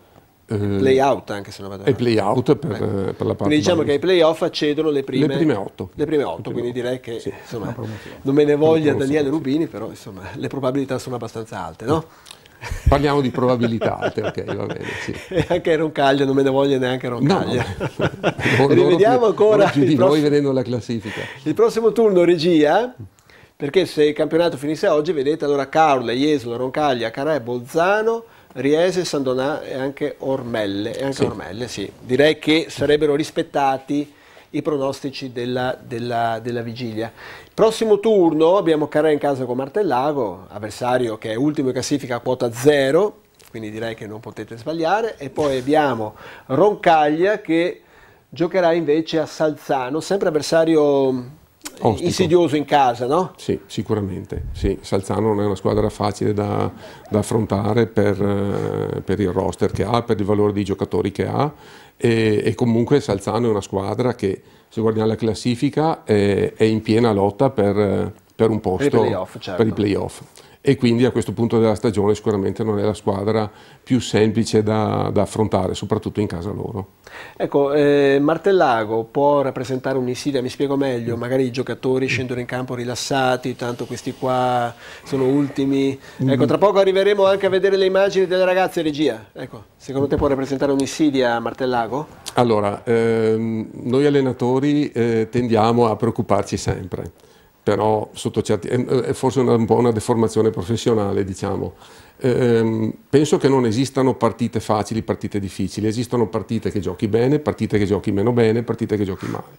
A: play out anche se non vado
M: e play out per, ecco. per la parte
A: quindi diciamo che ai playoff accedono le prime,
M: le prime otto
A: le prime otto, quindi direi che sì, insomma, non me ne voglia Daniele Rubini, però insomma le probabilità sono abbastanza alte, no?
M: Parliamo di probabilità alte, ok, va bene, sì.
A: E anche Roncaglia, non me ne voglia neanche Roncaglia.
M: No, no. Rivediamo ancora più di noi vedendo la classifica.
A: Il prossimo turno, regia, perché se il campionato finisse oggi, vedete allora Caorle, Jesolo, Roncaglia, Carré, Bolzano, Riese, San Donà e anche Ormelle, e anche sì. Ormelle, sì. Direi che sarebbero rispettati i pronostici della, della, della vigilia. Prossimo turno abbiamo Carré in casa con Martellago, avversario che è ultimo in classifica a quota zero, quindi direi che non potete sbagliare, e poi abbiamo Roncaglia che giocherà invece a Salzano, sempre avversario ostico, insidioso in casa, no?
M: Sì, sicuramente. Sì. Salzano non è una squadra facile da, da affrontare per, eh, per il roster che ha, per il valore dei giocatori che ha e, e comunque Salzano è una squadra che, se guardiamo la classifica, è, è in piena lotta per, per un posto
A: per i playoff, certo.
M: per i playoff. E quindi a questo punto della stagione sicuramente non è la squadra più semplice da, da affrontare, soprattutto in casa loro.
A: Ecco, eh, Martellago può rappresentare un'insidia, mi spiego meglio, magari i giocatori scendono in campo rilassati, tanto questi qua sono ultimi. Ecco, tra poco arriveremo anche a vedere le immagini delle ragazze, regia. Ecco, secondo te può rappresentare un'insidia Martellago?
M: Allora, ehm, noi allenatori eh, tendiamo a preoccuparci sempre. Però sotto certi, è forse una, un po' una deformazione professionale, diciamo. Ehm, penso che non esistano partite facili, partite difficili, esistono partite che giochi bene, partite che giochi meno bene, partite che giochi male.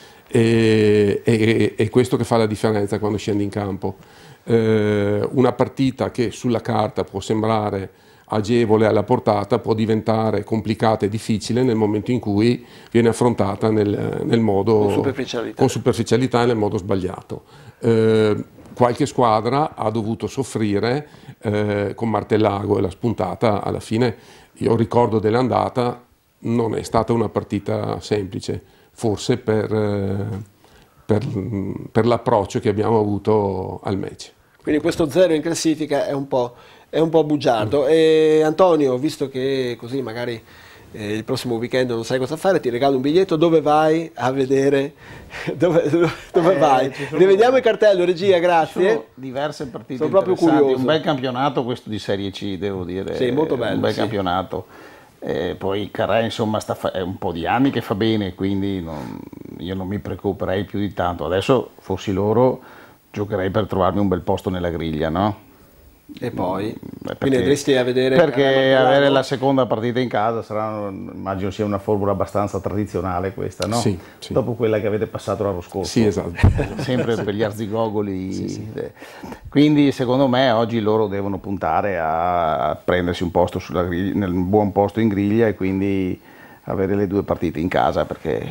M: E, e, e questo che fa la differenza quando scendi in campo. Ehm, una partita che sulla carta può sembrare agevole alla portata può diventare complicata e difficile nel momento in cui viene affrontata nel, nel modo,
A: con superficialità.
M: con superficialità e nel modo sbagliato. Eh, qualche squadra ha dovuto soffrire eh, con Martellago e la spuntata alla fine. Io ricordo dell'andata, non è stata una partita semplice, forse per, eh, per, per l'approccio che abbiamo avuto al match.
A: Quindi questo zero in classifica è un po'... È un po' bugiardo. E Antonio, visto che così magari eh, il prossimo weekend non sai cosa fare, ti regalo un biglietto. Dove vai a vedere? Dove, dove, dove eh, vai? Rivediamo il cartello, regia, grazie.
L: Ci sono diverse partite
A: sono proprio
L: interessanti.
A: curioso.
L: Un bel campionato questo di Serie C, devo dire.
A: Sì, molto bello.
L: Un bel
A: sì.
L: campionato. E poi Carré insomma sta fa- è un po' di anni che fa bene, quindi non, io non mi preoccuperei più di tanto. Adesso fossi loro giocherei per trovarmi un bel posto nella griglia, no?
A: E poi?
L: Perché,
A: Quindi andresti a vedere...
L: perché avere la seconda partita in casa sarà, immagino sia una formula abbastanza tradizionale questa, no?
M: Sì, sì.
L: Dopo quella che avete passato l'anno scorso.
M: Sì, esatto.
L: Sempre per gli arzigogoli.
M: Sì, sì.
L: Quindi secondo me oggi loro devono puntare a prendersi un posto sulla griglia, nel buon posto in griglia, e quindi avere le due partite in casa, perché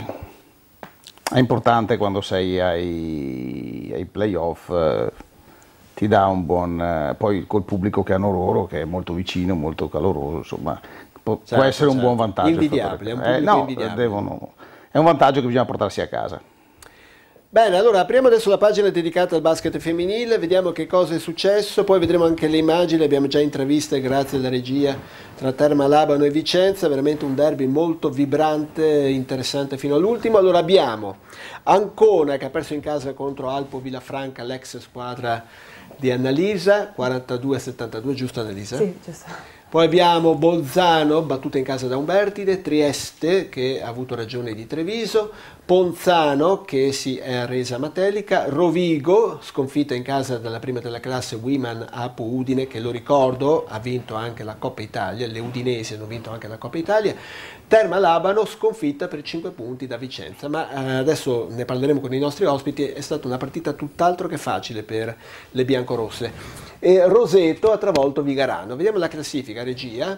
L: è importante quando sei ai, ai playoff. Eh, ti dà un buon, eh, poi col pubblico che hanno loro, che è molto vicino, molto caloroso, insomma, può,
A: certo,
L: può essere un
A: certo.
L: buon vantaggio.
A: Invidiabile, è un
L: eh,
A: pubblico
L: no,
A: invidiabile.
L: Devono, è un vantaggio che bisogna portarsi a casa.
A: Bene, allora apriamo adesso la pagina dedicata al basket femminile, vediamo che cosa è successo, poi vedremo anche le immagini, abbiamo già intraviste grazie alla regia tra Terma Labano e Vicenza, veramente un derby molto vibrante, interessante fino all'ultimo. Allora abbiamo Ancona che ha perso in casa contro Alpo Villafranca, l'ex squadra di Annalisa, quarantadue a settantadue, giusto Annalisa?
J: Sì, giusto.
A: Poi abbiamo Bolzano, battuta in casa da Umbertide, Trieste che ha avuto ragione di Treviso, Ponzano che si è arresa a Matelica, Rovigo, sconfitta in casa dalla prima della classe Wiman Apu Udine, che lo ricordo ha vinto anche la Coppa Italia, le udinesi hanno vinto anche la Coppa Italia, Terma Labano sconfitta per cinque punti da Vicenza, ma eh, adesso ne parleremo con i nostri ospiti, è stata una partita tutt'altro che facile per le biancorosse. E Roseto ha travolto Vigarano. Vediamo la classifica, regia.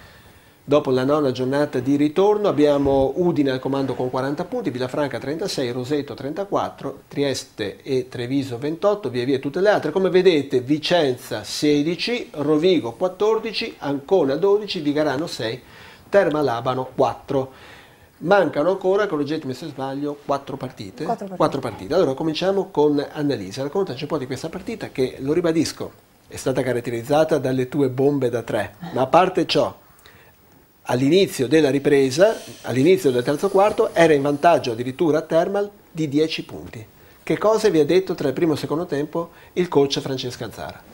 A: Dopo la nona giornata di ritorno abbiamo Udine al comando con quaranta punti, Villafranca trentasei, Roseto trentaquattro, Trieste e Treviso ventotto, via via tutte le altre. Come vedete Vicenza sedici, Rovigo quattordici, Ancona dodici, Vigarano sei, Terma Labano quattro. Mancano ancora, correggetemi se sbaglio, quattro partite.
J: Quattro partite.
A: Quattro partite. Allora cominciamo con Annalisa. Raccontaci un po' di questa partita che, lo ribadisco, è stata caratterizzata dalle tue bombe da tre. Ma a parte ciò, all'inizio della ripresa, all'inizio del terzo quarto, era in vantaggio addirittura Termal di dieci punti. Che cosa vi ha detto tra il primo e il secondo tempo il coach Francesca Zara?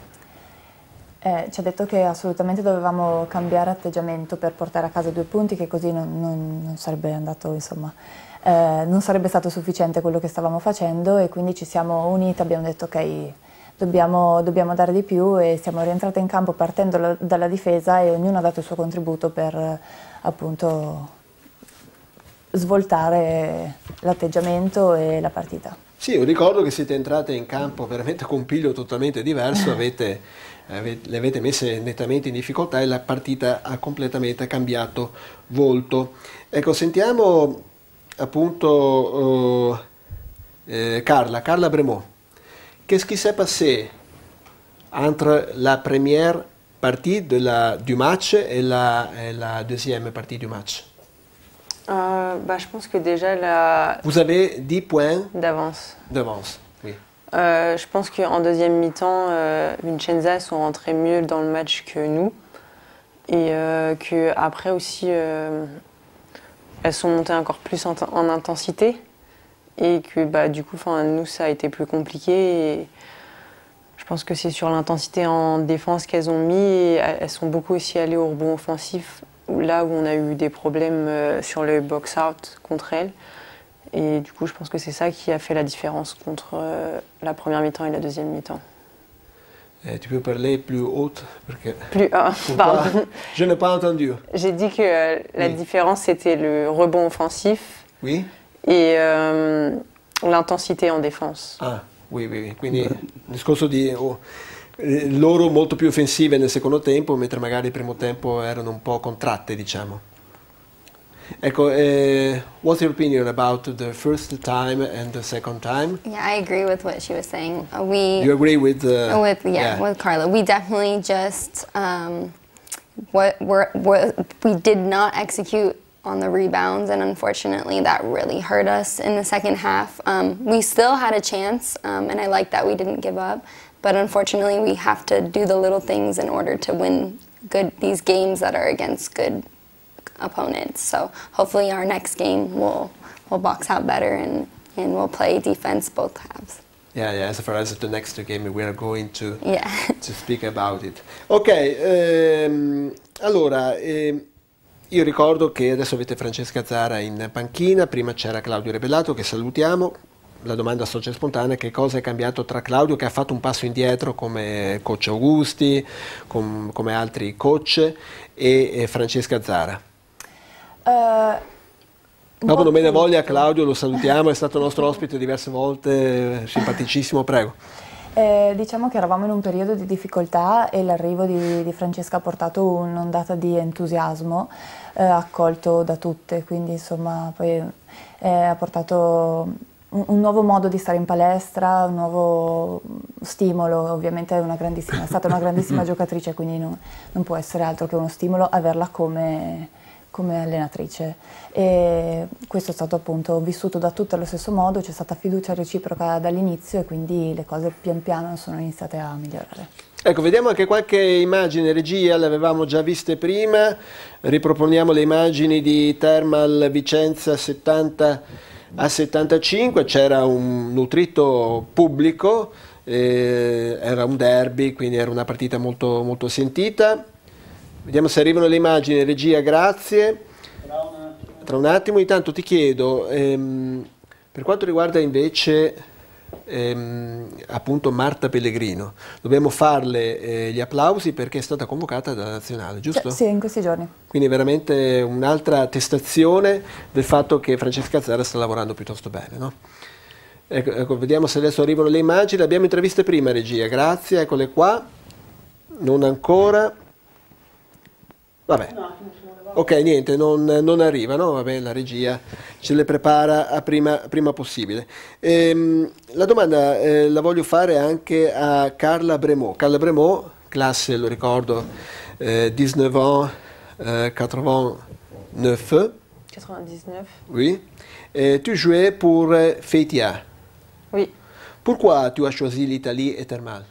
J: Eh, ci ha detto che assolutamente dovevamo cambiare atteggiamento per portare a casa due punti, che così non, non, non sarebbe andato, insomma, eh, non sarebbe stato sufficiente quello che stavamo facendo, e quindi ci siamo uniti, abbiamo detto ok, dobbiamo, dobbiamo dare di più, e siamo rientrate in campo partendo la, dalla difesa, e ognuno ha dato il suo contributo per eh, appunto svoltare l'atteggiamento e la partita.
A: Sì, io ricordo che siete entrate in campo veramente con un piglio totalmente diverso, avete, avete, le avete messe nettamente in difficoltà e la partita ha completamente cambiato volto. Ecco, sentiamo appunto uh, eh, Carla, Carla Bremot. Qu'est-ce qui s'est passé entre la première partie de la, du match et la, et la deuxième partie du match?
N: Euh, bah, je pense que déjà la...
A: Vous avez dix points
N: d'avance.
A: D'avance, oui.
N: Euh, je pense qu'en deuxième mi-temps, euh, Vicenza sont rentrés mieux dans le match que nous. Et euh, qu'après aussi, euh, elles sont montées encore plus en, en intensité. Et que bah, du coup, nous, ça a été plus compliqué. Et je pense que c'est sur l'intensité en défense qu'elles ont mis. Et elles sont beaucoup aussi allées au rebond offensif, là où on a eu des problèmes euh, sur le box-out contre elles. Et du coup, je pense que c'est ça qui a fait la différence entre euh, la première mi-temps et la deuxième mi-temps.
A: Eh, tu peux parler plus haute parce que...
N: Plus ah, pardon.
A: Je n'ai pas entendu.
N: J'ai dit que euh, la
A: oui.
N: différence, c'était le rebond offensif
A: oui.
N: et euh, l'intensité en défense.
A: Ah, oui, oui, oui. Quindi il discorso di... Oh, loro molto più offensive nel secondo tempo, mentre magari il primo tempo erano un po' contratte, diciamo. Ecco, uh, what's your opinion about the first time and the second time?
K: Yeah, I agree with what she was saying. Uh, we
A: You agree with uh,
K: with yeah,
A: yeah
K: with Carla. We definitely just um, what we're, we're, we did not execute on the rebounds, and unfortunately that really hurt us in the second half. Um, we still had a chance, um, and I like that we didn't give up. But unfortunately, we have to do the little things in order to win good these games that are against good opponents. So hopefully our next game will will box out better and, and we'll play defense both halves.
A: Yeah, yeah, as far as the next game we are going to,
K: yeah.
A: to speak about it. Ok, ehm, allora, ehm, io ricordo che adesso avete Francesca Zara in panchina, prima c'era Claudio Rebellato che salutiamo. La domanda sorge spontanea: che cosa è cambiato tra Claudio, che ha fatto un passo indietro come coach Augusti, com, come altri coach, e, e Francesca Zara?
J: Uh,
A: Dopo non me ne voglia Claudio, lo salutiamo, è stato nostro ospite diverse volte, simpaticissimo, prego.
J: Eh, diciamo che eravamo in un periodo di difficoltà e l'arrivo di, di Francesca ha portato un'ondata di entusiasmo eh, accolto da tutte, quindi insomma poi eh, ha portato un, un nuovo modo di stare in palestra, un nuovo stimolo. Ovviamente è, una grandissima, è stata una grandissima giocatrice, quindi non, non può essere altro che uno stimolo averla come, come allenatrice, e questo è stato appunto vissuto da tutte allo stesso modo, c'è stata fiducia reciproca dall'inizio e quindi le cose pian piano sono iniziate a migliorare.
A: Ecco, vediamo anche qualche immagine, regia, le avevamo già viste prima, riproponiamo le immagini di Thermal Vicenza settanta a settantacinque, c'era un nutrito pubblico, eh, era un derby, quindi era una partita molto, molto sentita. Vediamo se arrivano le immagini, regia, grazie. Tra un attimo, intanto ti chiedo, ehm, per quanto riguarda invece ehm, appunto Marta Pellegrino, dobbiamo farle eh, gli applausi perché è stata convocata dalla nazionale, giusto?
J: Sì, in questi giorni.
A: Quindi veramente un'altra attestazione del fatto che Francesca Zara sta lavorando piuttosto bene, no? Ecco, ecco, vediamo se adesso arrivano le immagini, le abbiamo interviste prima, regia, grazie, eccole qua, non ancora. Vabbè, ok, niente, non, non arrivano, vabbè, la regia ce le prepara a prima, prima possibile. Ehm, la domanda eh, la voglio fare anche a Carla Bremot. Carla Bremot, classe, lo ricordo, eh, dix-neuf ans, eh, quatre-vingt-neuf.
N: quatre-vingt-dix-neuf.
A: Oui. Et tu jouais pour Feitia.
N: Oui.
A: Pourquoi tu as choisi l'Italie et Thermal?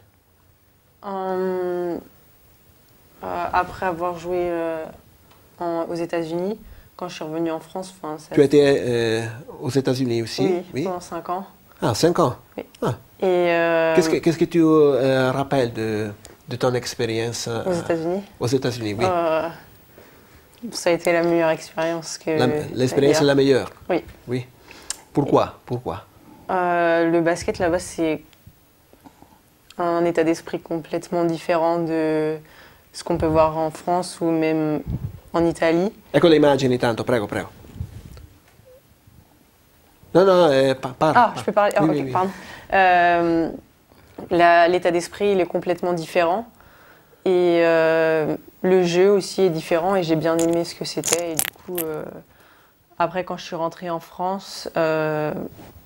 N: Um, Euh, après avoir joué euh, en, aux États-Unis, quand je suis revenue en France. Ça,
A: tu as été euh, aux États-Unis aussi?
N: Oui,
A: oui,
N: pendant cinq ans.
A: Ah, cinq ans.
N: Oui.
A: Ah.
N: Et euh,
A: qu'est-ce que, qu'est-ce que tu euh, rappelles de, de ton expérience euh,
N: aux États-Unis?
A: Aux États-Unis, oui.
N: Euh, ça a été la meilleure expérience que.
A: La, l'expérience est la meilleure?
N: Oui.
A: Oui. Pourquoi? Pourquoi?
N: Euh, le basket là-bas, c'est un état d'esprit complètement différent de ce qu'on peut voir en France ou même en Italie.
A: Ecco le immagini tanto, prego, prego. No, no, eh, pa- parle.
N: Ah, je peux parler? Oh,
A: oui,
N: ok,
A: oui, oui.
N: pardon. Euh, la, l'état d'esprit, il est complètement différent. Et euh, le jeu aussi est différent et j'ai bien aimé ce que c'était. Et du coup, euh, après, quand je suis rentrée en France, euh,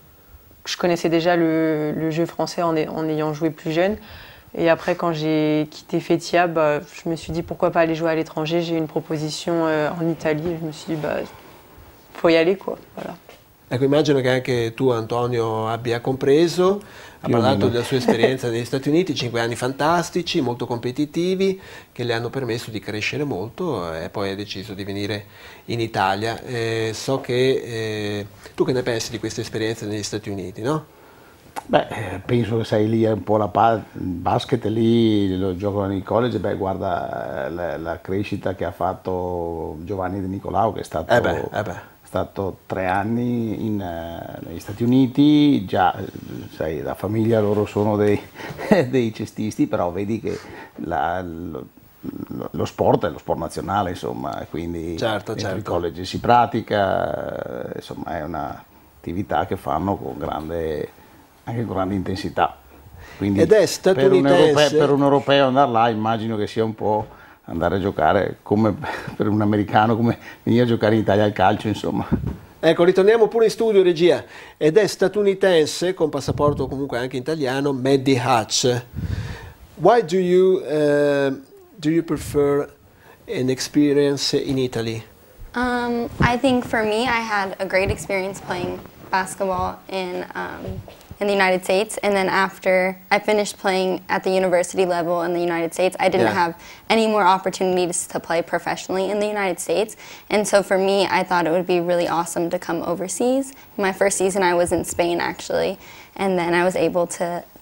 N: je connaissais déjà le, le jeu français en, en ayant joué plus jeune. Et après, quand j'ai quitté Feitia, bah, je me suis dit pourquoi pas aller jouer à l'étranger. J'ai eu une proposition euh, en Italie et je me suis dit bah faut y aller quoi. Voilà.
A: Ecco, immagino che anche tu, Antonio, abbia compreso, ha parlato della sua esperienza negli Stati Uniti, cinque anni fantastici, molto competitivi, che le hanno permesso di crescere molto e poi ha deciso di venire in Italia. Eh, so che eh, tu che ne pensi di questa esperienza negli Stati Uniti, no?
L: Beh, penso che sei lì un po' la pa- il basket lì lo giocano nei college, beh guarda la, la crescita che ha fatto Giovanni De Nicolao che è stato,
A: eh beh, eh beh.
L: stato tre anni in, uh, negli Stati Uniti, già sai la famiglia loro sono dei, dei cestisti, però vedi che la, lo, lo sport è lo sport nazionale insomma, quindi
A: certo,
L: dentro
A: certo.
L: i college si pratica, insomma è un'attività che fanno con grande anche con grande intensità. Quindi
A: Ed è statunitense.
L: Per un, europeo, per un europeo andare là immagino che sia un po' andare a giocare come per un americano, come venire a giocare in Italia al calcio, insomma.
A: Ecco, ritorniamo pure in studio, regia. Ed è statunitense, con passaporto comunque anche italiano, Maddie Hatch. Why do you, uh, do you prefer an experience in Italy?
K: Um, I think for me, I had a great experience playing basketball in um, in the United States, and then after I finished playing at the university level in the United States, I didn't
A: Yeah.
K: have any more opportunities to play professionally in the United States, and so for me, I thought it would be really awesome to come overseas. My first season I was in Spain actually, and then I was able to,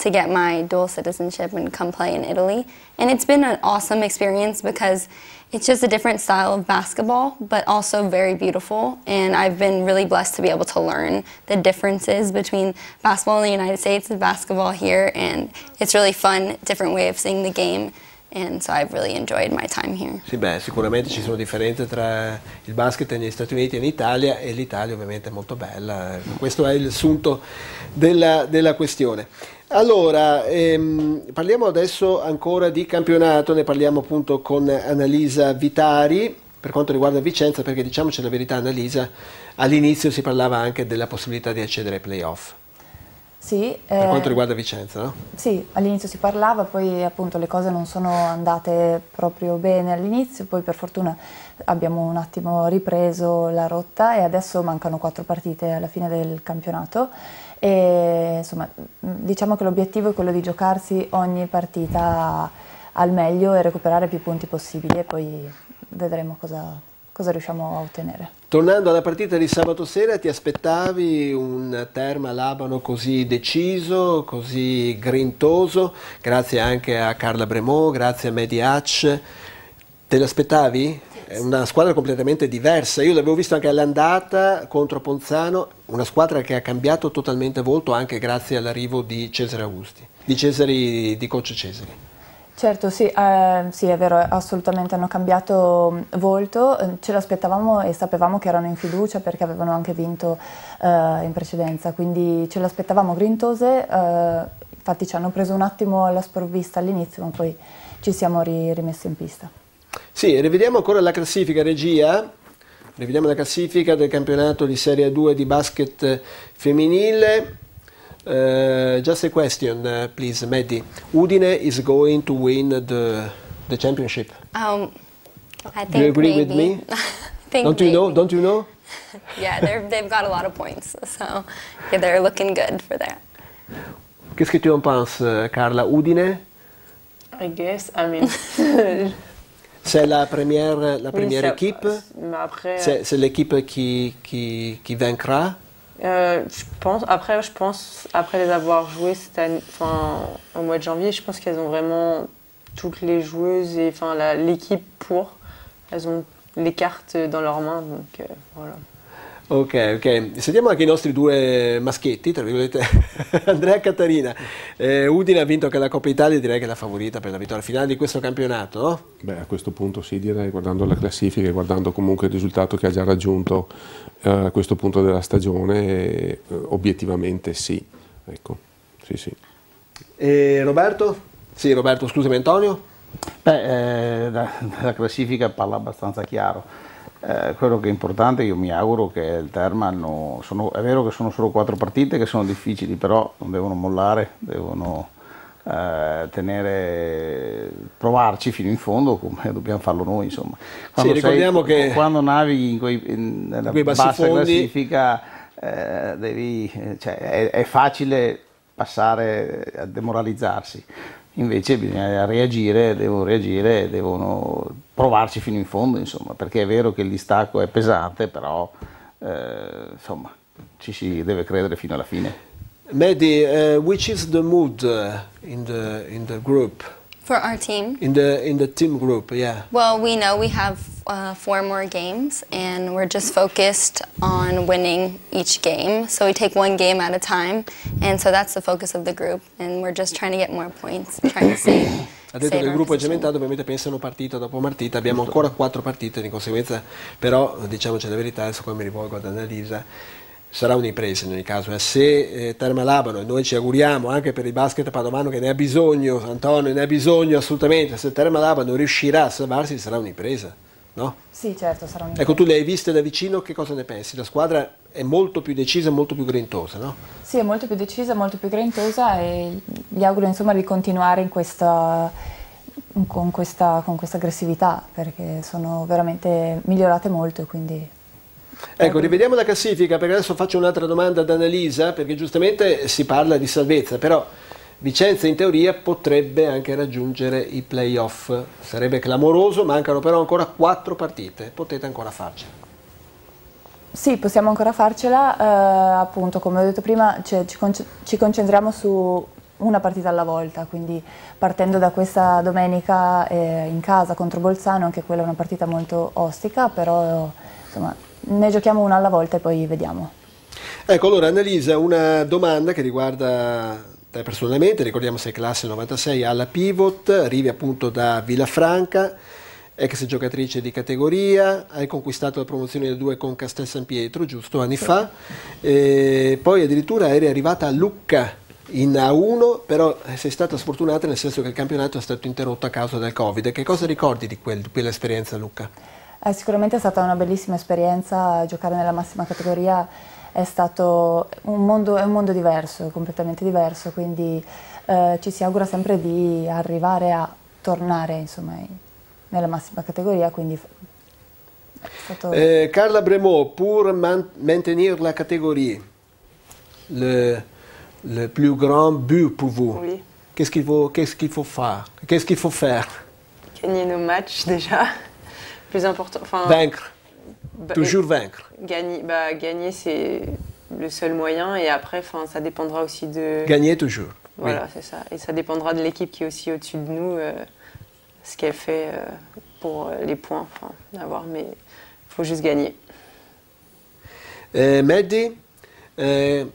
K: to get my dual citizenship and come play in Italy. And it's been an awesome experience because it's just a different style of basketball, but also very beautiful. And I've been really blessed to be able to learn the differences between basketball in the United States and basketball here. And it's really fun, different way of seeing the game. And so I've really enjoyed my time here.
A: Sì, beh, sicuramente ci sono differenze tra il basket negli Stati Uniti e in Italia, e l'Italia ovviamente è molto bella. Questo è il sunto della, della questione. Allora, ehm, parliamo adesso ancora di campionato, ne parliamo appunto con Annalisa Vitari per quanto riguarda Vicenza, perché diciamoci la verità, Annalisa, all'inizio si parlava anche della possibilità di accedere ai playoff.
J: Sì,
A: per
J: eh,
A: quanto riguarda Vicenza, no?
J: Sì, all'inizio si parlava, poi appunto le cose non sono andate proprio bene all'inizio, poi per fortuna abbiamo un attimo ripreso la rotta e adesso mancano quattro partite alla fine del campionato e insomma diciamo che l'obiettivo è quello di giocarsi ogni partita al meglio e recuperare più punti possibili e poi vedremo cosa, cosa riusciamo a ottenere.
A: Tornando alla partita di sabato sera, ti aspettavi un Terma Labano così deciso, così grintoso, grazie anche a Carla Bremot, grazie a Mehdi Hatch, te l'aspettavi? È una squadra completamente diversa, io l'avevo visto anche all'andata contro Ponzano, una squadra che ha cambiato totalmente volto anche grazie all'arrivo di Cesare Augusti, di Cesari, di coach Cesari.
J: Certo, sì, eh, sì, è vero, assolutamente hanno cambiato volto, ce l'aspettavamo e sapevamo che erano in fiducia perché avevano anche vinto eh, in precedenza, quindi ce l'aspettavamo grintose, eh, infatti ci hanno preso un attimo alla sprovvista all'inizio, ma poi ci siamo ri rimessi in pista.
A: Sì, rivediamo ancora la classifica, regia, rivediamo la classifica del campionato di Serie A due di basket femminile. Uh, just a question, uh, please, Mehdi. Udine is going to win the the championship.
K: Um, I think
A: Do you agree
K: maybe.
A: with me?
K: I think
A: Don't you know?
K: maybe.
A: Don't you know?
K: Yeah, they're, they've got a lot of points, so yeah, they're looking good for that.
A: Qu'est-ce que tu en penses, Carla? Udine?
N: I guess, I mean...
A: C'est la première, la
N: Oui,
A: première
N: ça-
A: équipe.
N: mais après,
A: C'est c'est l'équipe qui, qui, qui vaincra.
N: Euh, je pense, après, je pense, après les avoir jouées cette année, enfin, au mois de janvier, je pense qu'elles ont vraiment toutes les joueuses et enfin, la- l'équipe pour. Elles ont les cartes dans leurs mains, donc euh, voilà.
A: Ok, ok. Sentiamo anche i nostri due maschietti, tra virgolette, Andrea e Catarina. Eh, Udine ha vinto anche la Coppa Italia, direi che è la favorita per la vittoria finale di questo campionato, no?
M: Beh, a questo punto sì, direi, guardando la classifica e guardando comunque il risultato che ha già raggiunto eh, a questo punto della stagione, eh, obiettivamente sì. Ecco, sì, sì.
A: E Roberto? Sì, Roberto, scusami, Antonio?
L: Beh, eh, la, la classifica parla abbastanza chiaro. Eh, quello che è importante, io mi auguro che il Terma hanno, sono, è vero che sono solo quattro partite che sono difficili, però non devono mollare, devono eh, tenere, provarci fino in fondo come dobbiamo farlo noi, insomma. Quando,
A: Sì, ricordiamo
L: sei,
A: che-
L: quando navighi in quei, in, nella
A: quei bassi
L: bassa
A: fondi-
L: classifica eh, devi, cioè, è, è facile passare a demoralizzarsi. Invece bisogna reagire, devono reagire, devono provarci fino in fondo, insomma, perché è vero che il distacco è pesante, però eh, insomma, ci si deve credere fino alla fine.
A: Mehdi, uh, which is the mood uh, in the in the group?
K: For our team,
A: In the in the team group, yeah.
K: well, we know we have uh, four more games, and we're just focused on winning each game. So we take one game at a time, and so that's the focus of the group, and we're just trying to get more points, trying to save.
A: Ha detto
K: save
A: che il
K: our
A: gruppo è
K: position.
A: cementato, ovviamente pensano partita dopo partita, abbiamo ancora quattro partite di conseguenza, però diciamoci la verità, adesso poi mi rivolgo ad Annalisa, sarà un'impresa in ogni caso, eh. Se eh, Terma Labano, e noi ci auguriamo anche per il basket padovano che ne ha bisogno, Antonio ne ha bisogno assolutamente, se Terma Labano riuscirà a salvarsi sarà un'impresa, no?
J: Sì, certo, sarà un
A: Ecco, tu le hai viste da vicino, che cosa ne pensi? La squadra è molto più decisa, molto più grintosa, no?
J: Sì, è molto più decisa, molto più grintosa e gli auguro insomma di continuare in questa, con, questa, con questa aggressività perché sono veramente migliorate molto e quindi...
A: Ecco, rivediamo la classifica perché adesso faccio un'altra domanda ad Annalisa perché giustamente si parla di salvezza, però Vicenza in teoria potrebbe anche raggiungere i playoff, sarebbe clamoroso, mancano però ancora quattro partite, potete ancora farcela.
J: Sì, possiamo ancora farcela, eh, appunto come ho detto prima cioè, ci, con ci concentriamo su una partita alla volta, quindi partendo da questa domenica eh, in casa contro Bolzano, anche quella è una partita molto ostica, però insomma ne giochiamo una alla volta e poi vediamo.
A: Ecco, allora Annalisa, una domanda che riguarda te personalmente. Ricordiamo sei classe novantasei alla Pivot, arrivi appunto da Villafranca, ex giocatrice di categoria, hai conquistato la promozione del due con Castel San Pietro, giusto, anni fa, e poi addirittura eri arrivata a Lucca in A uno, però sei stata sfortunata nel senso che il campionato è stato interrotto a causa del Covid. Che cosa ricordi di, quel, di quell'esperienza a Lucca?
J: Eh, sicuramente è stata una bellissima esperienza, giocare nella massima categoria è stato un mondo, è un mondo diverso, completamente diverso, quindi eh, ci si augura sempre di arrivare a tornare insomma nella massima categoria, quindi è stato...
A: eh, Carla Bremot, pour man maintenir la catégorie, le le plus grand but pour vous.
N: Oui.
A: Qu'est-ce qu'il faut, qu'est-ce qu'il faut faire? Qu'est-ce qu'il faut faire?
N: Gagner nos matchs déjà, plus important. Enfin,
A: vaincre,
N: bah,
A: toujours vaincre.
N: Gagner, bah, gagner c'est le seul moyen et après, enfin, ça dépendra aussi de.
A: Gagner toujours.
N: Voilà,
A: oui.
N: C'est ça. Et ça dépendra de l'équipe qui est aussi au-dessus de nous, euh, ce qu'elle fait euh, pour euh, les points, enfin, d'avoir. Mais il faut juste gagner.
A: Uh, Mehdi, uh,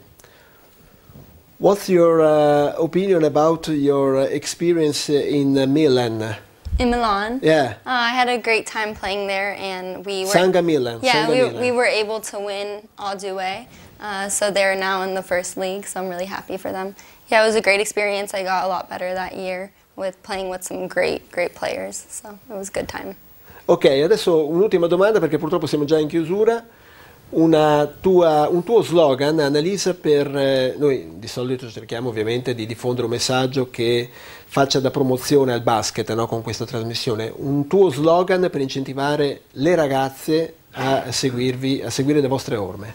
A: what's your uh, opinion about your experience in uh, Milan?
K: In Milan?
A: Yeah.
K: Uh, I had a great time playing there, and we were...
A: Sanga Milan.
K: Yeah,
A: Sanga
K: we,
A: Milan.
K: we were able to win all due. Uh, so they're now in the first league, so I'm really happy for them. Yeah, it was a great experience. I got a lot better that year with playing with some great, great players, so it was a good time.
A: Ok, adesso un'ultima domanda perché purtroppo siamo già in chiusura. Una tua, un tuo slogan, Annalisa, per eh, noi di solito cerchiamo ovviamente di diffondere un messaggio che faccia da promozione al basket, no, con questa trasmissione. Un tuo slogan per incentivare le ragazze a seguirvi, a seguire le vostre orme.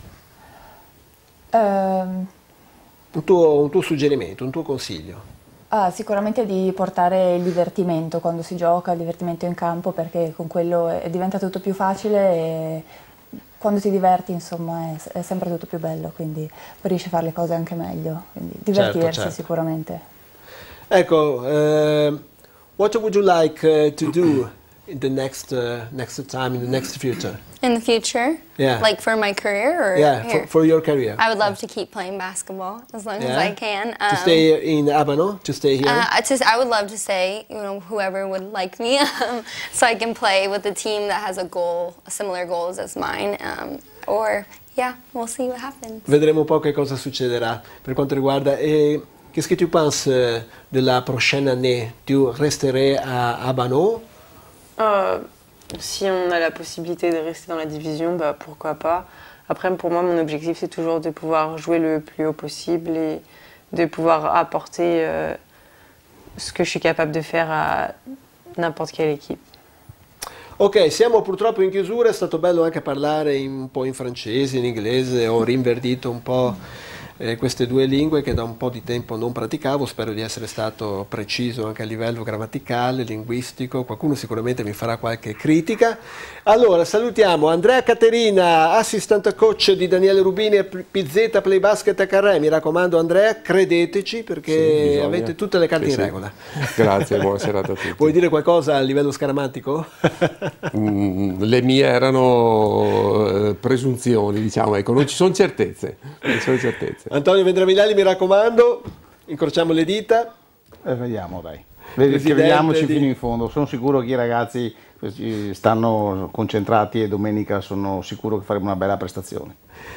J: Um,
A: un, tuo, un tuo suggerimento, un tuo consiglio.
J: Ah, sicuramente di portare il divertimento quando si gioca, il divertimento in campo, perché con quello è, diventa tutto più facile e quando ti diverti insomma è, è sempre tutto più bello, quindi riesci a fare le cose anche meglio, quindi divertirsi
A: certo, certo.
J: sicuramente.
A: Ecco, uh, what would you like uh, to do in the next uh, next time, in the next future?
K: In the future?
A: Yeah.
K: Like for my career or
A: Yeah,
K: here?
A: for, for your career.
K: I would love to keep playing basketball as long
A: Yeah.
K: as I can.
A: To stay in Abano, to stay here?
K: Uh, just, I would love to stay, you know, whoever would like me, um, so I can play with a team that has a goal, similar goals as mine, um, or, yeah, we'll see what happens.
A: Vedremo un po' che cosa succederà per quanto riguarda. Et qu'est-ce que tu penses de la prochaine année? Tu resterais à Abano?
N: Euh, si on a la possibilité de rester dans la division, bah, pourquoi pas. Après, pour moi, mon objectif, c'est toujours de pouvoir jouer le plus haut possible et de pouvoir apporter euh, ce que je suis capable de faire à n'importe quelle équipe.
A: Ok, siamo purtroppo in chiusura, è stato bello anche parlare in, un po' in francese, in inglese, ho rinverdito un po' eh, queste due lingue che da un po' di tempo non praticavo, spero di essere stato preciso anche a livello grammaticale, linguistico, qualcuno sicuramente mi farà qualche critica. Allora, salutiamo Andrea Caterina, assistant coach di Daniele Rubini e P Z Play Basket a Carré, mi raccomando Andrea, credeteci perché
M: sì,
A: avete tutte le carte
M: sì,
A: in
M: sì.
A: regola.
M: Grazie, buona serata a tutti.
A: Vuoi dire qualcosa a livello scaramantico?
M: Mm, le mie erano eh, presunzioni, diciamo, ecco, non ci sono certezze, non ci sono certezze.
A: Antonio Vendraminelli, mi raccomando, incrociamo le dita.
L: E vediamo, dai. Vedi, vediamoci di... fino in fondo. Sono sicuro che i ragazzi stanno concentrati e domenica sono sicuro che faremo una bella prestazione.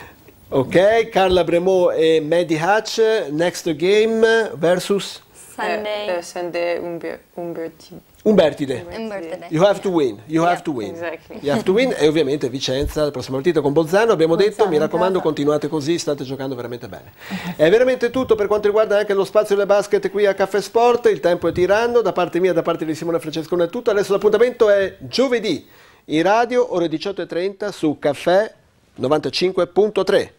A: Ok, Carla Bremot e Mehdi Hatch, next game versus
K: Sunday.
N: Uh, uh, Sunday, Umber, Umbertide.
A: Umbertide.
K: Umbertide.
A: You have to win, you
N: Yeah,
A: have to win.
N: exactly.
A: You have to win e ovviamente Vicenza, la prossima partita con Bolzano, abbiamo
J: Bolzano
A: detto, mi
J: in
A: raccomando
J: casa.
A: continuate così, state giocando veramente bene. È veramente tutto per quanto riguarda anche lo spazio del basket qui a Caffè Sport, il tempo è tiranno, da parte mia, da parte di Simone Francescone è tutto, adesso l'appuntamento è giovedì in radio ore diciotto e trenta su Caffè novantacinque punto tre.